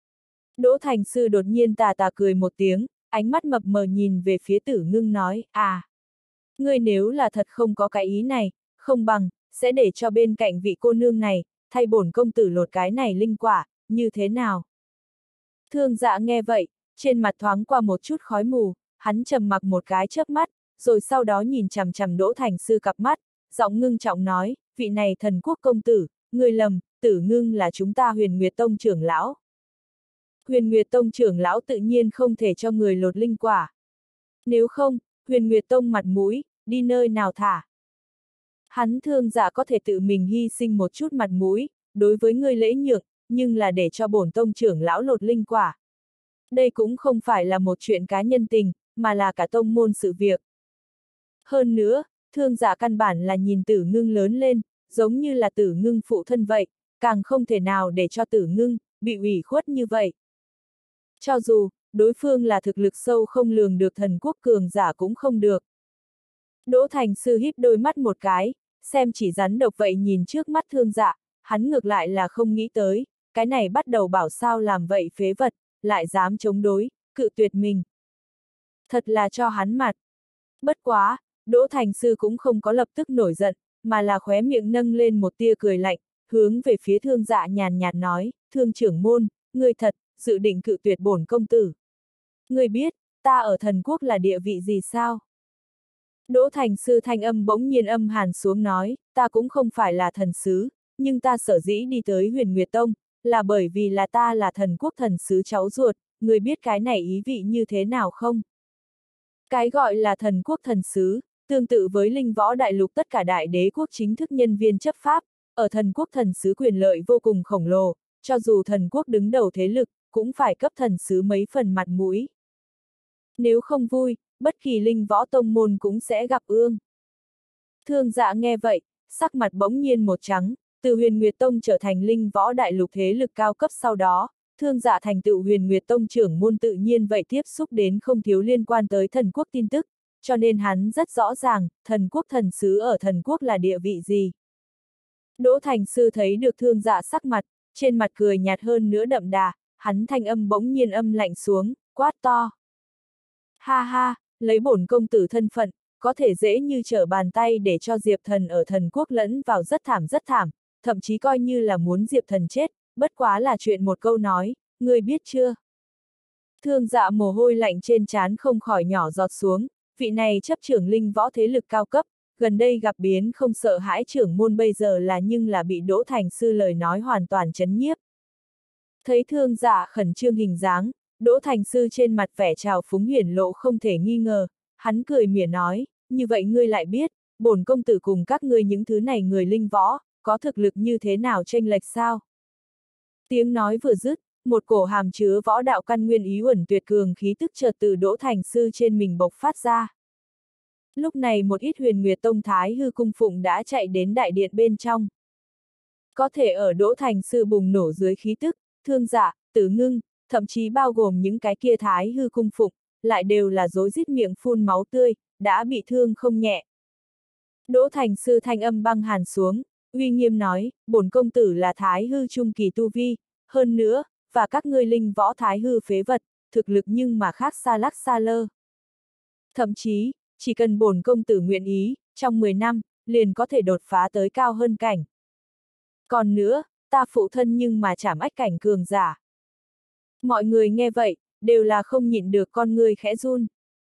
Đỗ Thành Sư đột nhiên tà tà cười một tiếng, ánh mắt mập mờ nhìn về phía Tử Ngưng nói, à. Ngươi nếu là thật không có cái ý này, không bằng, sẽ để cho bên cạnh vị cô nương này, thay bổn công tử lột cái này linh quả, như thế nào? Thương Dạ nghe vậy, trên mặt thoáng qua một chút khói mù, hắn trầm mặc một cái chớp mắt, rồi sau đó nhìn chằm chằm Đỗ Thành Sư cặp mắt, giọng ngưng trọng nói, vị này thần quốc công tử, ngươi lầm, Tử Ngưng là chúng ta Huyền Nguyệt Tông trưởng lão. Huyền Nguyệt Tông trưởng lão tự nhiên không thể cho người lột linh quả. Nếu không, Huyền Nguyệt Tông mặt mũi, đi nơi nào thả. Hắn Thương Dạ có thể tự mình hy sinh một chút mặt mũi, đối với ngươi lễ nhượng, nhưng là để cho bổn tông trưởng lão lột linh quả. Đây cũng không phải là một chuyện cá nhân tình, mà là cả tông môn sự việc. Hơn nữa, Thương Dạ căn bản là nhìn Tử Ngưng lớn lên, giống như là Tử Ngưng phụ thân vậy, càng không thể nào để cho Tử Ngưng bị ủy khuất như vậy. Cho dù, đối phương là thực lực sâu không lường được thần quốc cường giả cũng không được. Đỗ Thành Sư híp đôi mắt một cái, xem chỉ rắn độc vậy nhìn trước mắt Thương Dạ, hắn ngược lại là không nghĩ tới, cái này bắt đầu bảo sao làm vậy phế vật, lại dám chống đối, cự tuyệt mình. Thật là cho hắn mặt. Bất quá, Đỗ Thành Sư cũng không có lập tức nổi giận, mà là khóe miệng nâng lên một tia cười lạnh, hướng về phía Thương Dạ nhàn nhạt nói, Thương trưởng môn, ngươi thật, dự định cự tuyệt bổn công tử. Ngươi biết, ta ở thần quốc là địa vị gì sao? Đỗ Thành Sư thanh âm bỗng nhiên âm hàn xuống nói, ta cũng không phải là thần sứ, nhưng ta sở dĩ đi tới Huyền Nguyệt Tông, là bởi vì là ta là thần quốc thần sứ cháu ruột, ngươi biết cái này ý vị như thế nào không? Cái gọi là thần quốc thần sứ, tương tự với linh võ đại lục tất cả đại đế quốc chính thức nhân viên chấp pháp, ở thần quốc thần sứ quyền lợi vô cùng khổng lồ, cho dù thần quốc đứng đầu thế lực, cũng phải cấp thần sứ mấy phần mặt mũi. Nếu không vui, bất kỳ linh võ tông môn cũng sẽ gặp ương. Thương Dạ nghe vậy, sắc mặt bỗng nhiên một trắng, từ Huyền Nguyệt Tông trở thành linh võ đại lục thế lực cao cấp sau đó, Thương Dạ thành tựu Huyền Nguyệt Tông trưởng môn tự nhiên vậy tiếp xúc đến không thiếu liên quan tới thần quốc tin tức, cho nên hắn rất rõ ràng, thần quốc thần sứ ở thần quốc là địa vị gì. Đỗ Thành Sư thấy được Thương Dạ sắc mặt, trên mặt cười nhạt hơn nữa đậm đà, hắn thanh âm bỗng nhiên âm lạnh xuống, quát to. Ha ha, lấy bổn công tử thân phận, có thể dễ như trở bàn tay để cho Diệp Thần ở thần quốc lẫn vào rất thảm, thậm chí coi như là muốn Diệp Thần chết, bất quá là chuyện một câu nói, ngươi biết chưa? Thương Dạ mồ hôi lạnh trên trán không khỏi nhỏ giọt xuống, vị này chấp trưởng linh võ thế lực cao cấp, gần đây gặp biến không sợ hãi trưởng môn bây giờ là nhưng là bị Đỗ Thành Sư lời nói hoàn toàn chấn nhiếp. Thấy Thương Dạ khẩn trương hình dáng, Đỗ Thành Sư trên mặt vẻ trào phúng hiển lộ không thể nghi ngờ, hắn cười mỉa nói, như vậy ngươi lại biết, bổn công tử cùng các ngươi những thứ này người linh võ, có thực lực như thế nào chênh lệch sao? Tiếng nói vừa dứt, một cổ hàm chứa võ đạo căn nguyên ý uẩn tuyệt cường khí tức chợt từ Đỗ Thành Sư trên mình bộc phát ra. Lúc này một ít Huyền Nguyệt Tông Thái Hư cung phụng đã chạy đến đại điện bên trong. Có thể ở Đỗ Thành Sư bùng nổ dưới khí tức, Thương Dạ, Tử Ngưng, thậm chí bao gồm những cái kia Thái Hư cung phụng, lại đều là rối rít miệng phun máu tươi, đã bị thương không nhẹ. Đỗ Thành Sư thanh âm băng hàn xuống, uy nghiêm nói, bổn công tử là Thái Hư trung kỳ tu vi, hơn nữa, và các ngươi linh võ Thái Hư phế vật, thực lực nhưng mà khác xa lắc xa lơ. Thậm chí, chỉ cần bổn công tử nguyện ý, trong 10 năm, liền có thể đột phá tới cao hơn cảnh. Còn nữa, ta phụ thân nhưng mà chảm ách cảnh cường giả. Mọi người nghe vậy, đều là không nhịn được con người khẽ run.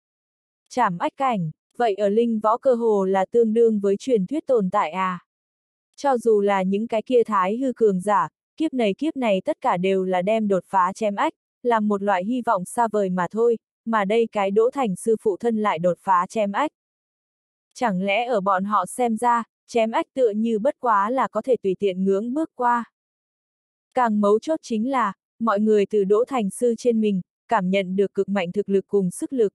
Chảm ách cảnh, vậy ở linh võ cơ hồ là tương đương với truyền thuyết tồn tại à? Cho dù là những cái kia Thái Hư cường giả, kiếp này tất cả đều là đem đột phá chém ách, là một loại hy vọng xa vời mà thôi, mà đây cái Đỗ Thành Sư phụ thân lại đột phá chém ách. Chẳng lẽ ở bọn họ xem ra, chém ách tựa như bất quá là có thể tùy tiện ngưỡng bước qua. Càng mấu chốt chính là, mọi người từ Đỗ Thành Sư trên mình, cảm nhận được cực mạnh thực lực cùng sức lực.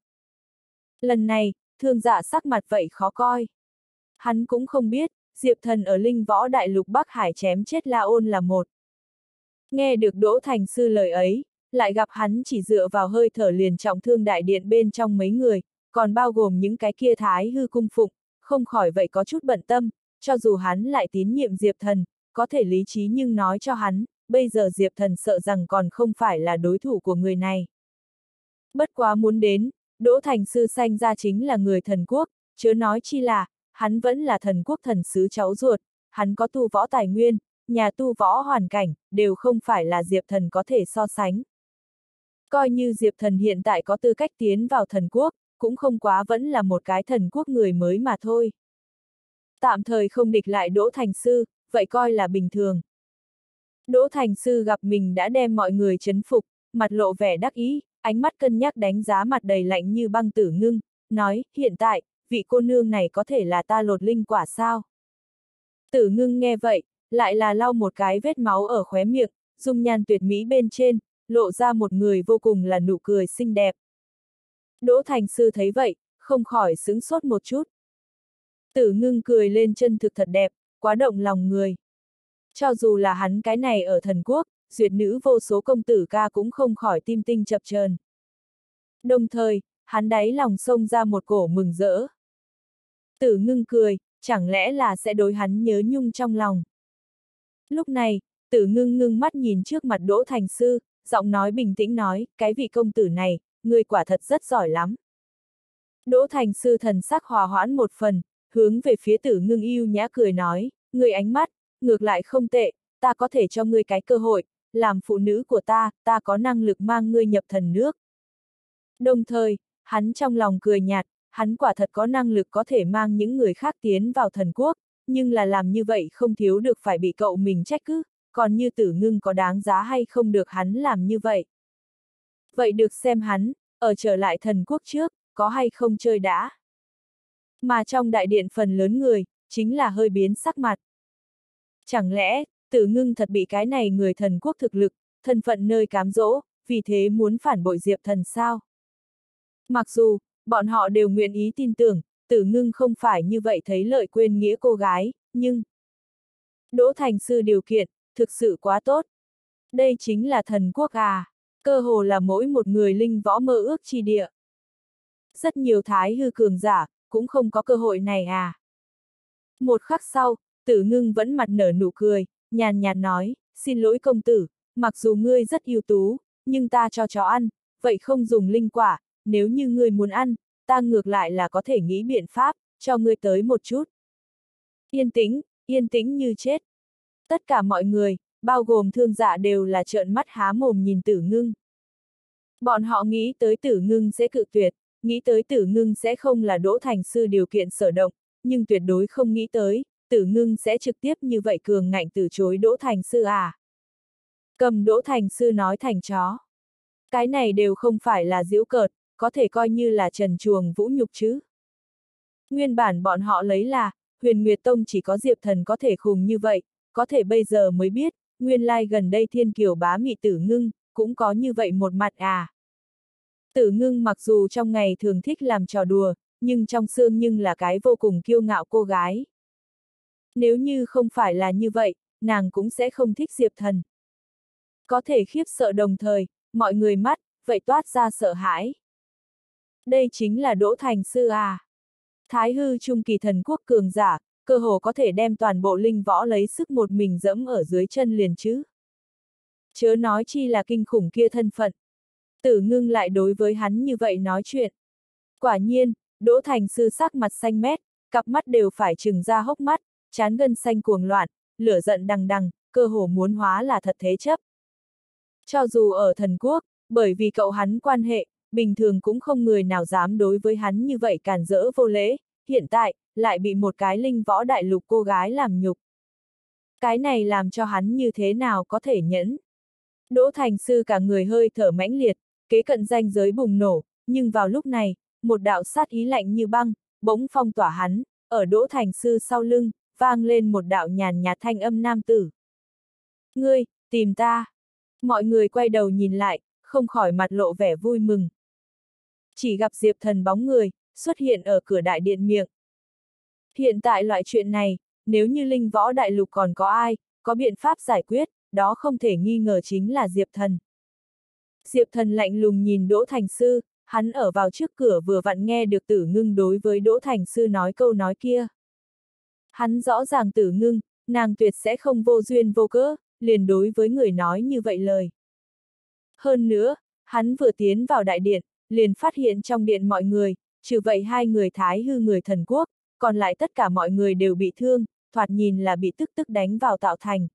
Lần này, Thương Dạ sắc mặt vậy khó coi. Hắn cũng không biết, Diệp Thần ở linh võ đại lục Bắc Hải chém chết La Ôn là một. Nghe được Đỗ Thành Sư lời ấy, lại gặp hắn chỉ dựa vào hơi thở liền trọng thương đại điện bên trong mấy người, còn bao gồm những cái kia Thái Hư cung phụng, không khỏi vậy có chút bận tâm, cho dù hắn lại tín nhiệm Diệp Thần, có thể lý trí nhưng nói cho hắn, bây giờ Diệp Thần sợ rằng còn không phải là đối thủ của người này. Bất quá muốn đến, Đỗ Thành Sư sanh ra chính là người thần quốc, chớ nói chi là, hắn vẫn là thần quốc thần sứ cháu ruột, hắn có tu võ tài nguyên, nhà tu võ hoàn cảnh, đều không phải là Diệp Thần có thể so sánh. Coi như Diệp Thần hiện tại có tư cách tiến vào thần quốc, cũng không quá vẫn là một cái thần quốc người mới mà thôi. Tạm thời không địch lại Đỗ Thành Sư, vậy coi là bình thường. Đỗ Thành Sư gặp mình đã đem mọi người trấn phục, mặt lộ vẻ đắc ý, ánh mắt cân nhắc đánh giá mặt đầy lạnh như băng Tử Ngưng, nói, hiện tại, vị cô nương này có thể là ta lột linh quả sao? Tử Ngưng nghe vậy, lại là lau một cái vết máu ở khóe miệng, dung nhan tuyệt mỹ bên trên, lộ ra một người vô cùng là nụ cười xinh đẹp. Đỗ Thành Sư thấy vậy, không khỏi sững sốt một chút. Tử Ngưng cười lên chân thực thật đẹp, quá động lòng người. Cho dù là hắn cái này ở thần quốc, duyệt nữ vô số công tử ca cũng không khỏi tim tinh chập chờn. Đồng thời, hắn đáy lòng xông ra một cổ mừng rỡ. Tử Ngưng cười, chẳng lẽ là sẽ đối hắn nhớ nhung trong lòng. Lúc này, Tử Ngưng ngưng mắt nhìn trước mặt Đỗ Thành Sư, giọng nói bình tĩnh nói, cái vị công tử này, người quả thật rất giỏi lắm. Đỗ Thành Sư thần sắc hòa hoãn một phần, hướng về phía Tử Ngưng yêu nhã cười nói, người ánh mắt, ngược lại không tệ, ta có thể cho ngươi cái cơ hội, làm phụ nữ của ta có năng lực mang ngươi nhập thần nước. Đồng thời, hắn trong lòng cười nhạt, hắn quả thật có năng lực có thể mang những người khác tiến vào thần quốc, nhưng là làm như vậy không thiếu được phải bị cậu mình trách cứ, còn như Tử Ngưng có đáng giá hay không được hắn làm như vậy. Vậy được xem hắn, ở trở lại thần quốc trước, có hay không chơi đã. Mà trong đại điện phần lớn người, chính là hơi biến sắc mặt. Chẳng lẽ, Tử Ngưng thật bị cái này người thần quốc thực lực, thân phận nơi cám dỗ, vì thế muốn phản bội Diệp Thần sao? Mặc dù, bọn họ đều nguyện ý tin tưởng, Tử Ngưng không phải như vậy thấy lợi quên nghĩa cô gái, nhưng Đỗ Thành Sư điều kiện, thực sự quá tốt. Đây chính là thần quốc à, cơ hồ là mỗi một người linh võ mơ ước chi địa. Rất nhiều thái hư cường giả, cũng không có cơ hội này à. Một khắc sau, Tử Ngưng vẫn mặt nở nụ cười, nhàn nhạt nói, xin lỗi công tử, mặc dù ngươi rất ưu tú, nhưng ta cho chó ăn, vậy không dùng linh quả, nếu như ngươi muốn ăn, ta ngược lại là có thể nghĩ biện pháp, cho ngươi tới một chút. Yên tĩnh như chết. Tất cả mọi người, bao gồm thương giả đều là trợn mắt há mồm nhìn Tử Ngưng. Bọn họ nghĩ tới Tử Ngưng sẽ cự tuyệt, nghĩ tới Tử Ngưng sẽ không là Đỗ Thành Sư điều kiện sở động, nhưng tuyệt đối không nghĩ tới, Tử Ngưng sẽ trực tiếp như vậy cường ngạnh từ chối Đỗ Thành Sư à. Cầm Đỗ Thành Sư nói thành chó. Cái này đều không phải là giễu cợt, có thể coi như là trần truồng vũ nhục chứ. Nguyên bản bọn họ lấy là, Huyền Nguyệt Tông chỉ có Diệp Thần có thể khùng như vậy, có thể bây giờ mới biết, nguyên lai gần đây Thiên Kiều bá mị Tử Ngưng, cũng có như vậy một mặt à. Tử Ngưng mặc dù trong ngày thường thích làm trò đùa, nhưng trong xương nhưng là cái vô cùng kiêu ngạo cô gái. Nếu như không phải là như vậy, nàng cũng sẽ không thích Diệp Thần. Có thể khiếp sợ đồng thời, mọi người mắt, vậy toát ra sợ hãi. Đây chính là Đỗ Thành Sư à. Thái hư trung kỳ thần quốc cường giả, cơ hồ có thể đem toàn bộ linh võ lấy sức một mình dẫm ở dưới chân liền chứ. Chớ nói chi là kinh khủng kia thân phận. Tử Ngưng lại đối với hắn như vậy nói chuyện. Quả nhiên, Đỗ Thành Sư sắc mặt xanh mét, cặp mắt đều phải trừng ra hốc mắt, trán gân xanh cuồng loạn, lửa giận đằng đằng, cơ hồ muốn hóa là thật thế chấp. Cho dù ở thần quốc, bởi vì cậu hắn quan hệ, bình thường cũng không người nào dám đối với hắn như vậy cản rỡ vô lễ, hiện tại, lại bị một cái linh võ đại lục cô gái làm nhục. Cái này làm cho hắn như thế nào có thể nhẫn. Đỗ Thành Sư cả người hơi thở mãnh liệt, kế cận ranh giới bùng nổ, nhưng vào lúc này, một đạo sát ý lạnh như băng, bỗng phong tỏa hắn, ở Đỗ Thành Sư sau lưng, vang lên một đạo nhàn nhạt thanh âm nam tử. Ngươi, tìm ta. Mọi người quay đầu nhìn lại, không khỏi mặt lộ vẻ vui mừng. Chỉ gặp Diệp Thần bóng người, xuất hiện ở cửa đại điện miệng. Hiện tại loại chuyện này, nếu như linh võ đại lục còn có ai, có biện pháp giải quyết, đó không thể nghi ngờ chính là Diệp Thần. Diệp Thần lạnh lùng nhìn Đỗ Thành Sư, hắn ở vào trước cửa vừa vặn nghe được Tử Ngưng đối với Đỗ Thành Sư nói câu nói kia. Hắn rõ ràng Tử Ngưng, nàng tuyệt sẽ không vô duyên vô cớ, liền đối với người nói như vậy lời. Hơn nữa, hắn vừa tiến vào đại điện, liền phát hiện trong điện mọi người, trừ vậy hai người thái hư người thần quốc, còn lại tất cả mọi người đều bị thương, thoạt nhìn là bị tức tức đánh vào tạo thành.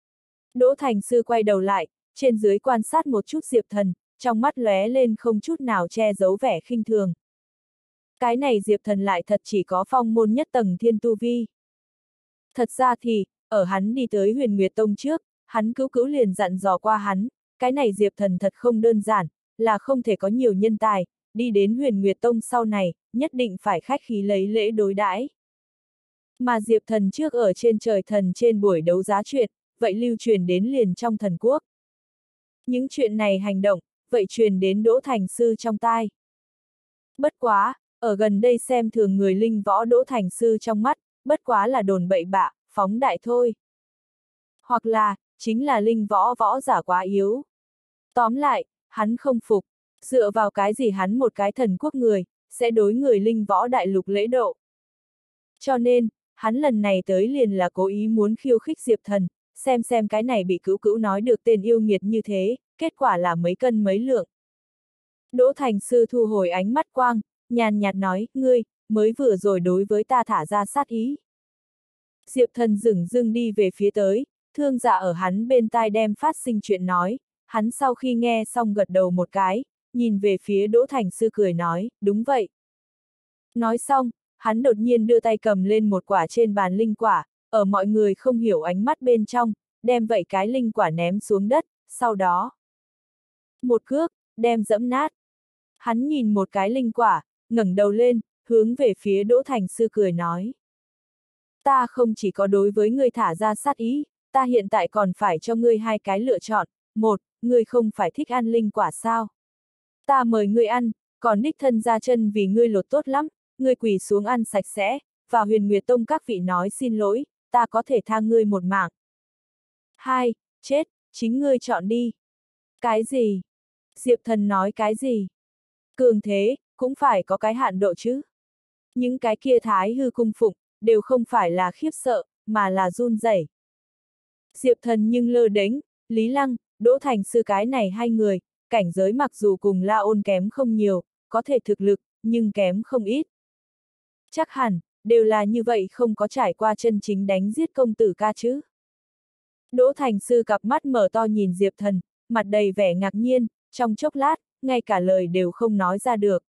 Đỗ Thành Sư quay đầu lại, trên dưới quan sát một chút Diệp Thần, trong mắt lóe lên không chút nào che giấu vẻ khinh thường. Cái này Diệp Thần lại thật chỉ có phong môn nhất tầng thiên tu vi. Thật ra thì, ở hắn đi tới Huyền Nguyệt Tông trước, hắn cứu liền dặn dò qua hắn, cái này Diệp Thần thật không đơn giản, là không thể có nhiều nhân tài, đi đến Huyền Nguyệt Tông sau này, nhất định phải khách khí lấy lễ đối đãi. Mà Diệp Thần trước ở trên trời thần trên buổi đấu giá chuyện, vậy lưu truyền đến liền trong thần quốc. Những chuyện này hành động, vậy truyền đến Đỗ Thành Sư trong tai. Bất quá, ở gần đây xem thường người linh võ Đỗ Thành Sư trong mắt, bất quá là đồn bậy bạ, phóng đại thôi. Hoặc là, chính là linh võ võ giả quá yếu. Tóm lại, hắn không phục, dựa vào cái gì hắn một cái thần quốc người, sẽ đối người linh võ đại lục lễ độ. Cho nên, hắn lần này tới liền là cố ý muốn khiêu khích Diệp Thần, xem cái này bị cữu cữu nói được tên yêu nghiệt như thế, kết quả là mấy cân mấy lượng. Đỗ Thành Sư thu hồi ánh mắt quang, nhàn nhạt nói, ngươi, mới vừa rồi đối với ta thả ra sát ý. Diệp Thần dửng dưng đi về phía tới, thương dạ ở hắn bên tai đem phát sinh chuyện nói, hắn sau khi nghe xong gật đầu một cái, nhìn về phía Đỗ Thành Sư cười nói, đúng vậy. Nói xong, hắn đột nhiên đưa tay cầm lên một quả trên bàn linh quả, ở mọi người không hiểu ánh mắt bên trong, đem vậy cái linh quả ném xuống đất, sau đó một cước, đem dẫm nát. Hắn nhìn một cái linh quả, ngẩng đầu lên, hướng về phía Đỗ Thành Sư cười nói. Ta không chỉ có đối với ngươi thả ra sát ý, ta hiện tại còn phải cho ngươi hai cái lựa chọn. Một, ngươi không phải thích ăn linh quả sao? Ta mời ngươi ăn, còn đích thân ra chân vì ngươi lột tốt lắm, ngươi quỳ xuống ăn sạch sẽ, và Huyền Nguyệt Tông các vị nói xin lỗi, ta có thể tha ngươi một mạng. Hai, chết, chính ngươi chọn đi. Cái gì? Diệp Thần nói cái gì? Cường thế, cũng phải có cái hạn độ chứ. Những cái kia thái hư cung phụng, đều không phải là khiếp sợ, mà là run rẩy. Diệp Thần nhưng lơ đễnh, Lý Lăng, Đỗ Thành Sư cái này hai người, cảnh giới mặc dù cùng La Ôn kém không nhiều, có thể thực lực, nhưng kém không ít. Chắc hẳn, đều là như vậy không có trải qua chân chính đánh giết công tử ca chứ. Đỗ Thành Sư cặp mắt mở to nhìn Diệp Thần, mặt đầy vẻ ngạc nhiên, trong chốc lát, ngay cả lời đều không nói ra được.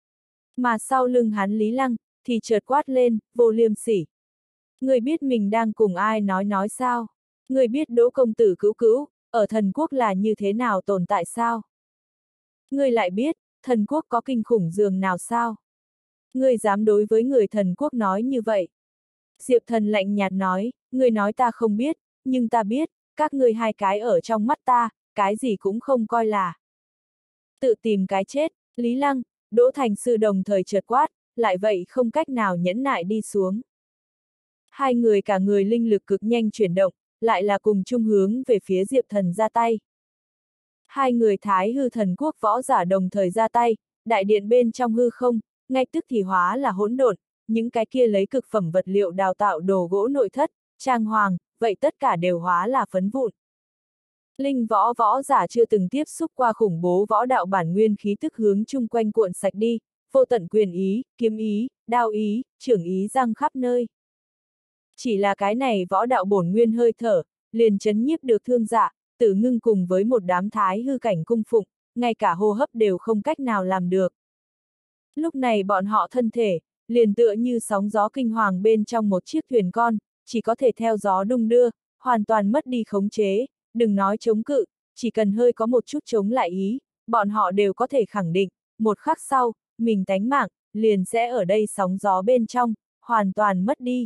Mà sau lưng hắn Lý Lăng, thì chợt quát lên, vô liêm sỉ. Người biết mình đang cùng ai nói sao? Người biết Đỗ công tử cữu cữu, ở thần quốc là như thế nào tồn tại sao? Người lại biết, thần quốc có kinh khủng dường nào sao? Người dám đối với người thần quốc nói như vậy? Diệp Thần lạnh nhạt nói, người nói ta không biết, nhưng ta biết, các ngươi hai cái ở trong mắt ta, cái gì cũng không coi là. Tự tìm cái chết, Lý Lăng, Đỗ Thành Sư đồng thời chợt quát, lại vậy không cách nào nhẫn nại đi xuống. Hai người cả người linh lực cực nhanh chuyển động, lại là cùng chung hướng về phía Diệp Thần ra tay. Hai người thái hư thần quốc võ giả đồng thời ra tay, đại điện bên trong hư không, ngay tức thì hóa là hỗn độn, những cái kia lấy cực phẩm vật liệu đào tạo đồ gỗ nội thất, trang hoàng, vậy tất cả đều hóa là phấn vụn. Linh võ võ giả chưa từng tiếp xúc qua khủng bố võ đạo bản nguyên khí tức hướng chung quanh cuộn sạch đi, vô tận quyền ý, kiếm ý, đao ý, trưởng ý răng khắp nơi. Chỉ là cái này võ đạo bổn nguyên hơi thở, liền chấn nhiếp được thương dạ, Tử Ngưng cùng với một đám thái hư cảnh cung phụng, ngay cả hô hấp đều không cách nào làm được. Lúc này bọn họ thân thể, liền tựa như sóng gió kinh hoàng bên trong một chiếc thuyền con, chỉ có thể theo gió đung đưa, hoàn toàn mất đi khống chế, đừng nói chống cự, chỉ cần hơi có một chút chống lại ý, bọn họ đều có thể khẳng định, một khắc sau, mình tánh mạng, liền sẽ ở đây sóng gió bên trong, hoàn toàn mất đi.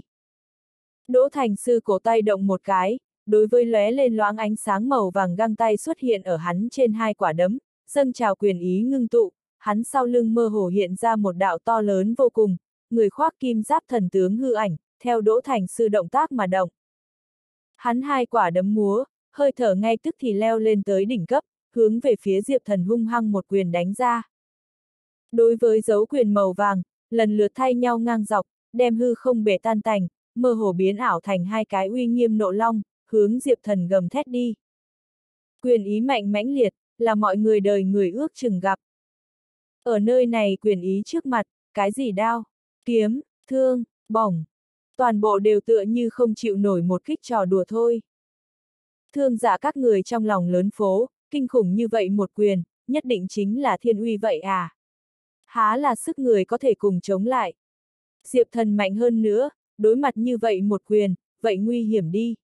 Đỗ Thành Sư cổ tay động một cái, đối với lóe lên loáng ánh sáng màu vàng găng tay xuất hiện ở hắn trên hai quả đấm, dâng trào quyền ý ngưng tụ, hắn sau lưng mơ hồ hiện ra một đạo to lớn vô cùng, người khoác kim giáp thần tướng hư ảnh, theo Đỗ Thành Sư động tác mà động. Hắn hai quả đấm múa, hơi thở ngay tức thì leo lên tới đỉnh cấp, hướng về phía Diệp Thần hung hăng một quyền đánh ra. Đối với dấu quyền màu vàng, lần lượt thay nhau ngang dọc, đem hư không bể tan tành, mơ hồ biến ảo thành hai cái uy nghiêm nộ long, hướng Diệp Thần gầm thét đi. Quyền ý mạnh mãnh liệt, là mọi người đời người ước chừng gặp. Ở nơi này quyền ý trước mặt, cái gì đao, kiếm, thương, bổng, toàn bộ đều tựa như không chịu nổi một kích trò đùa thôi. Thương dạ các người trong lòng lớn phố, kinh khủng như vậy một quyền, nhất định chính là thiên uy vậy à? Há là sức người có thể cùng chống lại. Diệp Thần mạnh hơn nữa, đối mặt như vậy một quyền, vậy nguy hiểm đi.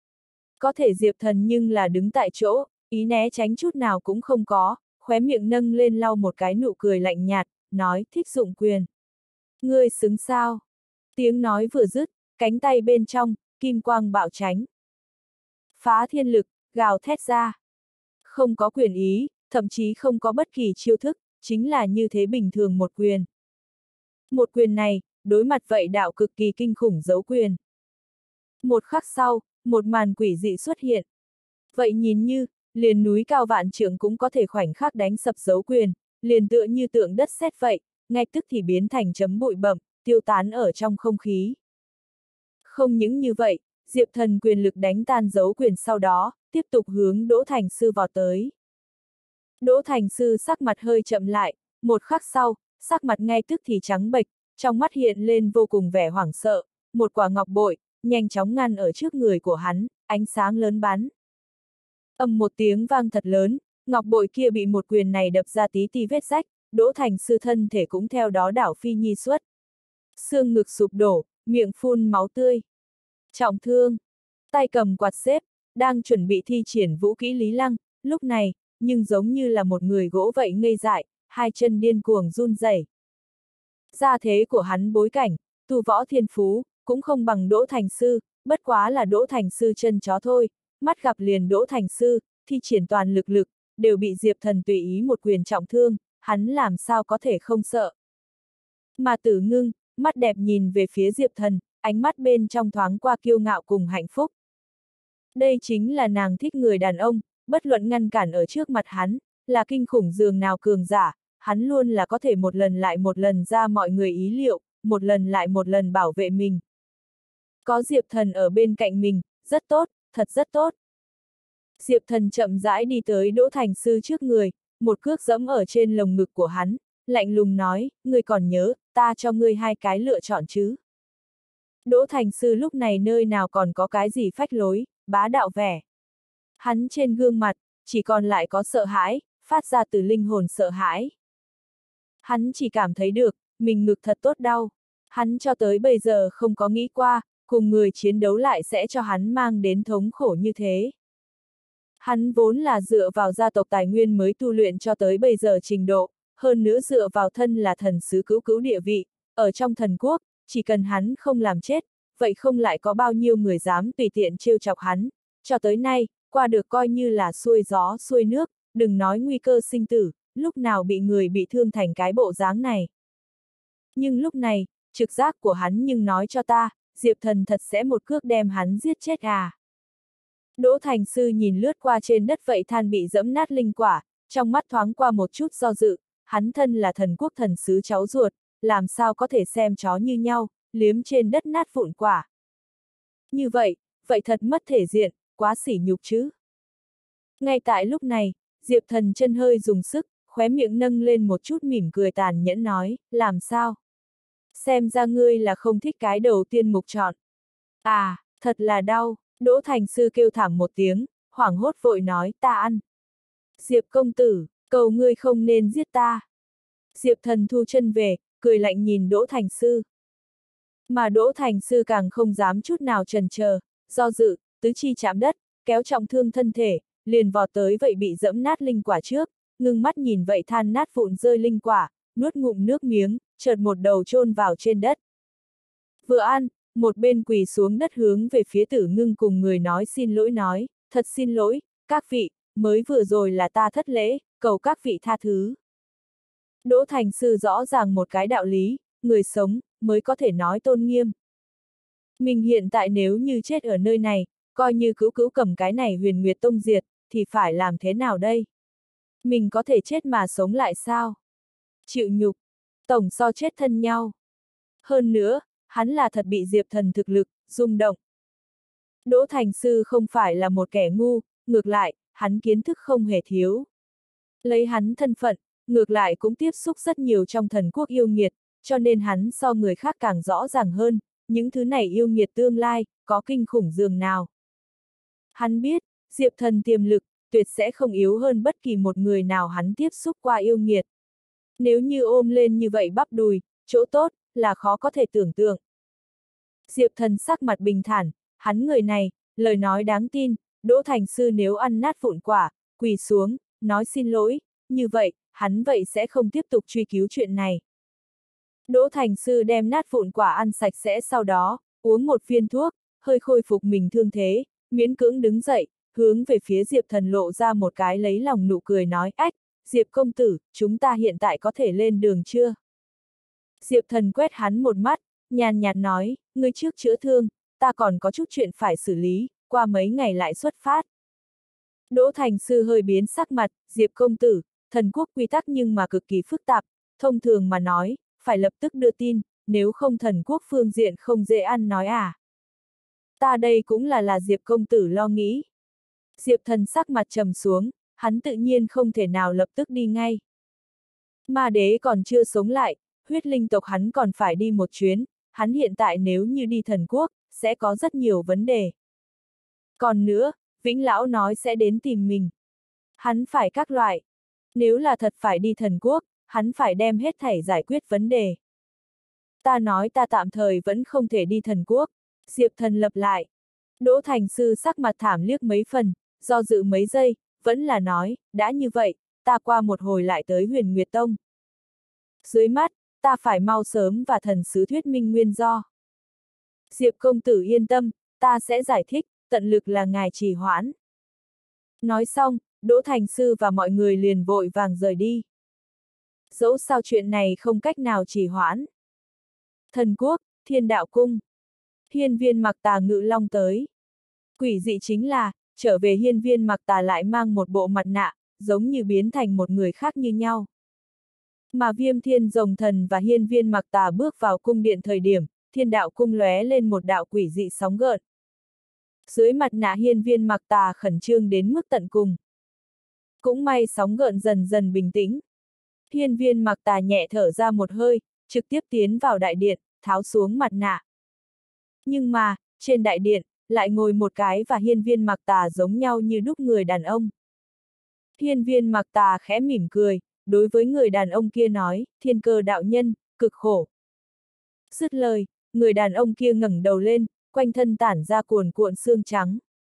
Có thể Diệp Thần nhưng là đứng tại chỗ, ý né tránh chút nào cũng không có, khóe miệng nâng lên lau một cái nụ cười lạnh nhạt, nói thích dụng quyền. Ngươi xứng sao? Tiếng nói vừa dứt, cánh tay bên trong, kim quang bạo tránh. Phá thiên lực, gào thét ra. Không có quyền ý, thậm chí không có bất kỳ chiêu thức, chính là như thế bình thường một quyền. Một quyền này, đối mặt vậy đạo cực kỳ kinh khủng dấu quyền. Một khắc sau, một màn quỷ dị xuất hiện. Vậy nhìn như, liền núi cao vạn trượng cũng có thể khoảnh khắc đánh sập dấu quyền, liền tựa như tượng đất sét vậy, ngay tức thì biến thành chấm bụi bậm, tiêu tán ở trong không khí. Không những như vậy, Diệp Thần quyền lực đánh tan dấu quyền sau đó, tiếp tục hướng Đỗ Thành Sư vọt tới. Đỗ Thành Sư sắc mặt hơi chậm lại, một khắc sau, sắc mặt ngay tức thì trắng bệch, trong mắt hiện lên vô cùng vẻ hoảng sợ, một quả ngọc bội, nhanh chóng ngăn ở trước người của hắn, ánh sáng lớn bắn. Ầm một tiếng vang thật lớn, ngọc bội kia bị một quyền này đập ra tí ti vết rách, Đỗ Thành Sư thân thể cũng theo đó đảo phi nhi xuất. Xương ngực sụp đổ, miệng phun máu tươi. Trọng thương, tay cầm quạt xếp, đang chuẩn bị thi triển vũ kỹ Lý Lăng, lúc này, nhưng giống như là một người gỗ vậy ngây dại, hai chân điên cuồng run rẩy. Gia thế của hắn bối cảnh, tu võ thiên phú, cũng không bằng Đỗ Thành Sư, bất quá là Đỗ Thành Sư chân chó thôi, mắt gặp liền Đỗ Thành Sư, thi triển toàn lực, đều bị Diệp Thần tùy ý một quyền trọng thương, hắn làm sao có thể không sợ. Mà Tử Ngưng, mắt đẹp nhìn về phía Diệp Thần, ánh mắt bên trong thoáng qua kiêu ngạo cùng hạnh phúc. Đây chính là nàng thích người đàn ông, bất luận ngăn cản ở trước mặt hắn, là kinh khủng dường nào cường giả, hắn luôn là có thể một lần lại một lần ra mọi người ý liệu, một lần lại một lần bảo vệ mình. Có Diệp Thần ở bên cạnh mình, rất tốt, thật rất tốt. Diệp Thần chậm rãi đi tới Đỗ Thành Sư trước người, một cước giẫm ở trên lồng ngực của hắn, lạnh lùng nói, ngươi còn nhớ, ta cho ngươi hai cái lựa chọn chứ. Đỗ Thành Sư lúc này nơi nào còn có cái gì phách lối, bá đạo vẻ. Hắn trên gương mặt, chỉ còn lại có sợ hãi, phát ra từ linh hồn sợ hãi. Hắn chỉ cảm thấy được, mình ngực thật tốt đau. Hắn cho tới bây giờ không có nghĩ qua, cùng người chiến đấu lại sẽ cho hắn mang đến thống khổ như thế. Hắn vốn là dựa vào gia tộc tài nguyên mới tu luyện cho tới bây giờ trình độ, hơn nữa dựa vào thân là thần sứ cứu cứu địa vị, ở trong thần quốc, chỉ cần hắn không làm chết, vậy không lại có bao nhiêu người dám tùy tiện trêu chọc hắn, cho tới nay, qua được coi như là xuôi gió xuôi nước, đừng nói nguy cơ sinh tử, lúc nào bị người bị thương thành cái bộ dáng này. Nhưng lúc này, trực giác của hắn nhưng nói cho ta, Diệp Thần thật sẽ một cước đem hắn giết chết à. Đỗ Thành Sư nhìn lướt qua trên đất vậy than bị dẫm nát linh quả, trong mắt thoáng qua một chút do dự, hắn thân là thần quốc thần sứ cháu ruột, làm sao có thể xem chó như nhau, liếm trên đất nát vụn quả. Như vậy, vậy thật mất thể diện, quá sỉ nhục chứ. Ngay tại lúc này, Diệp Thần chân hơi dùng sức, khóe miệng nâng lên một chút mỉm cười tàn nhẫn nói, làm sao? Xem ra ngươi là không thích cái đầu tiên mục chọn. À, thật là đau, Đỗ Thành Sư kêu thảm một tiếng, hoảng hốt vội nói, ta ăn. Diệp công tử, cầu ngươi không nên giết ta. Diệp Thần thu chân về, cười lạnh nhìn Đỗ Thành Sư. Mà Đỗ Thành Sư càng không dám chút nào chần chờ, do dự, tứ chi chạm đất, kéo trọng thương thân thể, liền vọt tới vậy bị dẫm nát linh quả trước, ngưng mắt nhìn vậy than nát vụn rơi linh quả, nuốt ngụm nước miếng, chợt một đầu chôn vào trên đất. Vừa ăn, một bên quỳ xuống đất hướng về phía Tử Ngưng cùng người nói xin lỗi nói, thật xin lỗi, các vị, mới vừa rồi là ta thất lễ, cầu các vị tha thứ. Đỗ Thành Sư rõ ràng một cái đạo lý, người sống, mới có thể nói tôn nghiêm. Mình hiện tại nếu như chết ở nơi này, coi như cứu cứu cầm cái này Huyền Nguyệt Tông diệt, thì phải làm thế nào đây? Mình có thể chết mà sống lại sao? Chịu nhục, tổng so chết thân nhau. Hơn nữa, hắn là thật bị Diệp Thần thực lực, rung động. Đỗ Thành Sư không phải là một kẻ ngu, ngược lại, hắn kiến thức không hề thiếu. Lấy hắn thân phận, ngược lại cũng tiếp xúc rất nhiều trong thần quốc yêu nghiệt, cho nên hắn so người khác càng rõ ràng hơn, những thứ này yêu nghiệt tương lai, có kinh khủng dường nào. Hắn biết, Diệp Thần tiềm lực, tuyệt sẽ không yếu hơn bất kỳ một người nào hắn tiếp xúc qua yêu nghiệt. Nếu như ôm lên như vậy bắp đùi, chỗ tốt, là khó có thể tưởng tượng. Diệp Thần sắc mặt bình thản, hắn người này, lời nói đáng tin, Đỗ Thành Sư nếu ăn nát vụn quả, quỳ xuống, nói xin lỗi, như vậy, hắn vậy sẽ không tiếp tục truy cứu chuyện này. Đỗ Thành Sư đem nát vụn quả ăn sạch sẽ sau đó, uống một viên thuốc, hơi khôi phục mình thương thế, miễn cưỡng đứng dậy, hướng về phía Diệp Thần lộ ra một cái lấy lòng nụ cười nói, ách, Diệp công tử, chúng ta hiện tại có thể lên đường chưa? Diệp Thần quét hắn một mắt, nhàn nhạt nói, ngươi trước chữa thương, ta còn có chút chuyện phải xử lý, qua mấy ngày lại xuất phát. Đỗ Thành Sư hơi biến sắc mặt, Diệp công tử, thần quốc quy tắc nhưng mà cực kỳ phức tạp, thông thường mà nói, phải lập tức đưa tin, nếu không thần quốc phương diện không dễ ăn nói à. Ta đây cũng là Diệp công tử lo nghĩ. Diệp Thần sắc mặt trầm xuống, hắn tự nhiên không thể nào lập tức đi ngay. Ma đế còn chưa sống lại, huyết linh tộc hắn còn phải đi một chuyến, hắn hiện tại nếu như đi thần quốc, sẽ có rất nhiều vấn đề. Còn nữa, Vĩnh Lão nói sẽ đến tìm mình. Hắn phải các loại. Nếu là thật phải đi thần quốc, hắn phải đem hết thảy giải quyết vấn đề. Ta nói ta tạm thời vẫn không thể đi thần quốc. Diệp Thần lập lại. Đỗ Thành Sư sắc mặt thảm liếc mấy phần, do dự mấy giây, vẫn là nói, đã như vậy, ta qua một hồi lại tới Huyền Nguyệt Tông. Dưới mắt, ta phải mau sớm và thần sứ thuyết minh nguyên do. Diệp công tử yên tâm, ta sẽ giải thích, tận lực là ngài trì hoãn. Nói xong, Đỗ Thành Sư và mọi người liền vội vàng rời đi. Dẫu sao chuyện này không cách nào trì hoãn. Thần quốc, Thiên Đạo Cung. Hiên Viên Mặc Tà ngự long tới. Quỷ dị chính là, trở về Hiên Viên Mặc Tà lại mang một bộ mặt nạ, giống như biến thành một người khác như nhau. Mà Viêm Thiên Rồng Thần và Hiên Viên Mặc Tà bước vào cung điện thời điểm, Thiên Đạo Cung lóe lên một đạo quỷ dị sóng gợn. Dưới mặt nạ Hiên Viên Mặc Tà khẩn trương đến mức tận cùng. Cũng may sóng gợn dần dần bình tĩnh. Hiên Viên Mặc Tà nhẹ thở ra một hơi, trực tiếp tiến vào đại điện, tháo xuống mặt nạ. Nhưng mà, trên đại điện, lại ngồi một cái và Hiên Viên Mặc Tà giống nhau như đúc người đàn ông. Hiên Viên Mặc Tà khẽ mỉm cười, đối với người đàn ông kia nói, Thiên Cơ đạo nhân, cực khổ. Dứt lời, người đàn ông kia ngẩng đầu lên, quanh thân tản ra cuồn cuộn xương trắng.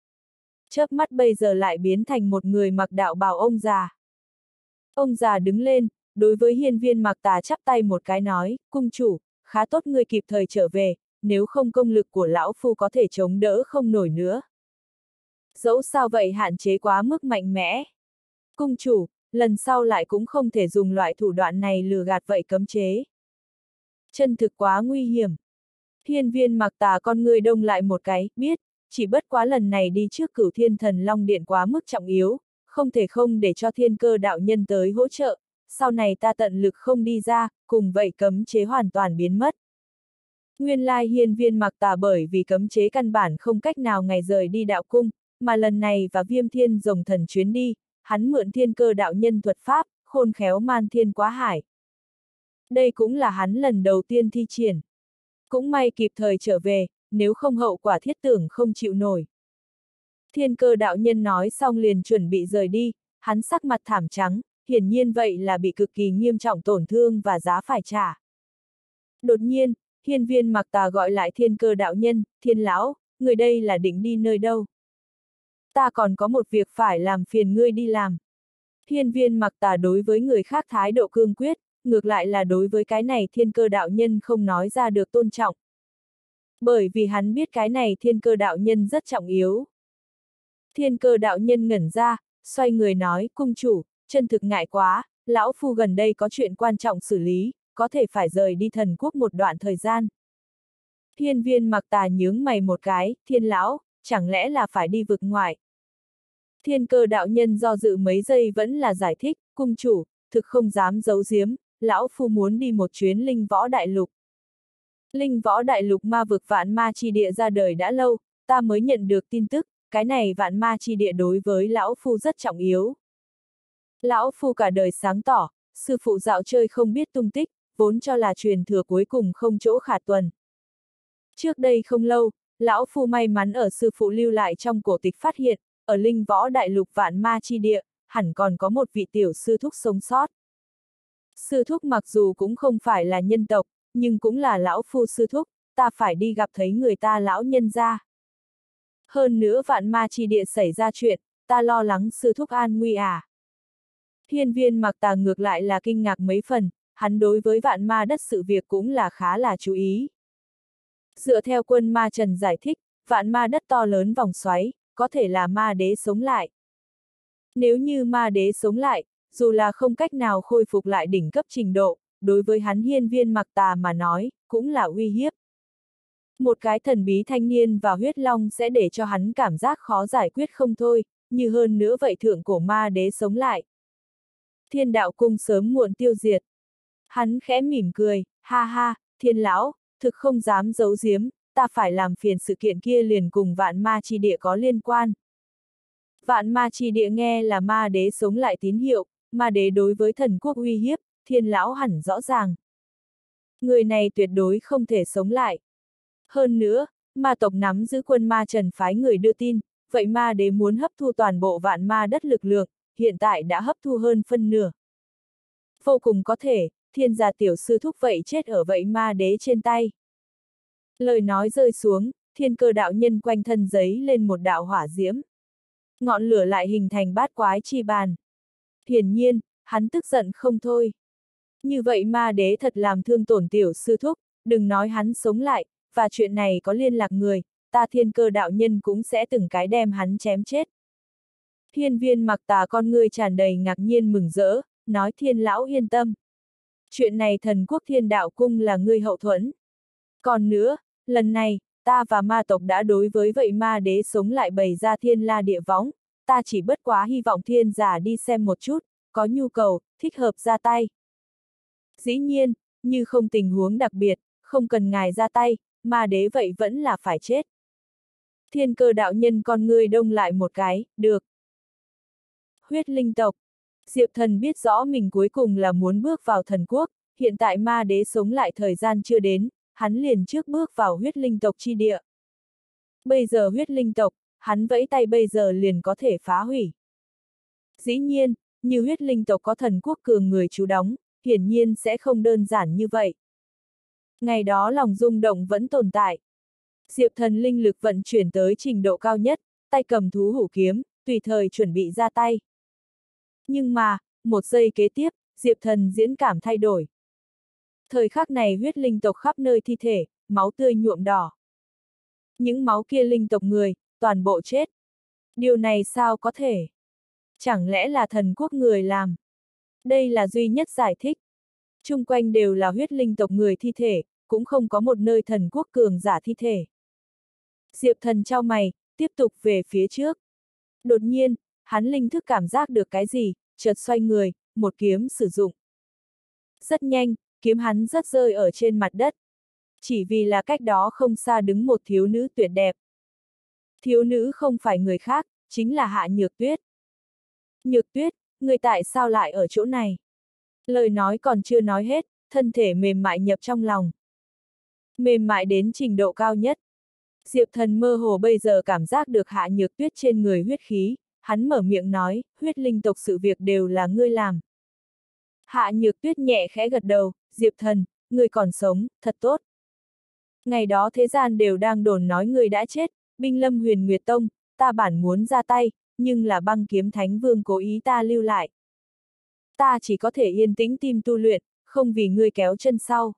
Chớp mắt bây giờ lại biến thành một người mặc đạo bào ông già. Ông già đứng lên, đối với Hiên Viên Mặc Tà chắp tay một cái nói, cung chủ, khá tốt ngươi kịp thời trở về, nếu không công lực của lão phu có thể chống đỡ không nổi nữa. Dẫu sao vậy hạn chế quá mức mạnh mẽ. Cung chủ, lần sau lại cũng không thể dùng loại thủ đoạn này lừa gạt vậy cấm chế. Chân thực quá nguy hiểm. Hiên Viên Mặc Tà con người đông lại một cái, biết, chỉ bất quá lần này đi trước Cửu Thiên Thần Long Điện quá mức trọng yếu, không thể không để cho Thiên Cơ đạo nhân tới hỗ trợ, sau này ta tận lực không đi ra, cùng vậy cấm chế hoàn toàn biến mất. Nguyên lai Hiên Viên Mặc Tà bởi vì cấm chế căn bản không cách nào ngày rời đi đạo cung, mà lần này và Viêm Thiên Rồng Thần chuyến đi, hắn mượn Thiên Cơ đạo nhân thuật pháp, khôn khéo man thiên quá hải. Đây cũng là hắn lần đầu tiên thi triển. Cũng may kịp thời trở về, nếu không hậu quả thiết tưởng không chịu nổi. Thiên Cơ đạo nhân nói xong liền chuẩn bị rời đi, hắn sắc mặt thảm trắng, hiển nhiên vậy là bị cực kỳ nghiêm trọng tổn thương và giá phải trả. Đột nhiên, Hiên Viên Mặc Tà gọi lại Thiên Cơ đạo nhân, Thiên lão, người đây là định đi nơi đâu? Ta còn có một việc phải làm phiền ngươi đi làm. Hiên Viên Mặc Tà đối với người khác thái độ cương quyết, ngược lại là đối với cái này Thiên Cơ đạo nhân không nói ra được tôn trọng. Bởi vì hắn biết cái này Thiên Cơ đạo nhân rất trọng yếu. Thiên Cơ đạo nhân ngẩn ra, xoay người nói, cung chủ, chân thực ngại quá, lão phu gần đây có chuyện quan trọng xử lý, có thể phải rời đi thần quốc một đoạn thời gian. Hiên Viên Mặc Tà nhướng mày một cái, Thiên lão, chẳng lẽ là phải đi vực ngoại? Thiên Cơ đạo nhân do dự mấy giây vẫn là giải thích, cung chủ, thực không dám giấu giếm, lão phu muốn đi một chuyến Linh Võ Đại Lục. Linh Võ Đại Lục ma vực vạn ma chi địa ra đời đã lâu, ta mới nhận được tin tức, cái này vạn ma chi địa đối với lão phu rất trọng yếu. Lão phu cả đời sáng tỏ, sư phụ dạo chơi không biết tung tích, vốn cho là truyền thừa cuối cùng không chỗ khả tuần. Trước đây không lâu, lão phu may mắn ở sư phụ lưu lại trong cổ tịch phát hiện, ở Linh Võ Đại Lục vạn ma chi địa, hẳn còn có một vị tiểu sư thúc sống sót. Sư thúc mặc dù cũng không phải là nhân tộc, nhưng cũng là lão phu sư thúc, ta phải đi gặp thấy người ta lão nhân gia. Hơn nữa vạn ma chi địa xảy ra chuyện, ta lo lắng sư thúc an nguy à. Hiên Viên Mặc Tà ngược lại là kinh ngạc mấy phần, hắn đối với vạn ma đất sự việc cũng là khá là chú ý. Dựa theo Quân Ma Trần giải thích, vạn ma đất to lớn vòng xoáy, có thể là ma đế sống lại. Nếu như ma đế sống lại, dù là không cách nào khôi phục lại đỉnh cấp trình độ, đối với hắn Hiên Viên Mặc Tà mà nói, cũng là uy hiếp. Một cái thần bí thanh niên và huyết long sẽ để cho hắn cảm giác khó giải quyết không thôi, như hơn nữa vậy thượng cổ ma đế sống lại. Thiên đạo cung sớm muộn tiêu diệt. Hắn khẽ mỉm cười, ha ha, Thiên lão, thực không dám giấu giếm, ta phải làm phiền sự kiện kia liền cùng vạn ma chi địa có liên quan. Vạn ma chi địa nghe là ma đế sống lại tín hiệu, ma đế đối với thần quốc uy hiếp, Thiên lão hẳn rõ ràng. Người này tuyệt đối không thể sống lại. Hơn nữa, ma tộc nắm giữ quân ma trần phái người đưa tin, vậy ma đế muốn hấp thu toàn bộ vạn ma đất lực lượng, hiện tại đã hấp thu hơn phân nửa. Vô cùng có thể, Thiên gia tiểu sư thúc vậy chết ở vậy ma đế trên tay. Lời nói rơi xuống, Thiên Cơ đạo nhân quanh thân giấy lên một đạo hỏa diễm. Ngọn lửa lại hình thành bát quái chi bàn. Hiển nhiên, hắn tức giận không thôi. Như vậy ma đế thật làm thương tổn tiểu sư thúc, đừng nói hắn sống lại, và chuyện này có liên lạc người, ta Thiên Cơ đạo nhân cũng sẽ từng cái đem hắn chém chết. Hiên Viên Mặc Tà con ngươi tràn đầy ngạc nhiên mừng rỡ, nói Thiên lão yên tâm. Chuyện này thần quốc Thiên đạo cung là ngươi hậu thuẫn. Còn nữa, lần này, ta và ma tộc đã đối với vậy ma đế sống lại bày ra thiên la địa võng, ta chỉ bất quá hy vọng thiên giả đi xem một chút, có nhu cầu, thích hợp ra tay. Dĩ nhiên, như không tình huống đặc biệt, không cần ngài ra tay, ma đế vậy vẫn là phải chết. Thiên Cơ đạo nhân con ngươi đông lại một cái, được. Huyết linh tộc. Diệp Thần biết rõ mình cuối cùng là muốn bước vào thần quốc, hiện tại ma đế sống lại thời gian chưa đến, hắn liền trước bước vào huyết linh tộc chi địa. Bây giờ huyết linh tộc, hắn vẫy tay bây giờ liền có thể phá hủy. Dĩ nhiên, như huyết linh tộc có thần quốc cường người trú đóng, hiển nhiên sẽ không đơn giản như vậy. Ngày đó lòng rung động vẫn tồn tại. Diệp Thần linh lực vận chuyển tới trình độ cao nhất, tay cầm thú hủ kiếm, tùy thời chuẩn bị ra tay. Nhưng mà, một giây kế tiếp, Diệp Thần diễn cảm thay đổi. Thời khắc này huyết linh tộc khắp nơi thi thể, máu tươi nhuộm đỏ. Những máu kia linh tộc người, toàn bộ chết. Điều này sao có thể? Chẳng lẽ là thần quốc người làm? Đây là duy nhất giải thích. Chung quanh đều là huyết linh tộc người thi thể, cũng không có một nơi thần quốc cường giả thi thể. Diệp Thần chau mày, tiếp tục về phía trước. Đột nhiên, hắn linh thức cảm giác được cái gì, chợt xoay người, một kiếm sử dụng. Rất nhanh, kiếm hắn rớt rơi ở trên mặt đất. Chỉ vì là cách đó không xa đứng một thiếu nữ tuyệt đẹp. Thiếu nữ không phải người khác, chính là Hạ Nhược Tuyết. Nhược Tuyết, người tại sao lại ở chỗ này? Lời nói còn chưa nói hết, thân thể mềm mại nhập trong lòng. Mềm mại đến trình độ cao nhất. Diệp Thần mơ hồ bây giờ cảm giác được Hạ Nhược Tuyết trên người huyết khí, hắn mở miệng nói, huyết linh tộc sự việc đều là ngươi làm. Hạ Nhược Tuyết nhẹ khẽ gật đầu, Diệp Thần, ngươi còn sống, thật tốt. Ngày đó thế gian đều đang đồn nói ngươi đã chết, binh lâm Huyền Nguyệt Tông, ta bản muốn ra tay, nhưng là Băng Kiếm Thánh Vương cố ý ta lưu lại. Ta chỉ có thể yên tĩnh tim tu luyện, không vì ngươi kéo chân sau.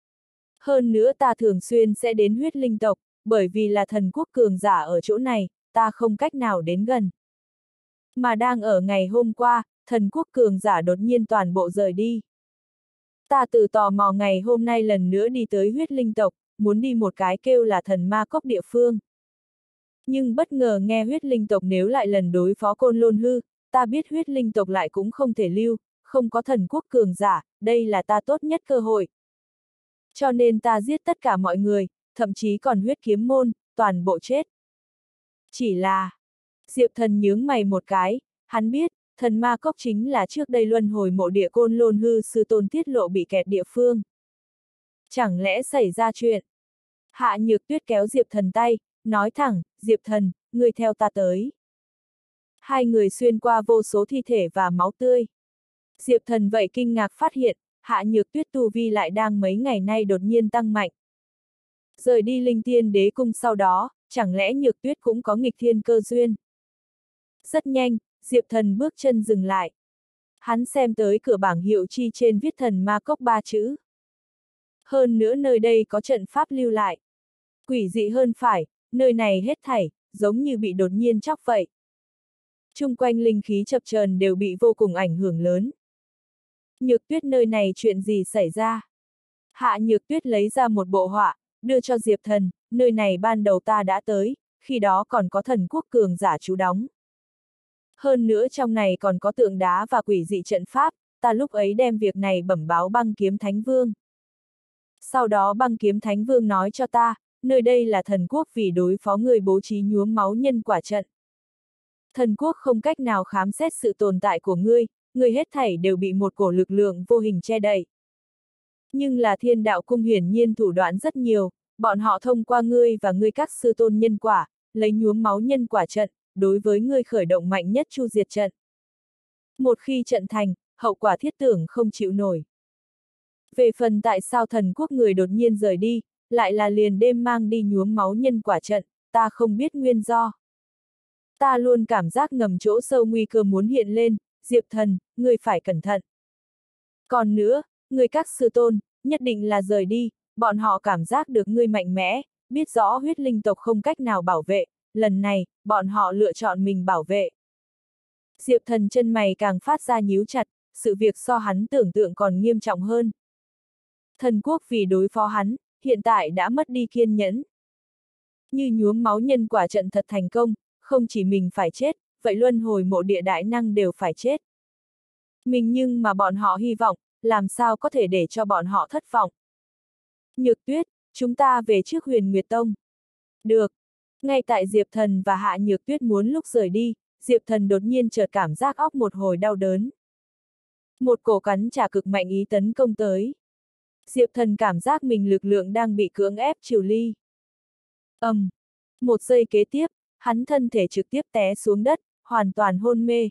Hơn nữa ta thường xuyên sẽ đến huyết linh tộc, bởi vì là thần quốc cường giả ở chỗ này, ta không cách nào đến gần. Mà đang ở ngày hôm qua, thần quốc cường giả đột nhiên toàn bộ rời đi. Ta từ tò mò ngày hôm nay lần nữa đi tới huyết linh tộc, muốn đi một cái kêu là thần ma cốc địa phương. Nhưng bất ngờ nghe huyết linh tộc nếu lại lần đối phó Côn Lôn Hư, ta biết huyết linh tộc lại cũng không thể lưu, không có thần quốc cường giả, đây là ta tốt nhất cơ hội. Cho nên ta giết tất cả mọi người, thậm chí còn huyết kiếm môn, toàn bộ chết. Chỉ là, Diệp Thần nhướng mày một cái, hắn biết, thần ma cốc chính là trước đây luân hồi mộ địa Côn Lôn Hư sư tôn tiết lộ bị kẹt địa phương. Chẳng lẽ xảy ra chuyện? Hạ Nhược Tuyết kéo Diệp Thần tay, nói thẳng, Diệp Thần, ngươi theo ta tới. Hai người xuyên qua vô số thi thể và máu tươi. Diệp Thần vậy kinh ngạc phát hiện, Hạ Nhược Tuyết tu vi lại đang mấy ngày nay đột nhiên tăng mạnh. Rời đi Linh Tiên Đế cung sau đó, chẳng lẽ Nhược Tuyết cũng có nghịch thiên cơ duyên? Rất nhanh, Diệp Thần bước chân dừng lại. Hắn xem tới cửa bảng hiệu chi trên viết thần ma cốc 3 chữ. Hơn nữa nơi đây có trận pháp lưu lại. Quỷ dị hơn phải, nơi này hết thảy, giống như bị đột nhiên chóc vậy. Chung quanh linh khí chập chờn đều bị vô cùng ảnh hưởng lớn. Nhược Tuyết nơi này chuyện gì xảy ra? Hạ Nhược Tuyết lấy ra một bộ họa, đưa cho Diệp Thần, nơi này ban đầu ta đã tới, khi đó còn có thần quốc cường giả trú đóng. Hơn nữa trong này còn có tượng đá và quỷ dị trận pháp, ta lúc ấy đem việc này bẩm báo Băng Kiếm Thánh Vương. Sau đó Băng Kiếm Thánh Vương nói cho ta, nơi đây là thần quốc vì đối phó người bố trí nhuốm máu nhân quả trận. Thần quốc không cách nào khám xét sự tồn tại của ngươi hết thảy đều bị một cổ lực lượng vô hình che đậy. Nhưng là Thiên Đạo Cung hiển nhiên thủ đoạn rất nhiều, bọn họ thông qua ngươi và ngươi các sư tôn nhân quả, lấy nhuốm máu nhân quả trận, đối với ngươi khởi động mạnh nhất chu diệt trận. Một khi trận thành, hậu quả thiết tưởng không chịu nổi. Về phần tại sao thần quốc người đột nhiên rời đi, lại là liền đêm mang đi nhuốm máu nhân quả trận, ta không biết nguyên do. Ta luôn cảm giác ngầm chỗ sâu nguy cơ muốn hiện lên, Diệp Thần, ngươi phải cẩn thận. Còn nữa, ngươi các sư tôn, nhất định là rời đi, bọn họ cảm giác được ngươi mạnh mẽ, biết rõ huyết linh tộc không cách nào bảo vệ, lần này, bọn họ lựa chọn mình bảo vệ. Diệp Thần chân mày càng phát ra nhíu chặt, sự việc so hắn tưởng tượng còn nghiêm trọng hơn. Thần quốc vì đối phó hắn, hiện tại đã mất đi kiên nhẫn. Như nhuốm máu nhân quả trận thật thành công, không chỉ mình phải chết, vậy luân hồi mộ địa đại năng đều phải chết. Mình nhưng mà bọn họ hy vọng, làm sao có thể để cho bọn họ thất vọng. Nhược Tuyết, chúng ta về trước Huyền Nguyệt Tông. Được. Ngay tại Diệp Thần và Hạ Nhược Tuyết muốn lúc rời đi, Diệp Thần đột nhiên chợt cảm giác óc một hồi đau đớn. Một cổ cắn trả cực mạnh ý tấn công tới. Diệp Thần cảm giác mình lực lượng đang bị cưỡng ép trừ ly. Một giây kế tiếp, hắn thân thể trực tiếp té xuống đất, hoàn toàn hôn mê.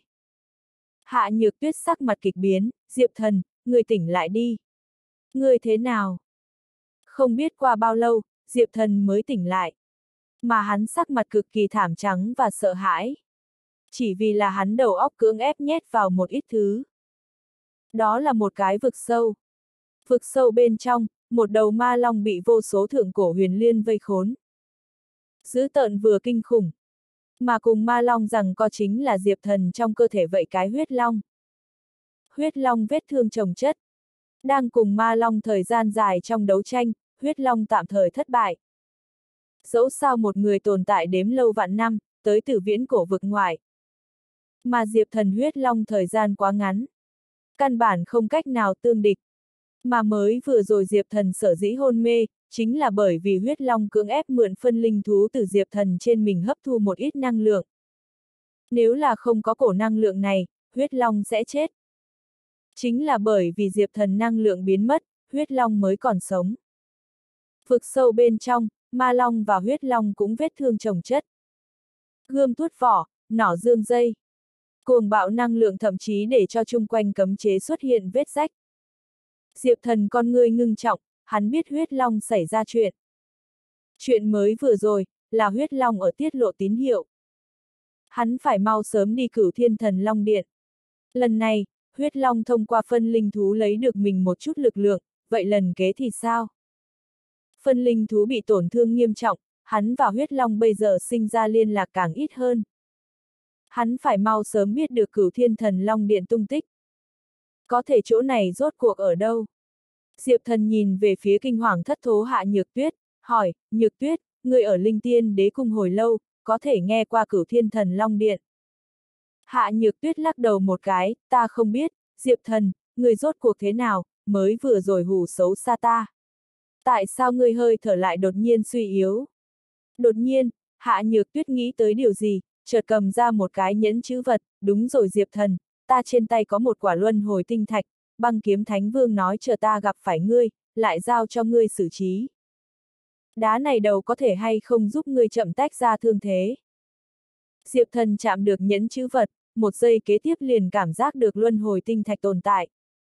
Hạ Nhược Tuyết sắc mặt kịch biến, Diệp Thần, ngươi tỉnh lại đi. Ngươi thế nào? Không biết qua bao lâu, Diệp Thần mới tỉnh lại. Mà hắn sắc mặt cực kỳ thảm trắng và sợ hãi. Chỉ vì là hắn đầu óc cưỡng ép nhét vào một ít thứ. Đó là một cái vực sâu. Vực sâu bên trong, một đầu ma long bị vô số thượng cổ huyền liên vây khốn. Dữ tợn vừa kinh khủng. Mà cùng ma long rằng có chính là Diệp Thần trong cơ thể vậy cái huyết long. Huyết long vết thương chồng chất. Đang cùng ma long thời gian dài trong đấu tranh, huyết long tạm thời thất bại. Dẫu sao một người tồn tại đếm lâu vạn năm, tới từ viễn cổ vực ngoại. Mà Diệp Thần huyết long thời gian quá ngắn. Căn bản không cách nào tương địch. Mà mới vừa rồi Diệp Thần sở dĩ hôn mê, chính là bởi vì huyết long cưỡng ép mượn phân linh thú từ Diệp Thần trên mình hấp thu một ít năng lượng. Nếu là không có cổ năng lượng này, huyết long sẽ chết. Chính là bởi vì Diệp Thần năng lượng biến mất, huyết long mới còn sống. Vực sâu bên trong, ma long và huyết long cũng vết thương chồng chất. Gươm tuốt vỏ, nỏ dương dây. Cuồng bạo năng lượng thậm chí để cho chung quanh cấm chế xuất hiện vết rách. Diệp Thần con ngươi ngưng trọng, hắn biết huyết long xảy ra chuyện. Chuyện mới vừa rồi, là huyết long ở tiết lộ tín hiệu. Hắn phải mau sớm đi Cửu Thiên Thần Long Điện. Lần này, huyết long thông qua phân linh thú lấy được mình một chút lực lượng, vậy lần kế thì sao? Phân linh thú bị tổn thương nghiêm trọng, hắn và huyết long bây giờ sinh ra liên lạc càng ít hơn. Hắn phải mau sớm biết được Cửu Thiên Thần Long Điện tung tích. Có thể chỗ này rốt cuộc ở đâu? Diệp Thần nhìn về phía kinh hoàng thất thố Hạ Nhược Tuyết, hỏi, Nhược Tuyết, người ở Linh Tiên Đế Cung hồi lâu, có thể nghe qua Cửu Thiên Thần Long Điện. Hạ Nhược Tuyết lắc đầu một cái, ta không biết, Diệp Thần, người rốt cuộc thế nào, mới vừa rồi hù xấu xa ta. Tại sao người hơi thở lại đột nhiên suy yếu? Đột nhiên, Hạ Nhược Tuyết nghĩ tới điều gì, chợt cầm ra một cái nhẫn chữ vật, đúng rồi Diệp Thần, ta trên tay có một quả luân hồi tinh thạch, Băng Kiếm Thánh Vương nói chờ ta gặp phải ngươi, lại giao cho ngươi xử trí. Đá này đầu có thể hay không giúp ngươi chậm tách ra thương thế. Diệp Thần chạm được nhẫn chữ vật, một giây kế tiếp liền cảm giác được luân hồi tinh thạch tồn tại.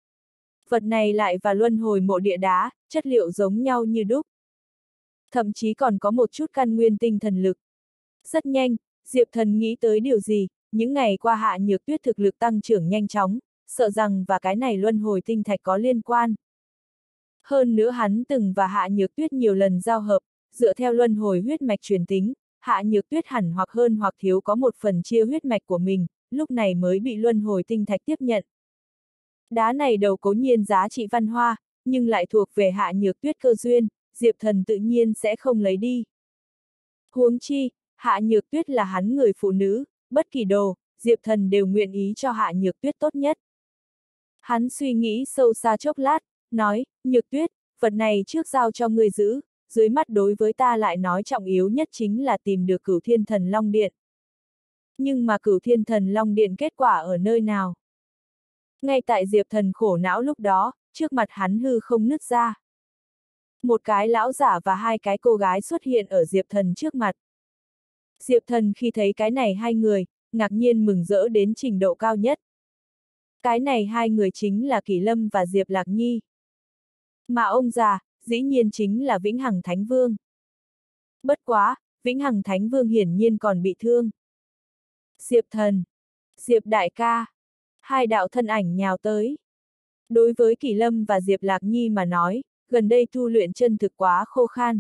Vật này lại và luân hồi mộ địa đá, chất liệu giống nhau như đúc. Thậm chí còn có một chút căn nguyên tinh thần lực. Rất nhanh, Diệp Thần nghĩ tới điều gì, những ngày qua Hạ Nhược Tuyết thực lực tăng trưởng nhanh chóng, sợ rằng và cái này luân hồi tinh thạch có liên quan. Hơn nữa hắn từng và Hạ Nhược Tuyết nhiều lần giao hợp, dựa theo luân hồi huyết mạch truyền tính, Hạ Nhược Tuyết hẳn hoặc hơn hoặc thiếu có một phần chia huyết mạch của mình, lúc này mới bị luân hồi tinh thạch tiếp nhận. Đá này đầu cố nhiên giá trị văn hoa, nhưng lại thuộc về Hạ Nhược Tuyết cơ duyên, Diệp Thần tự nhiên sẽ không lấy đi. Huống chi, Hạ Nhược Tuyết là hắn người phụ nữ, bất kỳ đồ, Diệp Thần đều nguyện ý cho Hạ Nhược Tuyết tốt nhất. Hắn suy nghĩ sâu xa chốc lát, nói, Nhược Tuyết, vật này trước giao cho ngươi giữ, dưới mắt đối với ta lại nói trọng yếu nhất chính là tìm được Cửu Thiên Thần Long Điện. Nhưng mà Cửu Thiên Thần Long Điện kết quả ở nơi nào? Ngay tại Diệp Thần khổ não lúc đó, trước mặt hắn hư không nứt ra. Một cái lão giả và hai cái cô gái xuất hiện ở Diệp Thần trước mặt. Diệp Thần khi thấy cái này hai người, ngạc nhiên mừng rỡ đến trình độ cao nhất. Cái này hai người chính là Kỷ Lâm và Diệp Lạc Nhi. Mà ông già, dĩ nhiên chính là Vĩnh Hằng Thánh Vương. Bất quá, Vĩnh Hằng Thánh Vương hiển nhiên còn bị thương. Diệp Thần, Diệp đại ca, hai đạo thân ảnh nhào tới. Đối với Kỷ Lâm và Diệp Lạc Nhi mà nói, gần đây tu luyện chân thực quá khô khan.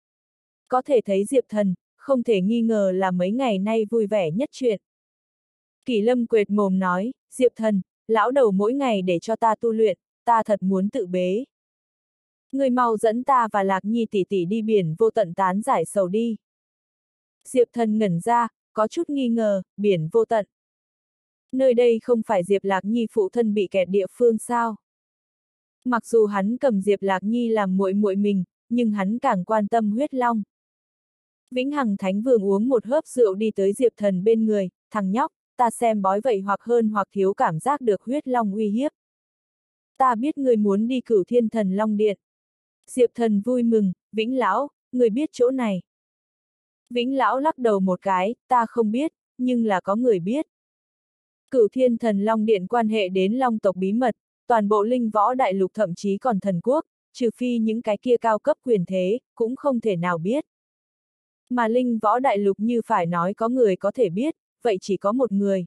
Có thể thấy Diệp Thần, không thể nghi ngờ là mấy ngày nay vui vẻ nhất chuyện. Kỷ Lâm quệt mồm nói, Diệp Thần, lão đầu mỗi ngày để cho ta tu luyện, ta thật muốn tự bế. Người mau dẫn ta và Lạc Nhi tỷ tỷ đi biển vô tận tán giải sầu đi. Diệp Thần ngẩn ra, có chút nghi ngờ, biển vô tận. Nơi đây không phải Diệp Lạc Nhi phụ thân bị kẹt địa phương sao? Mặc dù hắn cầm Diệp Lạc Nhi làm muội muội mình, nhưng hắn càng quan tâm huyết long. Vĩnh Hằng Thánh Vương uống một hớp rượu đi tới Diệp Thần bên người, thằng nhóc, ta xem bói vậy hoặc hơn hoặc thiếu cảm giác được huyết long uy hiếp. Ta biết người muốn đi Cửu Thiên Thần Long Điện. Diệp Thần vui mừng, Vĩnh Lão, người biết chỗ này. Vĩnh Lão lắc đầu một cái, ta không biết, nhưng là có người biết. Cửu Thiên Thần Long Điện quan hệ đến Long tộc bí mật, toàn bộ linh võ đại lục thậm chí còn thần quốc, trừ phi những cái kia cao cấp quyền thế, cũng không thể nào biết. Mà linh võ đại lục như phải nói có người có thể biết, vậy chỉ có một người.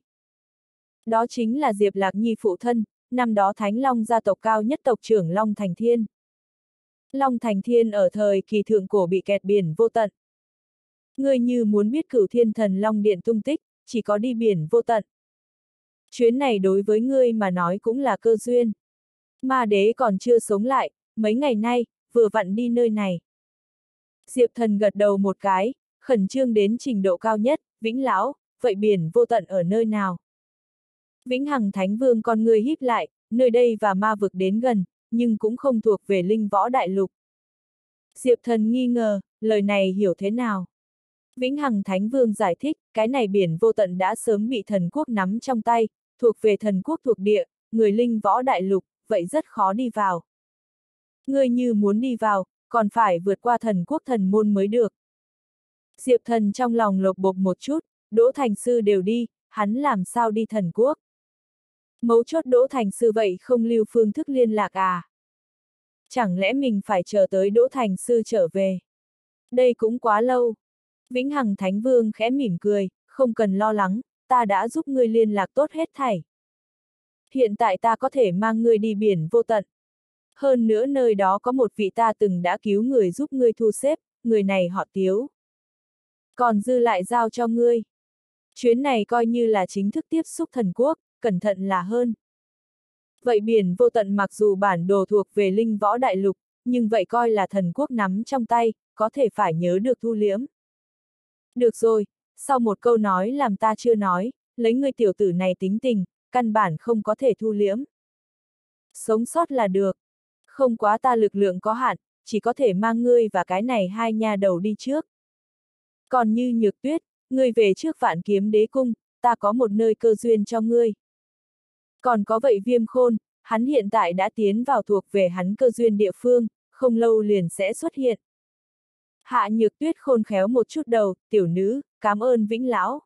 Đó chính là Diệp Lạc Nhi phụ thân, năm đó Thánh Long gia tộc cao nhất tộc trưởng Long Thành Thiên. Long Thành Thiên ở thời kỳ thượng cổ bị kẹt biển vô tận. Ngươi như muốn biết Cửu Thiên Thần Long Điện tung tích, chỉ có đi biển vô tận. Chuyến này đối với ngươi mà nói cũng là cơ duyên. Ma đế còn chưa sống lại, mấy ngày nay, vừa vặn đi nơi này. Diệp Thần gật đầu một cái, khẩn trương đến trình độ cao nhất, Vĩnh Lão, vậy biển vô tận ở nơi nào? Vĩnh Hằng Thánh Vương con ngươi híp lại, nơi đây và ma vực đến gần, nhưng cũng không thuộc về linh võ đại lục. Diệp Thần nghi ngờ, lời này hiểu thế nào? Vĩnh Hằng Thánh Vương giải thích, cái này biển vô tận đã sớm bị thần quốc nắm trong tay, thuộc về thần quốc thuộc địa, người linh võ đại lục, vậy rất khó đi vào. Ngươi như muốn đi vào, còn phải vượt qua thần quốc thần môn mới được. Diệp Thần trong lòng lột bột một chút, Đỗ Thành Sư đều đi, hắn làm sao đi thần quốc? Mấu chốt Đỗ Thành Sư vậy không lưu phương thức liên lạc à? Chẳng lẽ mình phải chờ tới Đỗ Thành Sư trở về? Đây cũng quá lâu. Vĩnh Hằng Thánh Vương khẽ mỉm cười, không cần lo lắng, ta đã giúp ngươi liên lạc tốt hết thảy. Hiện tại ta có thể mang ngươi đi biển vô tận. Hơn nữa nơi đó có một vị ta từng đã cứu người giúp ngươi thu xếp, người này họ Tiếu. Còn dư lại giao cho ngươi. Chuyến này coi như là chính thức tiếp xúc thần quốc, cẩn thận là hơn. Vậy biển vô tận mặc dù bản đồ thuộc về linh võ đại lục, nhưng vậy coi là thần quốc nắm trong tay, có thể phải nhớ được thu liễm. Được rồi, sau một câu nói làm ta chưa nói, lấy ngươi tiểu tử này tính tình, căn bản không có thể thu liễm. Sống sót là được. Không quá ta lực lượng có hạn, chỉ có thể mang ngươi và cái này hai nha đầu đi trước. Còn như Nhược Tuyết, ngươi về trước Vạn Kiếm Đế Cung, ta có một nơi cơ duyên cho ngươi. Còn có vậy Viêm Khôn, hắn hiện tại đã tiến vào thuộc về hắn cơ duyên địa phương, không lâu liền sẽ xuất hiện. Hạ Nhược Tuyết khôn khéo một chút đầu, tiểu nữ, cảm ơn Vĩnh Lão.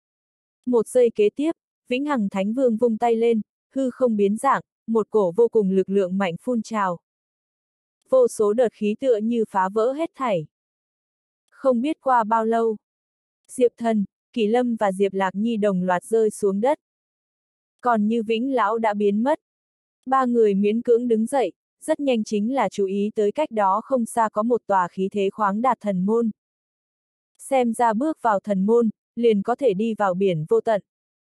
Một giây kế tiếp, Vĩnh Hằng Thánh Vương vung tay lên, hư không biến dạng, một cổ vô cùng lực lượng mạnh phun trào. Vô số đợt khí tựa như phá vỡ hết thảy. Không biết qua bao lâu, Diệp Thần, Kỷ Lâm và Diệp Lạc Nhi đồng loạt rơi xuống đất. Còn như Vĩnh Lão đã biến mất. Ba người miễn cưỡng đứng dậy, rất nhanh chính là chú ý tới cách đó không xa có một tòa khí thế khoáng đạt thần môn. Xem ra bước vào thần môn, liền có thể đi vào biển vô tận.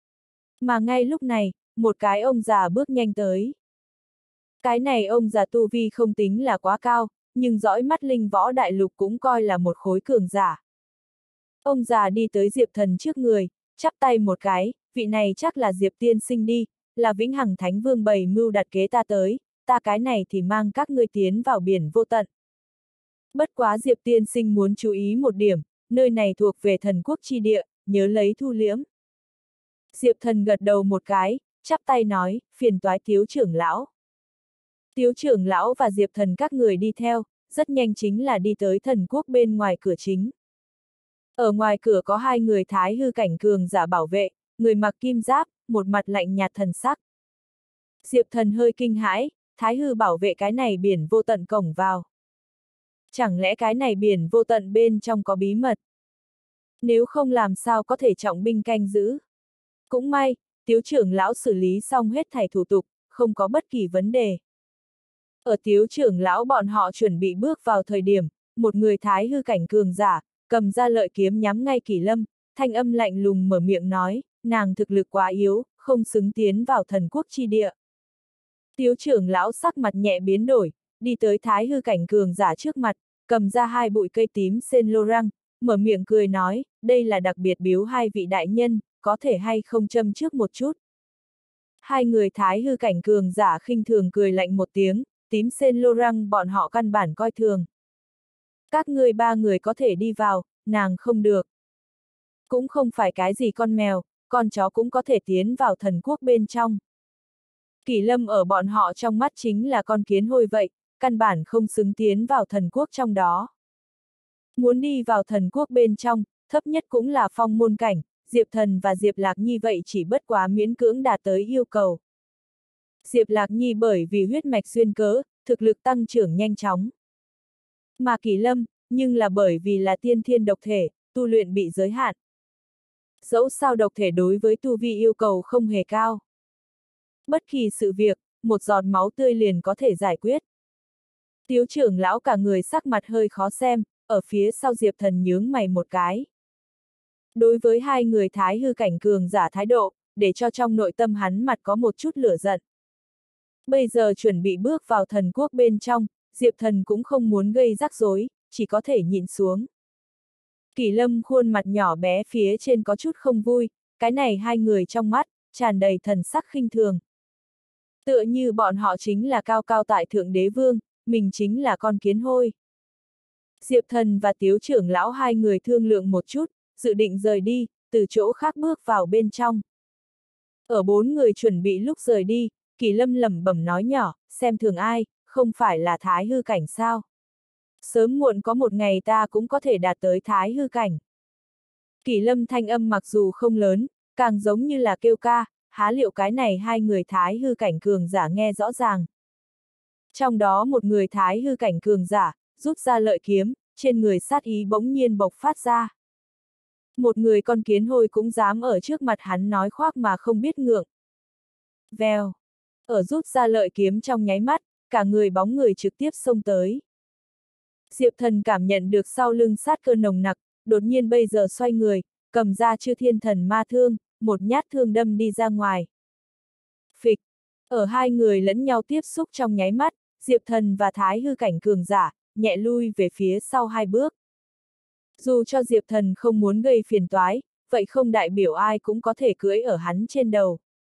Mà ngay lúc này, một cái ông già bước nhanh tới. Cái này ông già tu vi không tính là quá cao, nhưng dõi mắt linh võ đại lục cũng coi là một khối cường giả. Ông già đi tới Diệp Thần trước người, chắp tay một cái, vị này chắc là Diệp tiên sinh đi, là Vĩnh Hằng Thánh Vương bày mưu đặt kế ta tới, ta cái này thì mang các ngươi tiến vào biển vô tận. Bất quá Diệp tiên sinh muốn chú ý một điểm, nơi này thuộc về thần quốc chi địa, nhớ lấy thu liễm. Diệp Thần gật đầu một cái, chắp tay nói, phiền toái Tiếu trưởng lão. Tiếu trưởng lão và Diệp Thần các người đi theo, rất nhanh chính là đi tới thần quốc bên ngoài cửa chính. Ở ngoài cửa có hai người thái hư cảnh cường giả bảo vệ, người mặc kim giáp, một mặt lạnh nhạt thần sắc. Diệp Thần hơi kinh hãi, thái hư bảo vệ cái này biển vô tận cổng vào. Chẳng lẽ cái này biển vô tận bên trong có bí mật? Nếu không làm sao có thể trọng binh canh giữ? Cũng may, Tiếu trưởng lão xử lý xong hết thảy thủ tục, không có bất kỳ vấn đề. Ở Tiếu trưởng lão bọn họ chuẩn bị bước vào thời điểm, một người thái hư cảnh cường giả, cầm ra lợi kiếm nhắm ngay Kỷ Lâm, thanh âm lạnh lùng mở miệng nói, nàng thực lực quá yếu, không xứng tiến vào thần quốc chi địa. Tiếu trưởng lão sắc mặt nhẹ biến đổi, đi tới thái hư cảnh cường giả trước mặt, cầm ra hai bụi cây tím sen lô răng, mở miệng cười nói, đây là đặc biệt biếu hai vị đại nhân, có thể hay không châm trước một chút. Hai người thái hư cảnh cường giả khinh thường cười lạnh một tiếng, tím sen lô răng bọn họ căn bản coi thường. Các ngươi ba người có thể đi vào, nàng không được. Cũng không phải cái gì con mèo, con chó cũng có thể tiến vào thần quốc bên trong. Kỷ Lâm ở bọn họ trong mắt chính là con kiến hôi vậy, căn bản không xứng tiến vào thần quốc trong đó. Muốn đi vào thần quốc bên trong, thấp nhất cũng là phong môn cảnh, Diệp Thần và Diệp Lạc Nhi vậy chỉ bất quá miễn cưỡng đạt tới yêu cầu. Diệp Lạc Nhi bởi vì huyết mạch xuyên cớ, thực lực tăng trưởng nhanh chóng. Mà Kỷ Lâm, nhưng là bởi vì là tiên thiên độc thể, tu luyện bị giới hạn. Dẫu sao độc thể đối với tu vi yêu cầu không hề cao. Bất kỳ sự việc, một giọt máu tươi liền có thể giải quyết. Tiếu trưởng lão cả người sắc mặt hơi khó xem, ở phía sau Diệp Thần nhướng mày một cái. Đối với hai người thái hư cảnh cường giả thái độ, để cho trong nội tâm hắn mặt có một chút lửa giận. Bây giờ chuẩn bị bước vào thần quốc bên trong, Diệp Thần cũng không muốn gây rắc rối, chỉ có thể nhịn xuống. Kỷ Lâm khuôn mặt nhỏ bé phía trên có chút không vui, cái này hai người trong mắt, tràn đầy thần sắc khinh thường. Tựa như bọn họ chính là cao cao tại thượng đế vương, mình chính là con kiến hôi. Diệp Thần và Tiếu trưởng lão hai người thương lượng một chút, dự định rời đi, từ chỗ khác bước vào bên trong. Ở bốn người chuẩn bị lúc rời đi, Kỷ Lâm lẩm bẩm nói nhỏ, xem thường ai, không phải là thái hư cảnh sao? Sớm muộn có một ngày ta cũng có thể đạt tới thái hư cảnh. Kỷ Lâm thanh âm mặc dù không lớn, càng giống như là kêu ca, há liệu cái này hai người thái hư cảnh cường giả nghe rõ ràng. Trong đó một người thái hư cảnh cường giả, rút ra lợi kiếm, trên người sát ý bỗng nhiên bộc phát ra. Một người con kiến hôi cũng dám ở trước mặt hắn nói khoác mà không biết ngượng. Vèo. Ở rút ra lợi kiếm trong nháy mắt, cả người bóng người trực tiếp xông tới. Diệp Thần cảm nhận được sau lưng sát cơ nồng nặc, đột nhiên bây giờ xoay người, cầm ra Chư Thiên Thần Ma Thương, một nhát thương đâm đi ra ngoài. Phịch. Ở hai người lẫn nhau tiếp xúc trong nháy mắt, Diệp Thần và thái hư cảnh cường giả, nhẹ lui về phía sau hai bước. Dù cho Diệp Thần không muốn gây phiền toái, vậy không đại biểu ai cũng có thể cưỡi ở hắn trên đầu.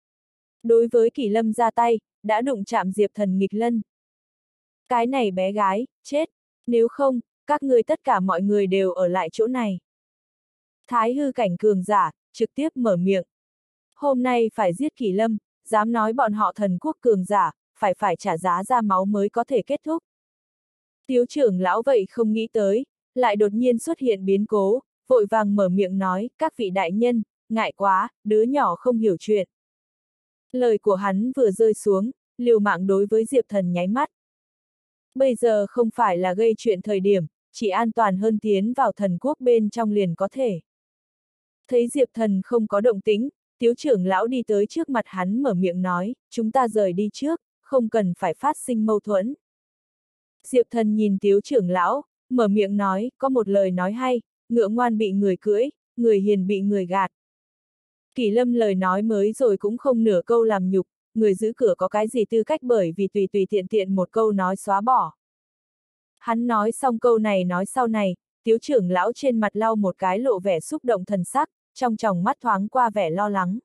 Đối với Kỷ Lâm ra tay, đã đụng chạm Diệp Thần nghịch lân. Cái này bé gái, chết, nếu không, các ngươi tất cả mọi người đều ở lại chỗ này. Thái hư cảnh cường giả, trực tiếp mở miệng. Hôm nay phải giết Kỷ Lâm, dám nói bọn họ thần quốc cường giả, phải trả giá ra máu mới có thể kết thúc. Tiếu trưởng lão vậy không nghĩ tới, lại đột nhiên xuất hiện biến cố, vội vàng mở miệng nói, các vị đại nhân, ngại quá, đứa nhỏ không hiểu chuyện. Lời của hắn vừa rơi xuống, liều mạng đối với Diệp Thần nháy mắt. Bây giờ không phải là gây chuyện thời điểm, chỉ an toàn hơn tiến vào thần quốc bên trong liền có thể. Thấy Diệp Thần không có động tĩnh, Tiếu trưởng lão đi tới trước mặt hắn mở miệng nói, chúng ta rời đi trước, không cần phải phát sinh mâu thuẫn. Diệp Thần nhìn Tiếu trưởng lão, mở miệng nói, có một lời nói hay, ngựa ngoan bị người cưỡi, người hiền bị người gạt. Kỷ Lâm lời nói mới rồi cũng không nửa câu làm nhục, người giữ cửa có cái gì tư cách bởi vì tùy tùy tiện tiện một câu nói xóa bỏ. Hắn nói xong câu này nói sau này, Tiếu trưởng lão trên mặt lau một cái lộ vẻ xúc động thần sắc, trong tròng mắt thoáng qua vẻ lo lắng.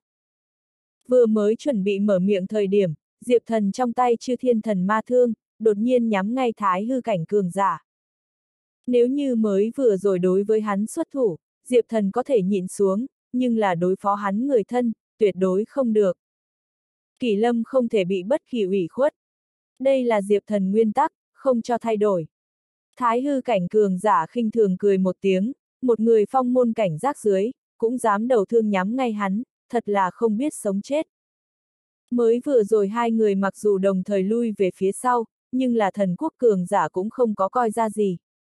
Vừa mới chuẩn bị mở miệng thời điểm, Diệp Thần trong tay Chư Thiên Thần Ma Thương, đột nhiên nhắm ngay Thái Hư cảnh cường giả. Nếu như mới vừa rồi đối với hắn xuất thủ, Diệp Thần có thể nhịn xuống, nhưng là đối phó hắn người thân, tuyệt đối không được. Kỷ Lâm không thể bị bất kỳ ủy khuất. Đây là Diệp Thần nguyên tắc, không cho thay đổi. Thái Hư cảnh cường giả khinh thường cười một tiếng, một người phong môn cảnh giác dưới, cũng dám đầu thương nhắm ngay hắn, thật là không biết sống chết. Mới vừa rồi hai người mặc dù đồng thời lui về phía sau, nhưng là thần quốc cường giả cũng không có coi ra gì.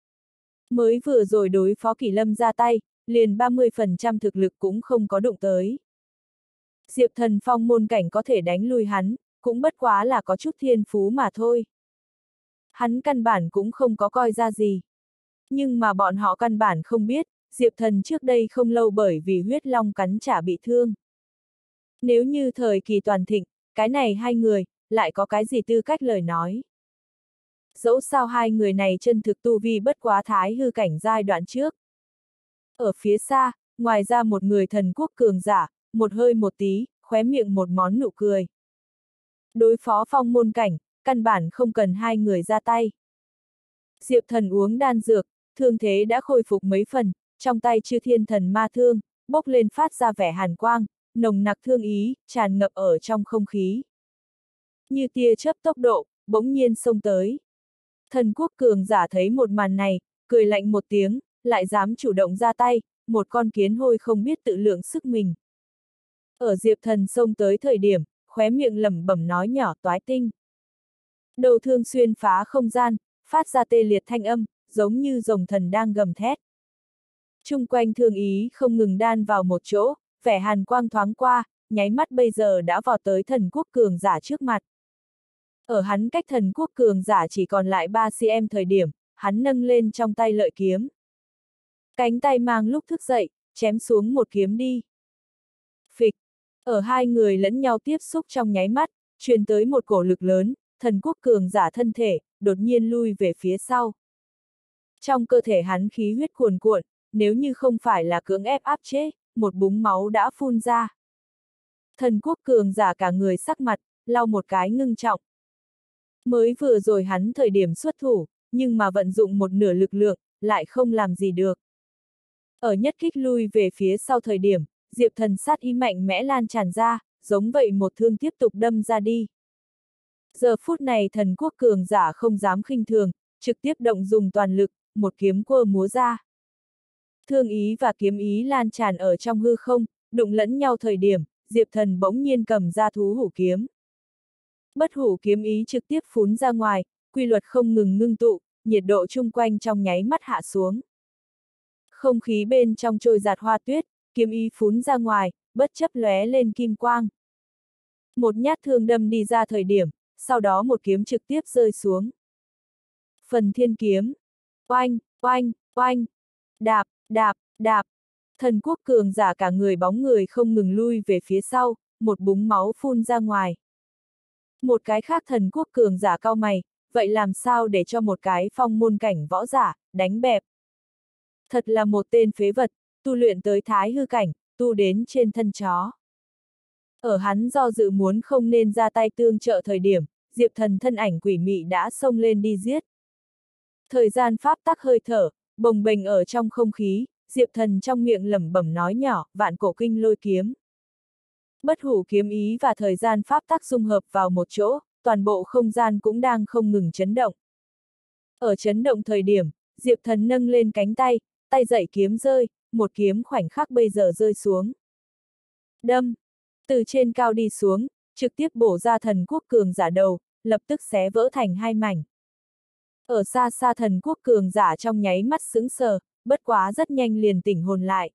Mới vừa rồi đối phó Kỷ Lâm ra tay, liền 30% thực lực cũng không có đụng tới. Diệp Thần phong môn cảnh có thể đánh lui hắn, cũng bất quá là có chút thiên phú mà thôi. Hắn căn bản cũng không có coi ra gì. Nhưng mà bọn họ căn bản không biết, Diệp Thần trước đây không lâu bởi vì huyết long cắn trả bị thương. Nếu như thời kỳ toàn thịnh, cái này hai người, lại có cái gì tư cách lời nói. Dẫu sao hai người này chân thực tu vi bất quá Thái Hư cảnh giai đoạn trước. Ở phía xa, ngoài ra một người thần quốc cường giả, một hơi một tí, khóe miệng một món nụ cười. Đối phó phong môn cảnh, căn bản không cần hai người ra tay. Diệp Thần uống đan dược, thương thế đã khôi phục mấy phần, trong tay Chư Thiên Thần Ma Thương, bốc lên phát ra vẻ hàn quang, nồng nặc thương ý, tràn ngập ở trong không khí. Như tia chớp tốc độ, bỗng nhiên xông tới. Thần quốc cường giả thấy một màn này, cười lạnh một tiếng, lại dám chủ động ra tay, một con kiến hôi không biết tự lượng sức mình. Ở Diệp Thần xông tới thời điểm, khóe miệng lẩm bẩm nói nhỏ toái tinh. Đầu thương xuyên phá không gian, phát ra tê liệt thanh âm, giống như rồng thần đang gầm thét. Chung quanh thương ý không ngừng đan vào một chỗ, vẻ hàn quang thoáng qua, nháy mắt bây giờ đã vào tới thần quốc cường giả trước mặt. Ở hắn cách thần quốc cường giả chỉ còn lại 3 cm thời điểm, hắn nâng lên trong tay lợi kiếm. Cánh tay mang lúc thức dậy, chém xuống một kiếm đi. Phịch! Ở hai người lẫn nhau tiếp xúc trong nháy mắt, truyền tới một cổ lực lớn, thần quốc cường giả thân thể, đột nhiên lui về phía sau. Trong cơ thể hắn khí huyết cuồn cuộn, nếu như không phải là cưỡng ép áp chế, một búng máu đã phun ra. Thần quốc cường giả cả người sắc mặt, lau một cái ngưng trọng. Mới vừa rồi hắn thời điểm xuất thủ, nhưng mà vận dụng một nửa lực lượng, lại không làm gì được. Ở nhất kích lui về phía sau thời điểm, Diệp Thần sát ý mạnh mẽ lan tràn ra, giống vậy một thương tiếp tục đâm ra đi. Giờ phút này thần quốc cường giả không dám khinh thường, trực tiếp động dùng toàn lực, một kiếm quơ múa ra. Thương ý và kiếm ý lan tràn ở trong hư không, đụng lẫn nhau thời điểm, Diệp Thần bỗng nhiên cầm ra thú hủ kiếm. Bất hủ kiếm ý trực tiếp phún ra ngoài, quy luật không ngừng ngưng tụ, nhiệt độ chung quanh trong nháy mắt hạ xuống. Không khí bên trong trôi giạt hoa tuyết, kiếm ý phún ra ngoài, bất chấp lóe lên kim quang. Một nhát thương đâm đi ra thời điểm, sau đó một kiếm trực tiếp rơi xuống. Phần thiên kiếm. Oanh, oanh, oanh. Đạp, đạp, đạp. Thần quốc cường giả cả người bóng người không ngừng lui về phía sau, một búng máu phun ra ngoài. Một cái khác thần quốc cường giả cau mày, vậy làm sao để cho một cái phong môn cảnh võ giả, đánh bẹp. Thật là một tên phế vật, tu luyện tới Thái Hư cảnh, tu đến trên thân chó. Ở hắn do dự muốn không nên ra tay tương trợ thời điểm, Diệp Thần thân ảnh quỷ mị đã xông lên đi giết. Thời gian pháp tắc hơi thở, bồng bềnh ở trong không khí, Diệp Thần trong miệng lẩm bẩm nói nhỏ, vạn cổ kinh lôi kiếm. Bất hủ kiếm ý và thời gian pháp tắc dung hợp vào một chỗ, toàn bộ không gian cũng đang không ngừng chấn động. Ở chấn động thời điểm, Diệp Thần nâng lên cánh tay, tay dậy kiếm rơi, một kiếm khoảnh khắc bây giờ rơi xuống. Đâm! Từ trên cao đi xuống, trực tiếp bổ ra thần quốc cường giả đầu, lập tức xé vỡ thành hai mảnh. Ở xa xa thần quốc cường giả trong nháy mắt sững sờ, bất quá rất nhanh liền tỉnh hồn lại.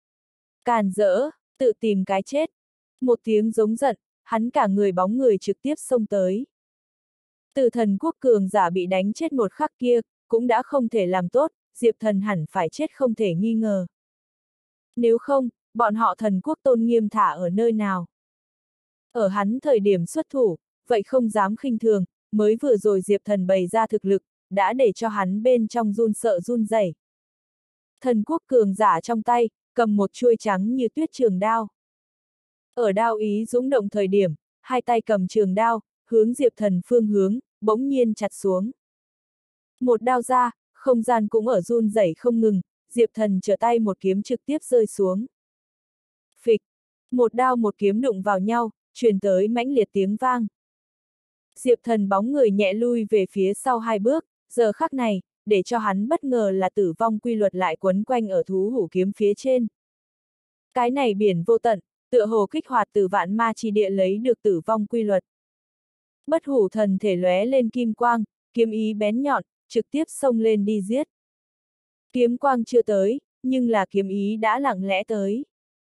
Càn rỡ, tự tìm cái chết. Một tiếng giống giận, hắn cả người bóng người trực tiếp xông tới. Từ thần quốc cường giả bị đánh chết một khắc kia, cũng đã không thể làm tốt, Diệp Thần hẳn phải chết không thể nghi ngờ. Nếu không, bọn họ thần quốc tôn nghiêm thả ở nơi nào? Ở hắn thời điểm xuất thủ, vậy không dám khinh thường, mới vừa rồi Diệp Thần bày ra thực lực, đã để cho hắn bên trong run sợ run rẩy. Thần quốc cường giả trong tay, cầm một chuôi trắng như tuyết trường đao. Ở đao ý dũng động thời điểm, hai tay cầm trường đao, hướng Diệp Thần phương hướng, bỗng nhiên chặt xuống. Một đao ra, không gian cũng ở run rẩy không ngừng, Diệp Thần trở tay một kiếm trực tiếp rơi xuống. Phịch, một đao một kiếm đụng vào nhau, truyền tới mãnh liệt tiếng vang. Diệp Thần bóng người nhẹ lui về phía sau hai bước, giờ khắc này, để cho hắn bất ngờ là tử vong quy luật lại quấn quanh ở thú hủ kiếm phía trên. Cái này biển vô tận, tựa hồ kích hoạt từ vạn ma chi địa lấy được tử vong quy luật. Bất hủ thần thể lóe lên kim quang, kiếm ý bén nhọn, trực tiếp xông lên đi giết. Kiếm quang chưa tới, nhưng là kiếm ý đã lặng lẽ tới.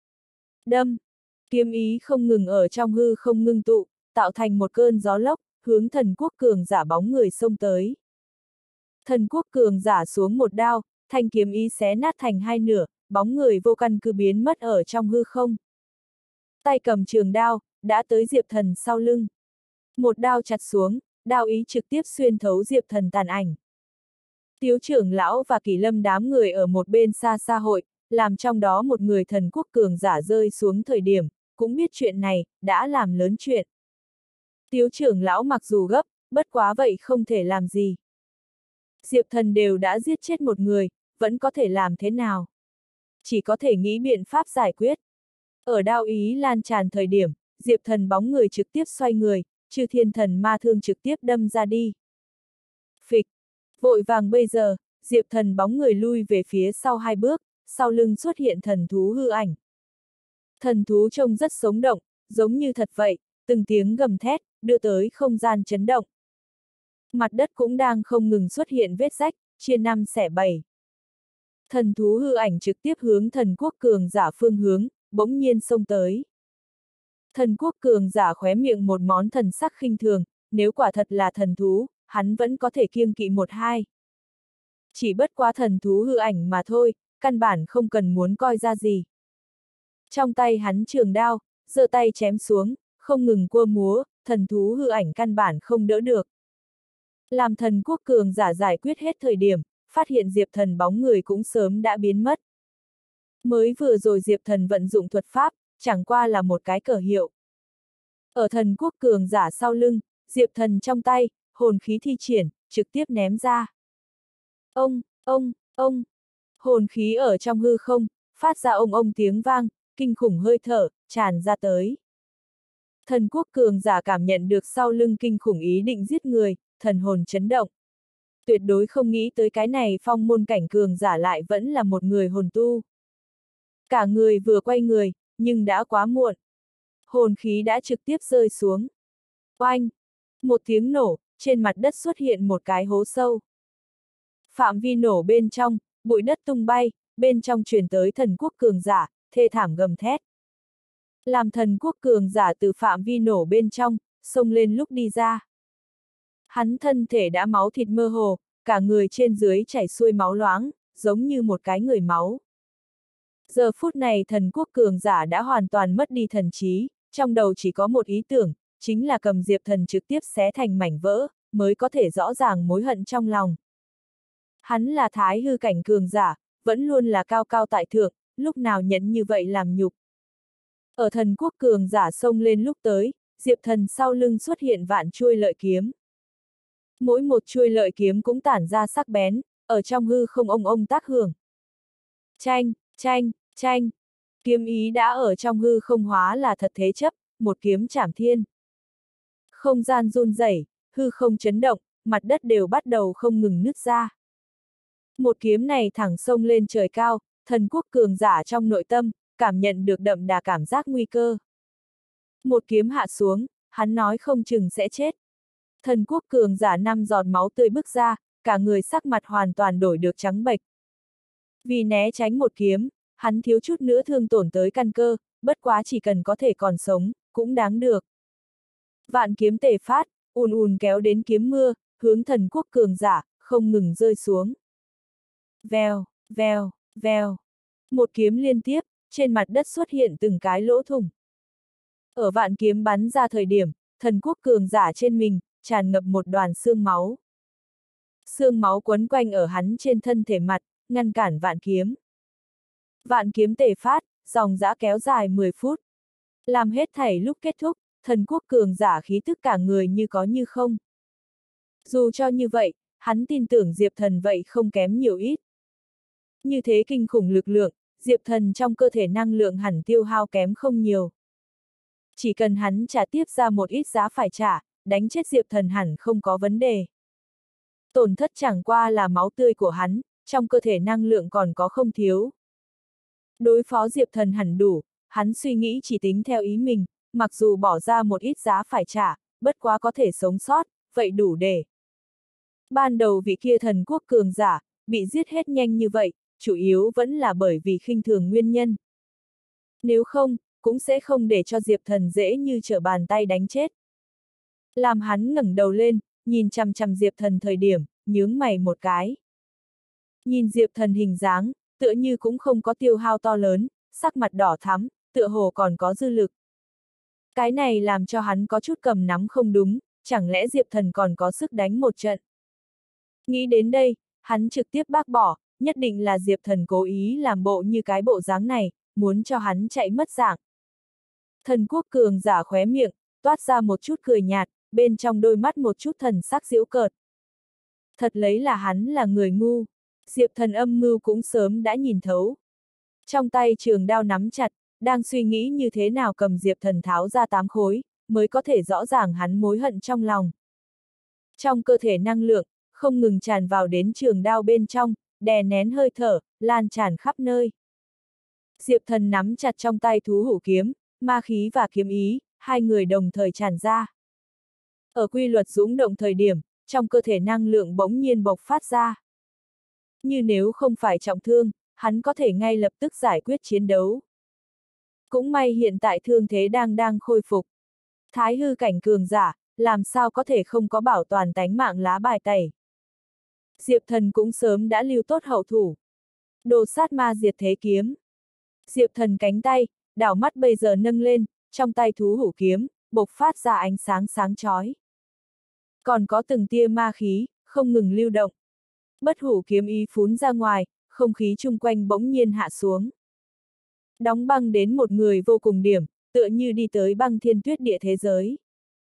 Đâm, kiếm ý không ngừng ở trong hư không ngưng tụ, tạo thành một cơn gió lốc, hướng thần quốc cường giả bóng người xông tới. Thần quốc cường giả xuống một đao, thanh kiếm ý xé nát thành hai nửa, bóng người vô căn cứ biến mất ở trong hư không. Tay cầm trường đao, đã tới Diệp Thần sau lưng. Một đao chặt xuống, đao ý trực tiếp xuyên thấu Diệp Thần tàn ảnh. Tiếu trưởng lão và Kỷ Lâm đám người ở một bên xa xa hội, làm trong đó một người thần quốc cường giả rơi xuống thời điểm, cũng biết chuyện này, đã làm lớn chuyện. Tiếu trưởng lão mặc dù gấp, bất quá vậy không thể làm gì. Diệp Thần đều đã giết chết một người, vẫn có thể làm thế nào? Chỉ có thể nghĩ biện pháp giải quyết. Ở đao ý lan tràn thời điểm, Diệp Thần bóng người trực tiếp xoay người, Chư Thiên Thần Ma Thương trực tiếp đâm ra đi. Phịch, vội vàng bây giờ, Diệp Thần bóng người lui về phía sau hai bước, sau lưng xuất hiện thần thú hư ảnh. Thần thú trông rất sống động, giống như thật vậy, từng tiếng gầm thét, đưa tới không gian chấn động. Mặt đất cũng đang không ngừng xuất hiện vết rách, chia năm xẻ bảy. Thần thú hư ảnh trực tiếp hướng thần quốc cường giả phương hướng, bỗng nhiên xông tới. Thần quốc cường giả khóe miệng một món thần sắc khinh thường, nếu quả thật là thần thú, hắn vẫn có thể kiêng kỵ một hai. Chỉ bất quá thần thú hư ảnh mà thôi, căn bản không cần muốn coi ra gì. Trong tay hắn trường đao, giơ tay chém xuống, không ngừng cua múa, thần thú hư ảnh căn bản không đỡ được. Làm thần quốc cường giả giải quyết hết thời điểm, phát hiện Diệp Thần bóng người cũng sớm đã biến mất. Mới vừa rồi Diệp Thần vận dụng thuật pháp, chẳng qua là một cái cờ hiệu. Ở thần quốc cường giả sau lưng, Diệp Thần trong tay, hồn khí thi triển, trực tiếp ném ra. Ông, hồn khí ở trong hư không, phát ra ông tiếng vang, kinh khủng hơi thở, tràn ra tới. Thần quốc cường giả cảm nhận được sau lưng kinh khủng ý định giết người, thần hồn chấn động. Tuyệt đối không nghĩ tới cái này phong môn cảnh cường giả lại vẫn là một người hồn tu. Cả người vừa quay người, nhưng đã quá muộn. Hồn khí đã trực tiếp rơi xuống. Oanh! Một tiếng nổ, trên mặt đất xuất hiện một cái hố sâu. Phạm vi nổ bên trong, bụi đất tung bay, bên trong truyền tới thần quốc cường giả, thê thảm gầm thét. Làm thần quốc cường giả từ phạm vi nổ bên trong, xông lên lúc đi ra. Hắn thân thể đã máu thịt mơ hồ, cả người trên dưới chảy xuôi máu loáng, giống như một cái người máu. Giờ phút này thần quốc cường giả đã hoàn toàn mất đi thần trí, trong đầu chỉ có một ý tưởng, chính là cầm Diệp Thần trực tiếp xé thành mảnh vỡ, mới có thể rõ ràng mối hận trong lòng. Hắn là thái hư cảnh cường giả, vẫn luôn là cao cao tại thượng, lúc nào nhẫn như vậy làm nhục. Ở thần quốc cường giả xông lên lúc tới, Diệp Thần sau lưng xuất hiện vạn chuôi lợi kiếm. Mỗi một chuôi lợi kiếm cũng tản ra sắc bén, ở trong hư không ông tác hưởng. Chanh, chanh, chanh, kiếm ý đã ở trong hư không hóa là thật thế chấp, một kiếm chảm thiên. Không gian run rẩy, hư không chấn động, mặt đất đều bắt đầu không ngừng nứt ra. Một kiếm này thẳng xông lên trời cao, thần quốc cường giả trong nội tâm, cảm nhận được đậm đà cảm giác nguy cơ. Một kiếm hạ xuống, hắn nói không chừng sẽ chết. Thần quốc cường giả 5 giọt máu tươi bức ra, cả người sắc mặt hoàn toàn đổi được trắng bệch. Vì né tránh một kiếm, hắn thiếu chút nữa thương tổn tới căn cơ, bất quá chỉ cần có thể còn sống, cũng đáng được. Vạn kiếm tề phát, ùn kéo đến kiếm mưa, hướng thần quốc cường giả, không ngừng rơi xuống. Vèo, vèo, vèo. Một kiếm liên tiếp, trên mặt đất xuất hiện từng cái lỗ thủng. Ở vạn kiếm bắn ra thời điểm, thần quốc cường giả trên mình, tràn ngập một đoàn xương máu. Xương máu quấn quanh ở hắn trên thân thể mặt, ngăn cản vạn kiếm. Vạn kiếm tề phát, dòng dã kéo dài 10 phút. Làm hết thảy lúc kết thúc, thần quốc cường giả khí tức cả người như có như không. Dù cho như vậy, hắn tin tưởng Diệp Thần vậy không kém nhiều ít. Như thế kinh khủng lực lượng, Diệp Thần trong cơ thể năng lượng hẳn tiêu hao kém không nhiều. Chỉ cần hắn trả tiếp ra một ít giá phải trả, đánh chết Diệp Thần hẳn không có vấn đề. Tổn thất chẳng qua là máu tươi của hắn, trong cơ thể năng lượng còn có không thiếu. Đối phó Diệp Thần hẳn đủ, hắn suy nghĩ chỉ tính theo ý mình, mặc dù bỏ ra một ít giá phải trả, bất quá có thể sống sót, vậy đủ để. Ban đầu vị kia thần quốc cường giả, bị giết hết nhanh như vậy, chủ yếu vẫn là bởi vì khinh thường nguyên nhân. Nếu không, cũng sẽ không để cho Diệp Thần dễ như trở bàn tay đánh chết. Làm hắn ngẩng đầu lên, nhìn chằm chằm Diệp Thần thời điểm, nhướng mày một cái. Nhìn Diệp Thần hình dáng, tựa như cũng không có tiêu hao to lớn, sắc mặt đỏ thắm, tựa hồ còn có dư lực. Cái này làm cho hắn có chút cầm nắm không đúng, chẳng lẽ Diệp Thần còn có sức đánh một trận. Nghĩ đến đây, hắn trực tiếp bác bỏ, nhất định là Diệp Thần cố ý làm bộ như cái bộ dáng này, muốn cho hắn chạy mất dạng. Thần quốc cường giả khóe miệng, toát ra một chút cười nhạt, bên trong đôi mắt một chút thần sắc giễu cợt. Thật lấy là hắn là người ngu, Diệp Thần âm mưu cũng sớm đã nhìn thấu. Trong tay trường đao nắm chặt, đang suy nghĩ như thế nào cầm Diệp Thần tháo ra 8 khối, mới có thể rõ ràng hắn mối hận trong lòng. Trong cơ thể năng lượng, không ngừng tràn vào đến trường đao bên trong, đè nén hơi thở, lan tràn khắp nơi. Diệp Thần nắm chặt trong tay thú hủ kiếm, ma khí và kiếm ý, hai người đồng thời tràn ra. Ở quy luật dũng động thời điểm, trong cơ thể năng lượng bỗng nhiên bộc phát ra. Như nếu không phải trọng thương, hắn có thể ngay lập tức giải quyết chiến đấu. Cũng may hiện tại thương thế đang khôi phục. Thái hư cảnh cường giả, làm sao có thể không có bảo toàn tánh mạng lá bài tẩy. Diệp Thần cũng sớm đã lưu tốt hậu thủ. Đồ sát ma diệt thế kiếm. Diệp Thần cánh tay, đảo mắt bây giờ nâng lên, trong tay thú hủ kiếm, bộc phát ra ánh sáng sáng chói. Còn có từng tia ma khí, không ngừng lưu động. Bất hủ kiếm ý phún ra ngoài, không khí chung quanh bỗng nhiên hạ xuống. Đóng băng đến một người vô cùng điểm, tựa như đi tới băng thiên tuyết địa thế giới.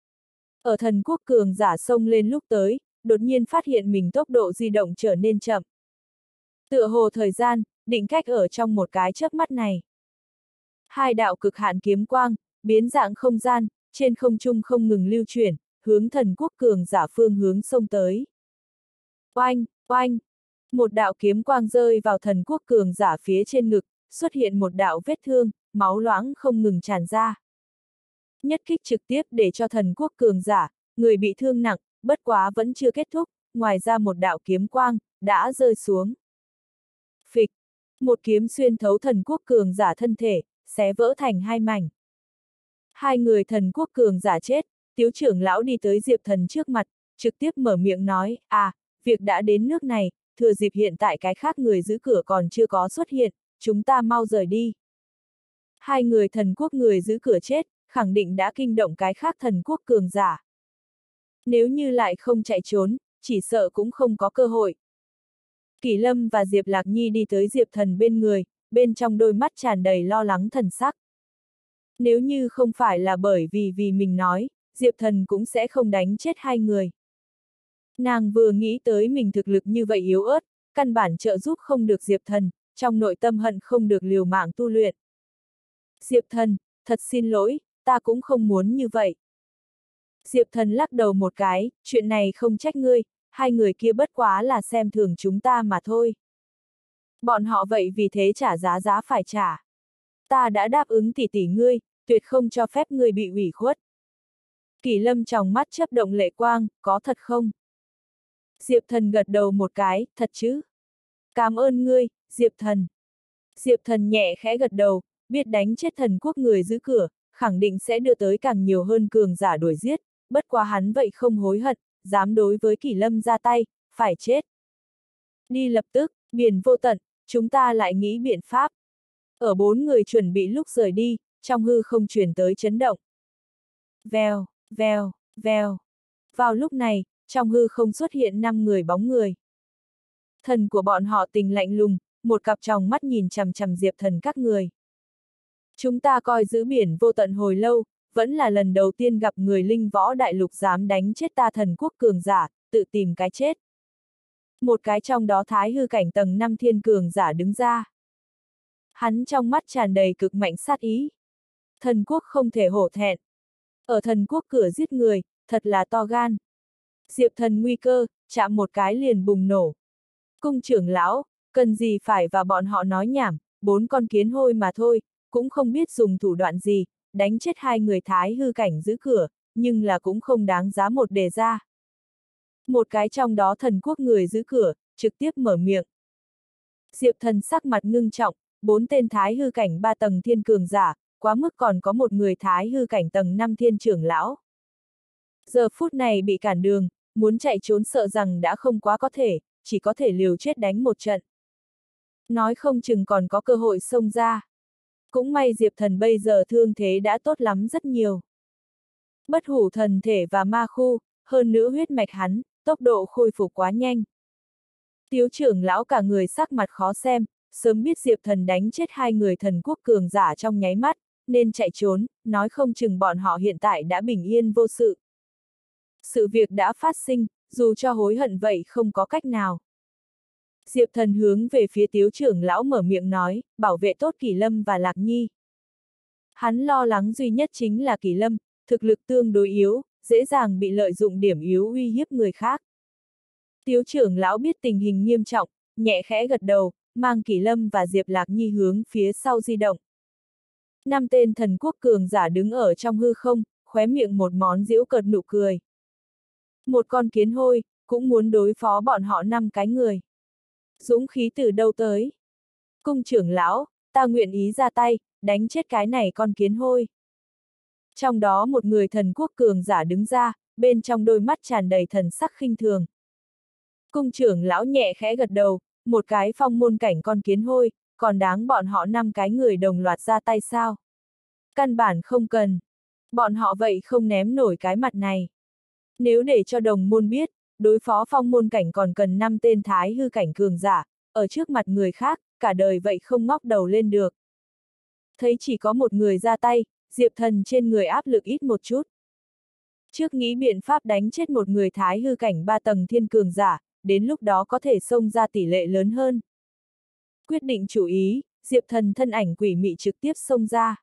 Ở thần quốc cường giả xông lên lúc tới, đột nhiên phát hiện mình tốc độ di động trở nên chậm. Tựa hồ thời gian, định cách ở trong một cái chớp mắt này. Hai đạo cực hạn kiếm quang, biến dạng không gian, trên không trung không ngừng lưu chuyển, hướng thần quốc cường giả phương hướng xông tới. Oanh, oanh! Một đạo kiếm quang rơi vào thần quốc cường giả phía trên ngực, xuất hiện một đạo vết thương, máu loãng không ngừng tràn ra. Nhất kích trực tiếp để cho thần quốc cường giả, người bị thương nặng, bất quá vẫn chưa kết thúc, ngoài ra một đạo kiếm quang, đã rơi xuống. Phịch! Một kiếm xuyên thấu thần quốc cường giả thân thể, xé vỡ thành hai mảnh. Hai người thần quốc cường giả chết, Tiếu trưởng lão đi tới Diệp Thần trước mặt, trực tiếp mở miệng nói, việc đã đến nước này, thừa dịp hiện tại cái khác người giữ cửa còn chưa có xuất hiện, chúng ta mau rời đi. Hai người thần quốc người giữ cửa chết, khẳng định đã kinh động cái khác thần quốc cường giả. Nếu như lại không chạy trốn, chỉ sợ cũng không có cơ hội. Kỷ Lâm và Diệp Lạc Nhi đi tới Diệp Thần bên người, bên trong đôi mắt tràn đầy lo lắng thần sắc. Nếu như không phải là bởi vì mình nói, Diệp Thần cũng sẽ không đánh chết hai người. Nàng vừa nghĩ tới mình thực lực như vậy yếu ớt, căn bản trợ giúp không được Diệp Thần, trong nội tâm hận không được liều mạng tu luyện. Diệp Thần, thật xin lỗi, ta cũng không muốn như vậy. Diệp Thần lắc đầu một cái, chuyện này không trách ngươi, hai người kia bất quá là xem thường chúng ta mà thôi. Bọn họ vậy vì thế trả giá phải trả. Ta đã đáp ứng tỷ ngươi, tuyệt không cho phép ngươi bị ủy khuất. Kỷ Lâm trong mắt chớp động lệ quang, có thật không? Diệp Thần gật đầu một cái, thật chứ? Cảm ơn ngươi, Diệp Thần. Diệp Thần nhẹ khẽ gật đầu, biết đánh chết thần quốc người giữ cửa, khẳng định sẽ đưa tới càng nhiều hơn cường giả đuổi giết, bất quá hắn vậy không hối hận, dám đối với Kỷ Lâm ra tay, phải chết. Đi lập tức, biển vô tận, chúng ta lại nghĩ biện pháp. Ở bốn người chuẩn bị lúc rời đi, trong hư không truyền tới chấn động. Vèo, vèo, vèo. Vào lúc này, trong hư không xuất hiện 5 người bóng người. Thần của bọn họ tình lạnh lùng, một cặp tròng mắt nhìn chằm chằm Diệp Thần các người. Chúng ta coi giữ biển vô tận hồi lâu, vẫn là lần đầu tiên gặp người linh võ đại lục dám đánh chết ta thần quốc cường giả, tự tìm cái chết. Một cái trong đó thái hư cảnh tầng 5 thiên cường giả đứng ra. Hắn trong mắt tràn đầy cực mạnh sát ý. Thần quốc không thể hổ thẹn. Ở thần quốc cửa giết người, thật là to gan. Diệp Thần nguy cơ, chạm một cái liền bùng nổ. Cung trưởng lão, cần gì phải và bọn họ nói nhảm, 4 con kiến hôi mà thôi, cũng không biết dùng thủ đoạn gì, đánh chết 2 người thái hư cảnh giữ cửa, nhưng là cũng không đáng giá một đề ra. Một cái trong đó thần quốc người giữ cửa, trực tiếp mở miệng. Diệp Thần sắc mặt ngưng trọng, 4 tên thái hư cảnh 3 tầng thiên cường giả, quá mức còn có một người thái hư cảnh tầng 5 thiên trưởng lão. Giờ phút này bị cản đường, muốn chạy trốn sợ rằng đã không quá có thể, chỉ có thể liều chết đánh một trận. Nói không chừng còn có cơ hội xông ra. Cũng may Diệp Thần bây giờ thương thế đã tốt lắm rất nhiều. Bất hủ thần thể và ma khu, hơn nữa huyết mạch hắn, tốc độ khôi phục quá nhanh. Tiếu trưởng lão cả người sắc mặt khó xem, sớm biết Diệp Thần đánh chết 2 người thần quốc cường giả trong nháy mắt, nên chạy trốn, nói không chừng bọn họ hiện tại đã bình yên vô sự. Sự việc đã phát sinh, dù cho hối hận vậy không có cách nào. Diệp Thần hướng về phía Tiếu trưởng lão mở miệng nói, bảo vệ tốt Kỷ Lâm và Lạc Nhi. Hắn lo lắng duy nhất chính là Kỷ Lâm, thực lực tương đối yếu, dễ dàng bị lợi dụng điểm yếu uy hiếp người khác. Tiếu trưởng lão biết tình hình nghiêm trọng, nhẹ khẽ gật đầu, mang Kỷ Lâm và Diệp Lạc Nhi hướng phía sau di động. 5 tên thần quốc cường giả đứng ở trong hư không, khóe miệng một món giễu cợt nụ cười. Một con kiến hôi, cũng muốn đối phó bọn họ 5 cái người. Dũng khí từ đâu tới? Cung trưởng lão, ta nguyện ý ra tay, đánh chết cái này con kiến hôi. Trong đó một người thần quốc cường giả đứng ra, bên trong đôi mắt tràn đầy thần sắc khinh thường. Cung trưởng lão nhẹ khẽ gật đầu, một cái phong môn cảnh con kiến hôi, còn đáng bọn họ 5 cái người đồng loạt ra tay sao? Căn bản không cần. Bọn họ vậy không ném nổi cái mặt này. Nếu để cho đồng môn biết, đối phó phong môn cảnh còn cần 5 tên thái hư cảnh cường giả, ở trước mặt người khác, cả đời vậy không ngóc đầu lên được. Thấy chỉ có một người ra tay, Diệp Thần trên người áp lực ít một chút. Trước nghĩ biện pháp đánh chết một người thái hư cảnh 3 tầng thiên cường giả, đến lúc đó có thể xông ra tỷ lệ lớn hơn. Quyết định chủ ý, Diệp Thần thân ảnh quỷ mị trực tiếp xông ra.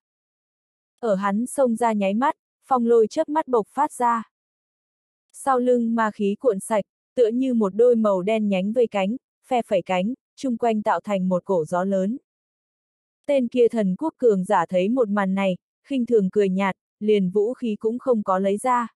Ở hắn xông ra nháy mắt, phong lôi chớp mắt bộc phát ra. Sau lưng ma khí cuộn sạch, tựa như một đôi màu đen nhánh vây cánh, phe phẩy cánh, chung quanh tạo thành một cổ gió lớn. Tên kia thần quốc cường giả thấy một màn này, khinh thường cười nhạt, liền vũ khí cũng không có lấy ra.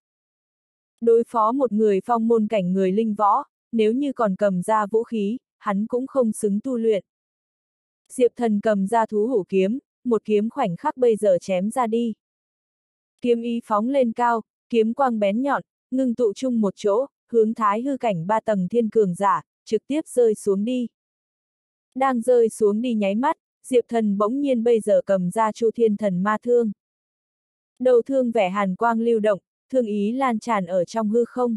Đối phó một người phong môn cảnh người linh võ, nếu như còn cầm ra vũ khí, hắn cũng không xứng tu luyện. Diệp Thần cầm ra thú hổ kiếm, một kiếm khoảnh khắc bây giờ chém ra đi. Kiếm ý phóng lên cao, kiếm quang bén nhọn, ngưng tụ chung một chỗ, hướng thái hư cảnh 3 tầng thiên cường giả, trực tiếp rơi xuống đi. Đang rơi xuống đi nháy mắt, Diệp Thần bỗng nhiên bây giờ cầm ra Chu Thiên Thần Ma Thương. Đầu thương vẻ hàn quang lưu động, thương ý lan tràn ở trong hư không.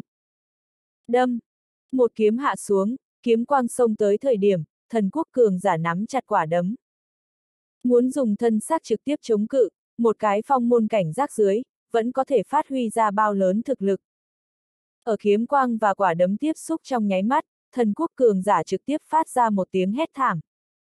Đâm! Một kiếm hạ xuống, kiếm quang xông tới thời điểm, thần quốc cường giả nắm chặt quả đấm. Muốn dùng thân xác trực tiếp chống cự, một cái phong môn cảnh rác dưới, vẫn có thể phát huy ra bao lớn thực lực. Ở kiếm quang và quả đấm tiếp xúc trong nháy mắt, thần quốc cường giả trực tiếp phát ra một tiếng hét thảm.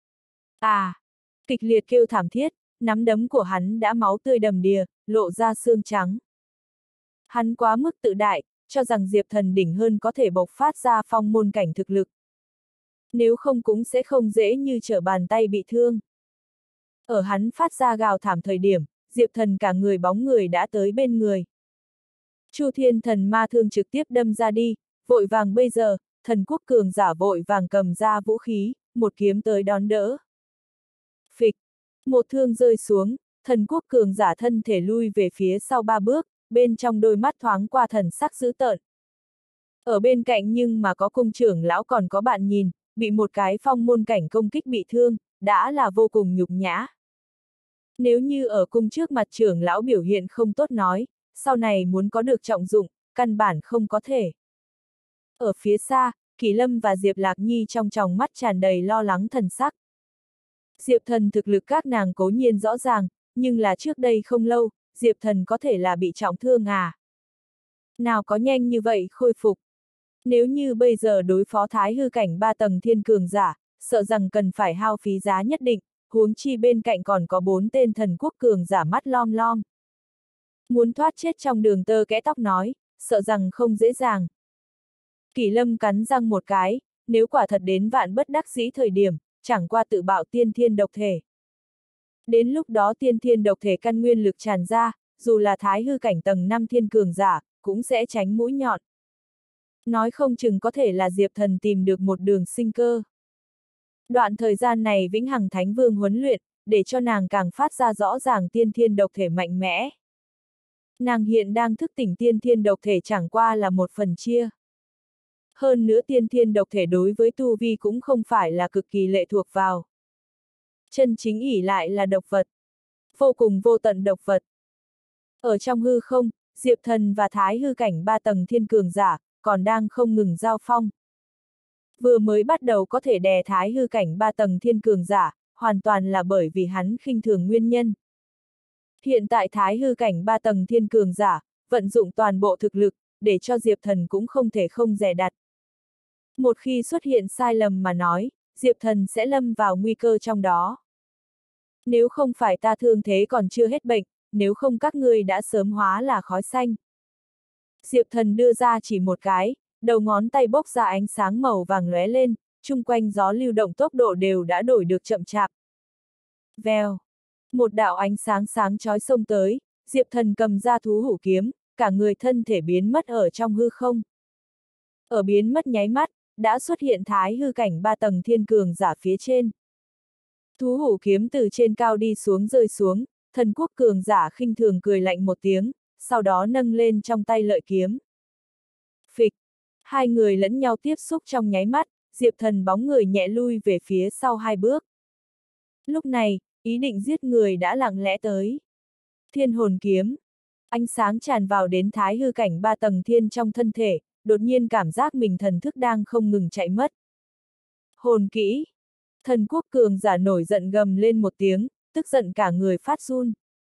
Kịch liệt kêu thảm thiết, nắm đấm của hắn đã máu tươi đầm đìa, lộ ra xương trắng. Hắn quá mức tự đại, cho rằng Diệp Thần đỉnh hơn có thể bộc phát ra phong môn cảnh thực lực. Nếu không cũng sẽ không dễ như trở bàn tay bị thương. Ở hắn phát ra gào thảm thời điểm, Diệp Thần cả người bóng người đã tới bên người. Chu Thiên Thần Ma Thương trực tiếp đâm ra đi, vội vàng bây giờ, thần quốc cường giả vội vàng cầm ra vũ khí, một kiếm tới đón đỡ. Phịch! Một thương rơi xuống, thần quốc cường giả thân thể lui về phía sau 3 bước, bên trong đôi mắt thoáng qua thần sắc dữ tợn. Ở bên cạnh nhưng mà có cung trưởng lão còn có bạn nhìn, bị một cái phong môn cảnh công kích bị thương, đã là vô cùng nhục nhã. Nếu như ở cung trước mặt trưởng lão biểu hiện không tốt nói, sau này muốn có được trọng dụng, căn bản không có thể. Ở phía xa, Kỷ Lâm và Diệp Lạc Nhi trong tròng mắt tràn đầy lo lắng thần sắc, Diệp Thần thực lực các nàng cố nhiên rõ ràng, nhưng là trước đây không lâu, Diệp Thần có thể là bị trọng thương à. Nào có nhanh như vậy khôi phục. Nếu như bây giờ đối phó thái hư cảnh 3 tầng thiên cường giả, sợ rằng cần phải hao phí giá nhất định, huống chi bên cạnh còn có 4 tên thần quốc cường giả mắt lom lom. Muốn thoát chết trong đường tơ kẽ tóc nói, sợ rằng không dễ dàng. Kỷ Lâm cắn răng một cái, nếu quả thật đến vạn bất đắc dĩ thời điểm, chẳng qua tự bạo tiên thiên độc thể. Đến lúc đó tiên thiên độc thể căn nguyên lực tràn ra, dù là thái hư cảnh tầng 5 thiên cường giả, cũng sẽ tránh mũi nhọn. Nói không chừng có thể là Diệp Thần tìm được một đường sinh cơ. Đoạn thời gian này Vĩnh Hằng Thánh Vương huấn luyện, để cho nàng càng phát ra rõ ràng tiên thiên độc thể mạnh mẽ. Nàng hiện đang thức tỉnh tiên thiên độc thể chẳng qua là một phần chia. Hơn nữa tiên thiên độc thể đối với tu vi cũng không phải là cực kỳ lệ thuộc vào. Chân chính ỷ lại là độc vật. Vô cùng vô tận độc vật. Ở trong hư không, Diệp Thần và thái hư cảnh 3 tầng thiên cường giả, còn đang không ngừng giao phong. Vừa mới bắt đầu có thể đè thái hư cảnh 3 tầng thiên cường giả, hoàn toàn là bởi vì hắn khinh thường nguyên nhân. Hiện tại thái hư cảnh 3 tầng thiên cường giả, vận dụng toàn bộ thực lực, để cho Diệp Thần cũng không thể không dè đặt. Một khi xuất hiện sai lầm mà nói, Diệp Thần sẽ lâm vào nguy cơ trong đó. Nếu không phải ta thương thế còn chưa hết bệnh, nếu không các ngươi đã sớm hóa là khói xanh. Diệp Thần đưa ra chỉ một cái, đầu ngón tay bốc ra ánh sáng màu vàng lóe lên, chung quanh gió lưu động tốc độ đều đã đổi được chậm chạp. Vèo, một đạo ánh sáng sáng chói xông tới, Diệp Thần cầm ra thú hủ kiếm, cả người thân thể biến mất ở trong hư không. Ở biến mất nháy mắt, đã xuất hiện thái hư cảnh 3 tầng thiên cường giả phía trên. Thú hủ kiếm từ trên cao đi xuống rơi xuống, thần quốc cường giả khinh thường cười lạnh một tiếng, sau đó nâng lên trong tay lợi kiếm. Phịch, hai người lẫn nhau tiếp xúc trong nháy mắt, Diệp Thần bóng người nhẹ lui về phía sau 2 bước. Lúc này, ý định giết người đã lặng lẽ tới. Thiên hồn kiếm, ánh sáng tràn vào đến thái hư cảnh 3 tầng thiên trong thân thể, đột nhiên cảm giác mình thần thức đang không ngừng chạy mất. Hồn kỹ, thần quốc cường giả nổi giận gầm lên một tiếng, tức giận cả người phát run.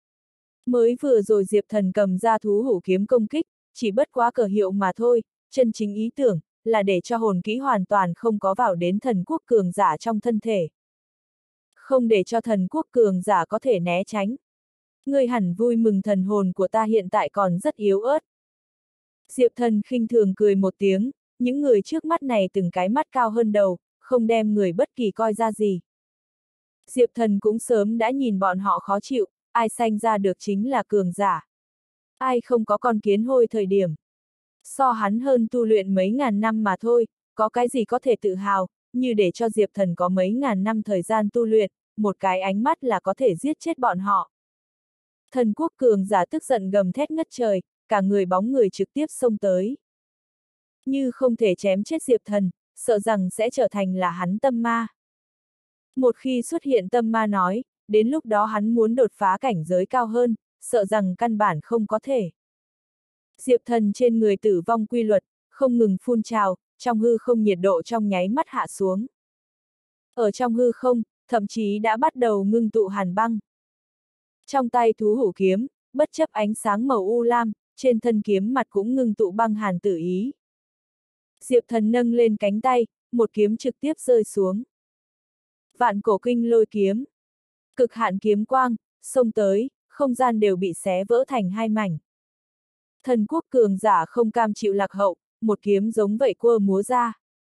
Mới vừa rồi Diệp Thần cầm ra thú hủ kiếm công kích, chỉ bất quá cờ hiệu mà thôi, chân chính ý tưởng, là để cho hồn kỹ hoàn toàn không có vào đến thần quốc cường giả trong thân thể. Không để cho thần quốc cường giả có thể né tránh. Ngươi hẳn vui mừng thần hồn của ta hiện tại còn rất yếu ớt. Diệp Thần khinh thường cười một tiếng, những người trước mắt này từng cái mắt cao hơn đầu, không đem người bất kỳ coi ra gì. Diệp Thần cũng sớm đã nhìn bọn họ khó chịu, ai sanh ra được chính là cường giả. Ai không có con kiến hôi thời điểm. So hắn hơn tu luyện mấy ngàn năm mà thôi, có cái gì có thể tự hào, như để cho Diệp Thần có mấy ngàn năm thời gian tu luyện, một cái ánh mắt là có thể giết chết bọn họ. Thần quốc cường giả tức giận gầm thét ngất trời, cả người bóng người trực tiếp xông tới. Như không thể chém chết Diệp Thần, sợ rằng sẽ trở thành là hắn tâm ma. Một khi xuất hiện tâm ma nói, đến lúc đó hắn muốn đột phá cảnh giới cao hơn, sợ rằng căn bản không có thể. Diệp Thần trên người tử vong quy luật, không ngừng phun trào, trong hư không nhiệt độ trong nháy mắt hạ xuống. Ở trong hư không, thậm chí đã bắt đầu ngưng tụ hàn băng. Trong tay thú hủ kiếm, bất chấp ánh sáng màu u lam, trên thân kiếm mặt cũng ngưng tụ băng hàn tự ý. Diệp Thần nâng lên cánh tay, một kiếm trực tiếp rơi xuống. Vạn cổ kinh lôi kiếm. Cực hạn kiếm quang, xông tới, không gian đều bị xé vỡ thành 2 mảnh. Thần quốc cường giả không cam chịu lạc hậu, một kiếm giống vậy quơ múa ra.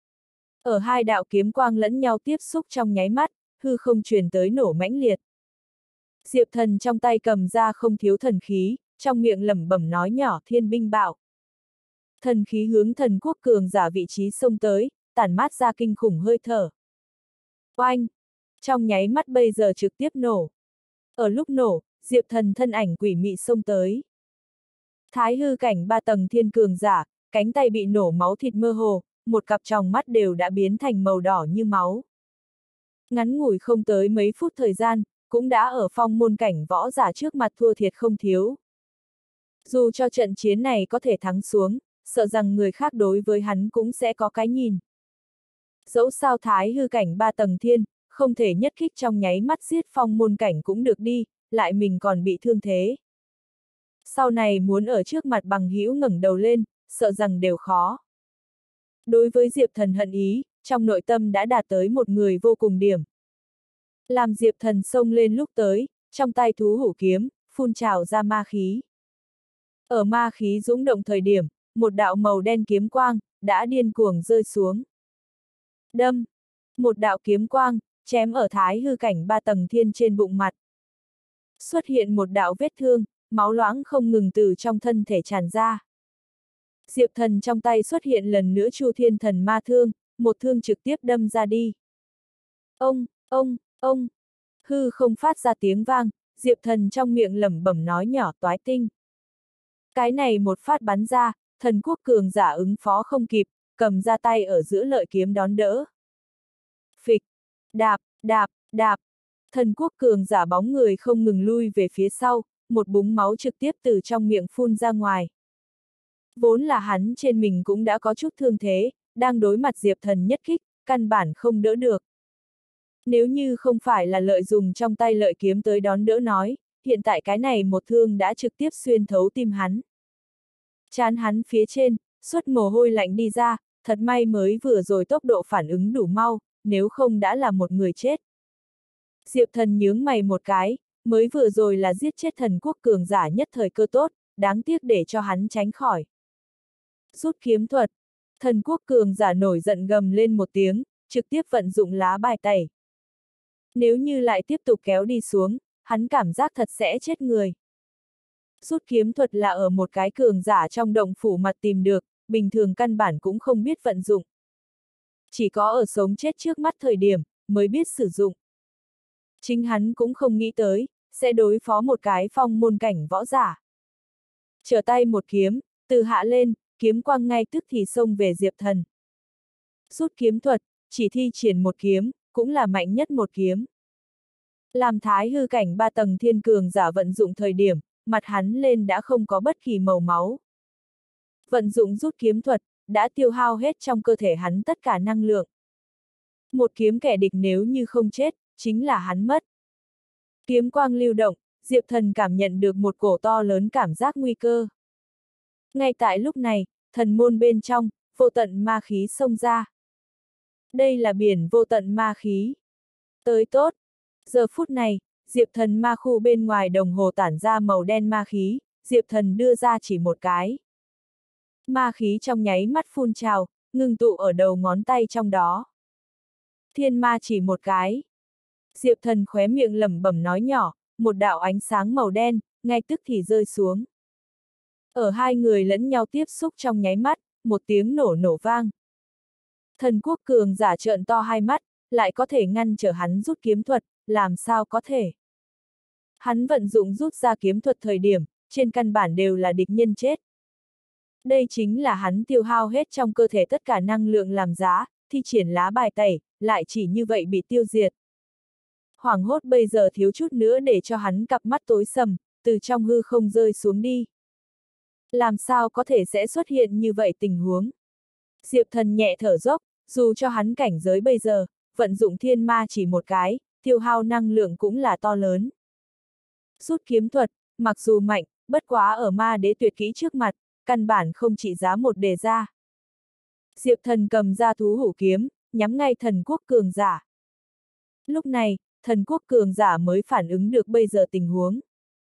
Ở 2 đạo kiếm quang lẫn nhau tiếp xúc trong nháy mắt, hư không truyền tới nổ mãnh liệt. Diệp Thần trong tay cầm ra không thiếu thần khí, trong miệng lẩm bẩm nói nhỏ thiên binh bạo. Thần khí hướng thần quốc cường giả vị trí xông tới, tản mát ra kinh khủng hơi thở. Oanh! Trong nháy mắt bây giờ trực tiếp nổ. Ở lúc nổ, Diệp Thần thân ảnh quỷ mị xông tới. Thái hư cảnh 3 tầng thiên cường giả, cánh tay bị nổ máu thịt mơ hồ, một cặp tròng mắt đều đã biến thành màu đỏ như máu. Ngắn ngủi không tới mấy phút thời gian, cũng đã ở phong môn cảnh võ giả trước mặt thua thiệt không thiếu. Dù cho trận chiến này có thể thắng xuống, sợ rằng người khác đối với hắn cũng sẽ có cái nhìn. Dẫu sao thái hư cảnh 3 tầng thiên, không thể nhất kích trong nháy mắt giết phong môn cảnh cũng được đi, lại mình còn bị thương thế. Sau này muốn ở trước mặt bằng hữu ngẩng đầu lên, sợ rằng đều khó. Đối với Diệp Thần hận ý, trong nội tâm đã đạt tới một người vô cùng điểm. Làm Diệp Thần xông lên lúc tới, trong tay thú hổ kiếm, phun trào ra ma khí. Ở ma khí dũng động thời điểm, một đạo màu đen kiếm quang, đã điên cuồng rơi xuống. Đâm! Một đạo kiếm quang, chém ở thái hư cảnh 3 tầng thiên trên bụng mặt. Xuất hiện một đạo vết thương, máu loãng không ngừng từ trong thân thể tràn ra. Diệp Thần trong tay xuất hiện lần nữa Chu Thiên Thần Ma Thương, một thương trực tiếp đâm ra đi. Ông! Hư không phát ra tiếng vang, Diệp Thần trong miệng lẩm bẩm nói nhỏ toái tinh. Cái này một phát bắn ra, thần quốc cường giả ứng phó không kịp, cầm ra tay ở giữa lợi kiếm đón đỡ. Phịch! Đạp! Thần quốc cường giả bóng người không ngừng lui về phía sau, một búng máu trực tiếp từ trong miệng phun ra ngoài. Vốn là hắn trên mình cũng đã có chút thương thế, đang đối mặt Diệp Thần nhất kích, căn bản không đỡ được. Nếu như không phải là lợi dùng trong tay lợi kiếm tới đón đỡ nói, hiện tại cái này một thương đã trực tiếp xuyên thấu tim hắn. Trán hắn phía trên, xuất mồ hôi lạnh đi ra, thật may mới vừa rồi tốc độ phản ứng đủ mau, nếu không đã là một người chết. Diệp Thần nhướng mày một cái, mới vừa rồi là giết chết thần quốc cường giả nhất thời cơ tốt, đáng tiếc để cho hắn tránh khỏi. Rút kiếm thuật, thần quốc cường giả nổi giận gầm lên một tiếng, trực tiếp vận dụng lá bài tẩy. Nếu như lại tiếp tục kéo đi xuống, hắn cảm giác thật sẽ chết người. Rút kiếm thuật là ở một cái cường giả trong động phủ mặt tìm được, bình thường căn bản cũng không biết vận dụng. Chỉ có ở sống chết trước mắt thời điểm, mới biết sử dụng. Chính hắn cũng không nghĩ tới, sẽ đối phó một cái phong môn cảnh võ giả. Trở tay một kiếm, từ hạ lên, kiếm quang ngay tức thì xông về Diệp Thần. Rút kiếm thuật, chỉ thi triển một kiếm, cũng là mạnh nhất một kiếm. Làm thái hư cảnh 3 tầng thiên cường giả vận dụng thời điểm, mặt hắn lên đã không có bất kỳ màu máu. Vận dụng rút kiếm thuật, đã tiêu hao hết trong cơ thể hắn tất cả năng lượng. Một kiếm kẻ địch nếu như không chết, chính là hắn mất. Kiếm quang lưu động, Diệp Thần cảm nhận được một cổ to lớn cảm giác nguy cơ. Ngay tại lúc này, thần môn bên trong, vô tận ma khí xông ra. Đây là biển vô tận ma khí. Tới tốt. Giờ phút này, Diệp Thần ma khu bên ngoài đồng hồ tản ra màu đen ma khí, Diệp Thần đưa ra chỉ một cái. Ma khí trong nháy mắt phun trào, ngưng tụ ở đầu ngón tay trong đó. Thiên ma chỉ một cái. Diệp Thần khóe miệng lẩm bẩm nói nhỏ, một đạo ánh sáng màu đen, ngay tức thì rơi xuống. Ở hai người lẫn nhau tiếp xúc trong nháy mắt, một tiếng nổ vang. Thần quốc cường giả trợn to hai mắt, lại có thể ngăn trở hắn rút kiếm thuật, làm sao có thể. Hắn vận dụng rút ra kiếm thuật thời điểm, trên căn bản đều là địch nhân chết. Đây chính là hắn tiêu hao hết trong cơ thể tất cả năng lượng làm giá, thi triển lá bài tẩy, lại chỉ như vậy bị tiêu diệt. Hoảng hốt bây giờ thiếu chút nữa để cho hắn cặp mắt tối sầm, từ trong hư không rơi xuống đi. Làm sao có thể sẽ xuất hiện như vậy tình huống? Diệp Thần nhẹ thở dốc, dù cho hắn cảnh giới bây giờ, vận dụng thiên ma chỉ một cái, tiêu hao năng lượng cũng là to lớn. Rút kiếm thuật, mặc dù mạnh, bất quá ở ma đế tuyệt kỹ trước mặt, căn bản không trị giá một đề ra. Diệp Thần cầm ra thú hổ kiếm, nhắm ngay thần quốc cường giả. Lúc này, thần quốc cường giả mới phản ứng được bây giờ tình huống.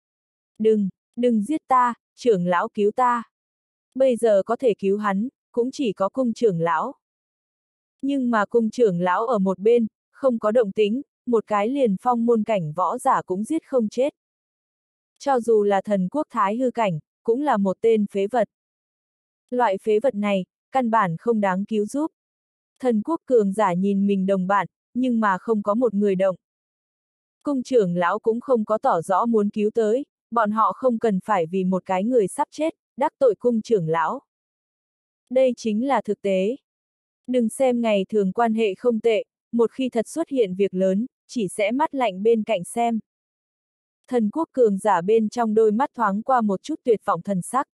Đừng giết ta, trưởng lão cứu ta. Bây giờ có thể cứu hắn, cũng chỉ có cung trưởng lão. Nhưng mà cung trưởng lão ở một bên, không có động tĩnh, một cái liền phong môn cảnh võ giả cũng giết không chết. Cho dù là thần quốc thái hư cảnh, cũng là một tên phế vật. Loại phế vật này, căn bản không đáng cứu giúp. Thần quốc cường giả nhìn mình đồng bạn, nhưng mà không có một người động. Cung trưởng lão cũng không có tỏ rõ muốn cứu tới, bọn họ không cần phải vì một cái người sắp chết, đắc tội cung trưởng lão. Đây chính là thực tế. Đừng xem ngày thường quan hệ không tệ, một khi thật xuất hiện việc lớn, chỉ sẽ mắt lạnh bên cạnh xem. Thần quốc cường giả bên trong đôi mắt thoáng qua một chút tuyệt vọng thần sắc.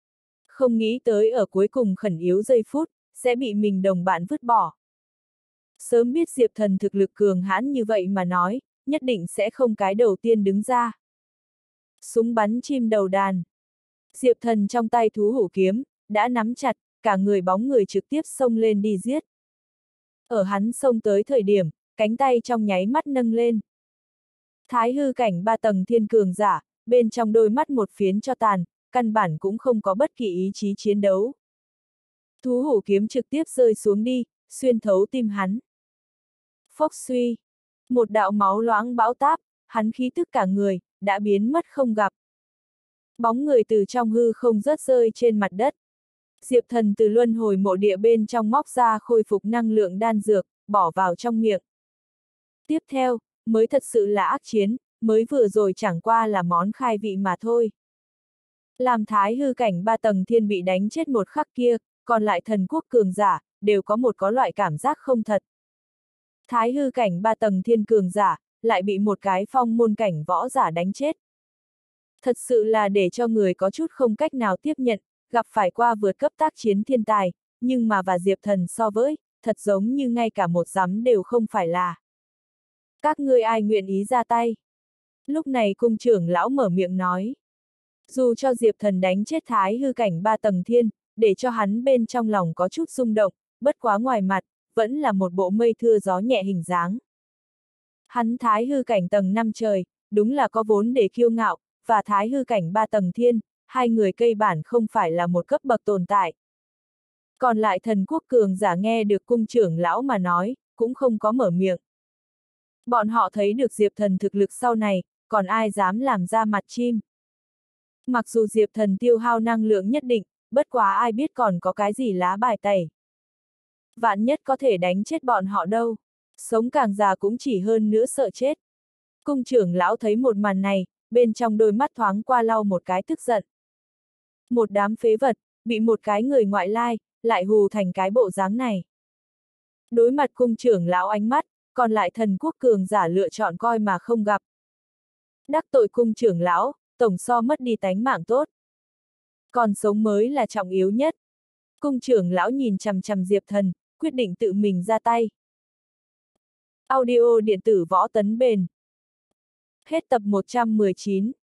Không nghĩ tới ở cuối cùng khẩn yếu giây phút, sẽ bị mình đồng bạn vứt bỏ. Sớm biết Diệp Thần thực lực cường hãn như vậy mà nói, nhất định sẽ không cái đầu tiên đứng ra. Súng bắn chim đầu đàn. Diệp Thần trong tay thú hổ kiếm, đã nắm chặt, cả người bóng người trực tiếp xông lên đi giết. Ở hắn xông tới thời điểm, cánh tay trong nháy mắt nâng lên. Thái hư cảnh 3 tầng thiên cường giả, bên trong đôi mắt một phiến cho tàn, căn bản cũng không có bất kỳ ý chí chiến đấu. Thú hổ kiếm trực tiếp rơi xuống đi, xuyên thấu tim hắn. Phốc suy. Một đạo máu loãng bão táp, hắn khí tức cả người, đã biến mất không gặp. Bóng người từ trong hư không rớt rơi trên mặt đất. Diệp Thần từ luân hồi mộ địa bên trong móc ra khôi phục năng lượng đan dược, bỏ vào trong miệng. Tiếp theo, mới thật sự là ác chiến, mới vừa rồi chẳng qua là món khai vị mà thôi. Làm thái hư cảnh 3 tầng thiên bị đánh chết một khắc kia, còn lại thần quốc cường giả, đều có loại cảm giác không thật. Thái hư cảnh 3 tầng thiên cường giả, lại bị một cái phong môn cảnh võ giả đánh chết. Thật sự là để cho người có chút không cách nào tiếp nhận, gặp phải qua vượt cấp tác chiến thiên tài, nhưng mà và Diệp Thần so với, thật giống như ngay cả một dám đều không phải là. Các ngươi ai nguyện ý ra tay? Lúc này cung trưởng lão mở miệng nói. Dù cho Diệp Thần đánh chết thái hư cảnh 3 tầng thiên, để cho hắn bên trong lòng có chút rung động, bất quá ngoài mặt, vẫn là một bộ mây thưa gió nhẹ hình dáng. Hắn thái hư cảnh tầng 5 trời, đúng là có vốn để kiêu ngạo, và thái hư cảnh 3 tầng thiên, hai người cây bản không phải là một cấp bậc tồn tại. Còn lại thần quốc cường giả nghe được cung trưởng lão mà nói, cũng không có mở miệng. Bọn họ thấy được Diệp Thần thực lực sau này, còn ai dám làm ra mặt chim. Mặc dù Diệp Thần tiêu hao năng lượng nhất định, bất quá ai biết còn có cái gì lá bài tẩy. Vạn nhất có thể đánh chết bọn họ đâu. Sống càng già cũng chỉ hơn nữa sợ chết. Cung trưởng lão thấy một màn này, bên trong đôi mắt thoáng qua lau một cái tức giận. Một đám phế vật, bị một cái người ngoại lai, lại hù thành cái bộ dáng này. Đối mặt cung trưởng lão ánh mắt, còn lại thần quốc cường giả lựa chọn coi mà không gặp. Đắc tội cung trưởng lão, tổng so mất đi tánh mạng tốt. Còn sống mới là trọng yếu nhất. Cung trưởng lão nhìn chằm chằm Diệp Thần, quyết định tự mình ra tay. Audio điện tử võ tấn bền. Hết tập 119.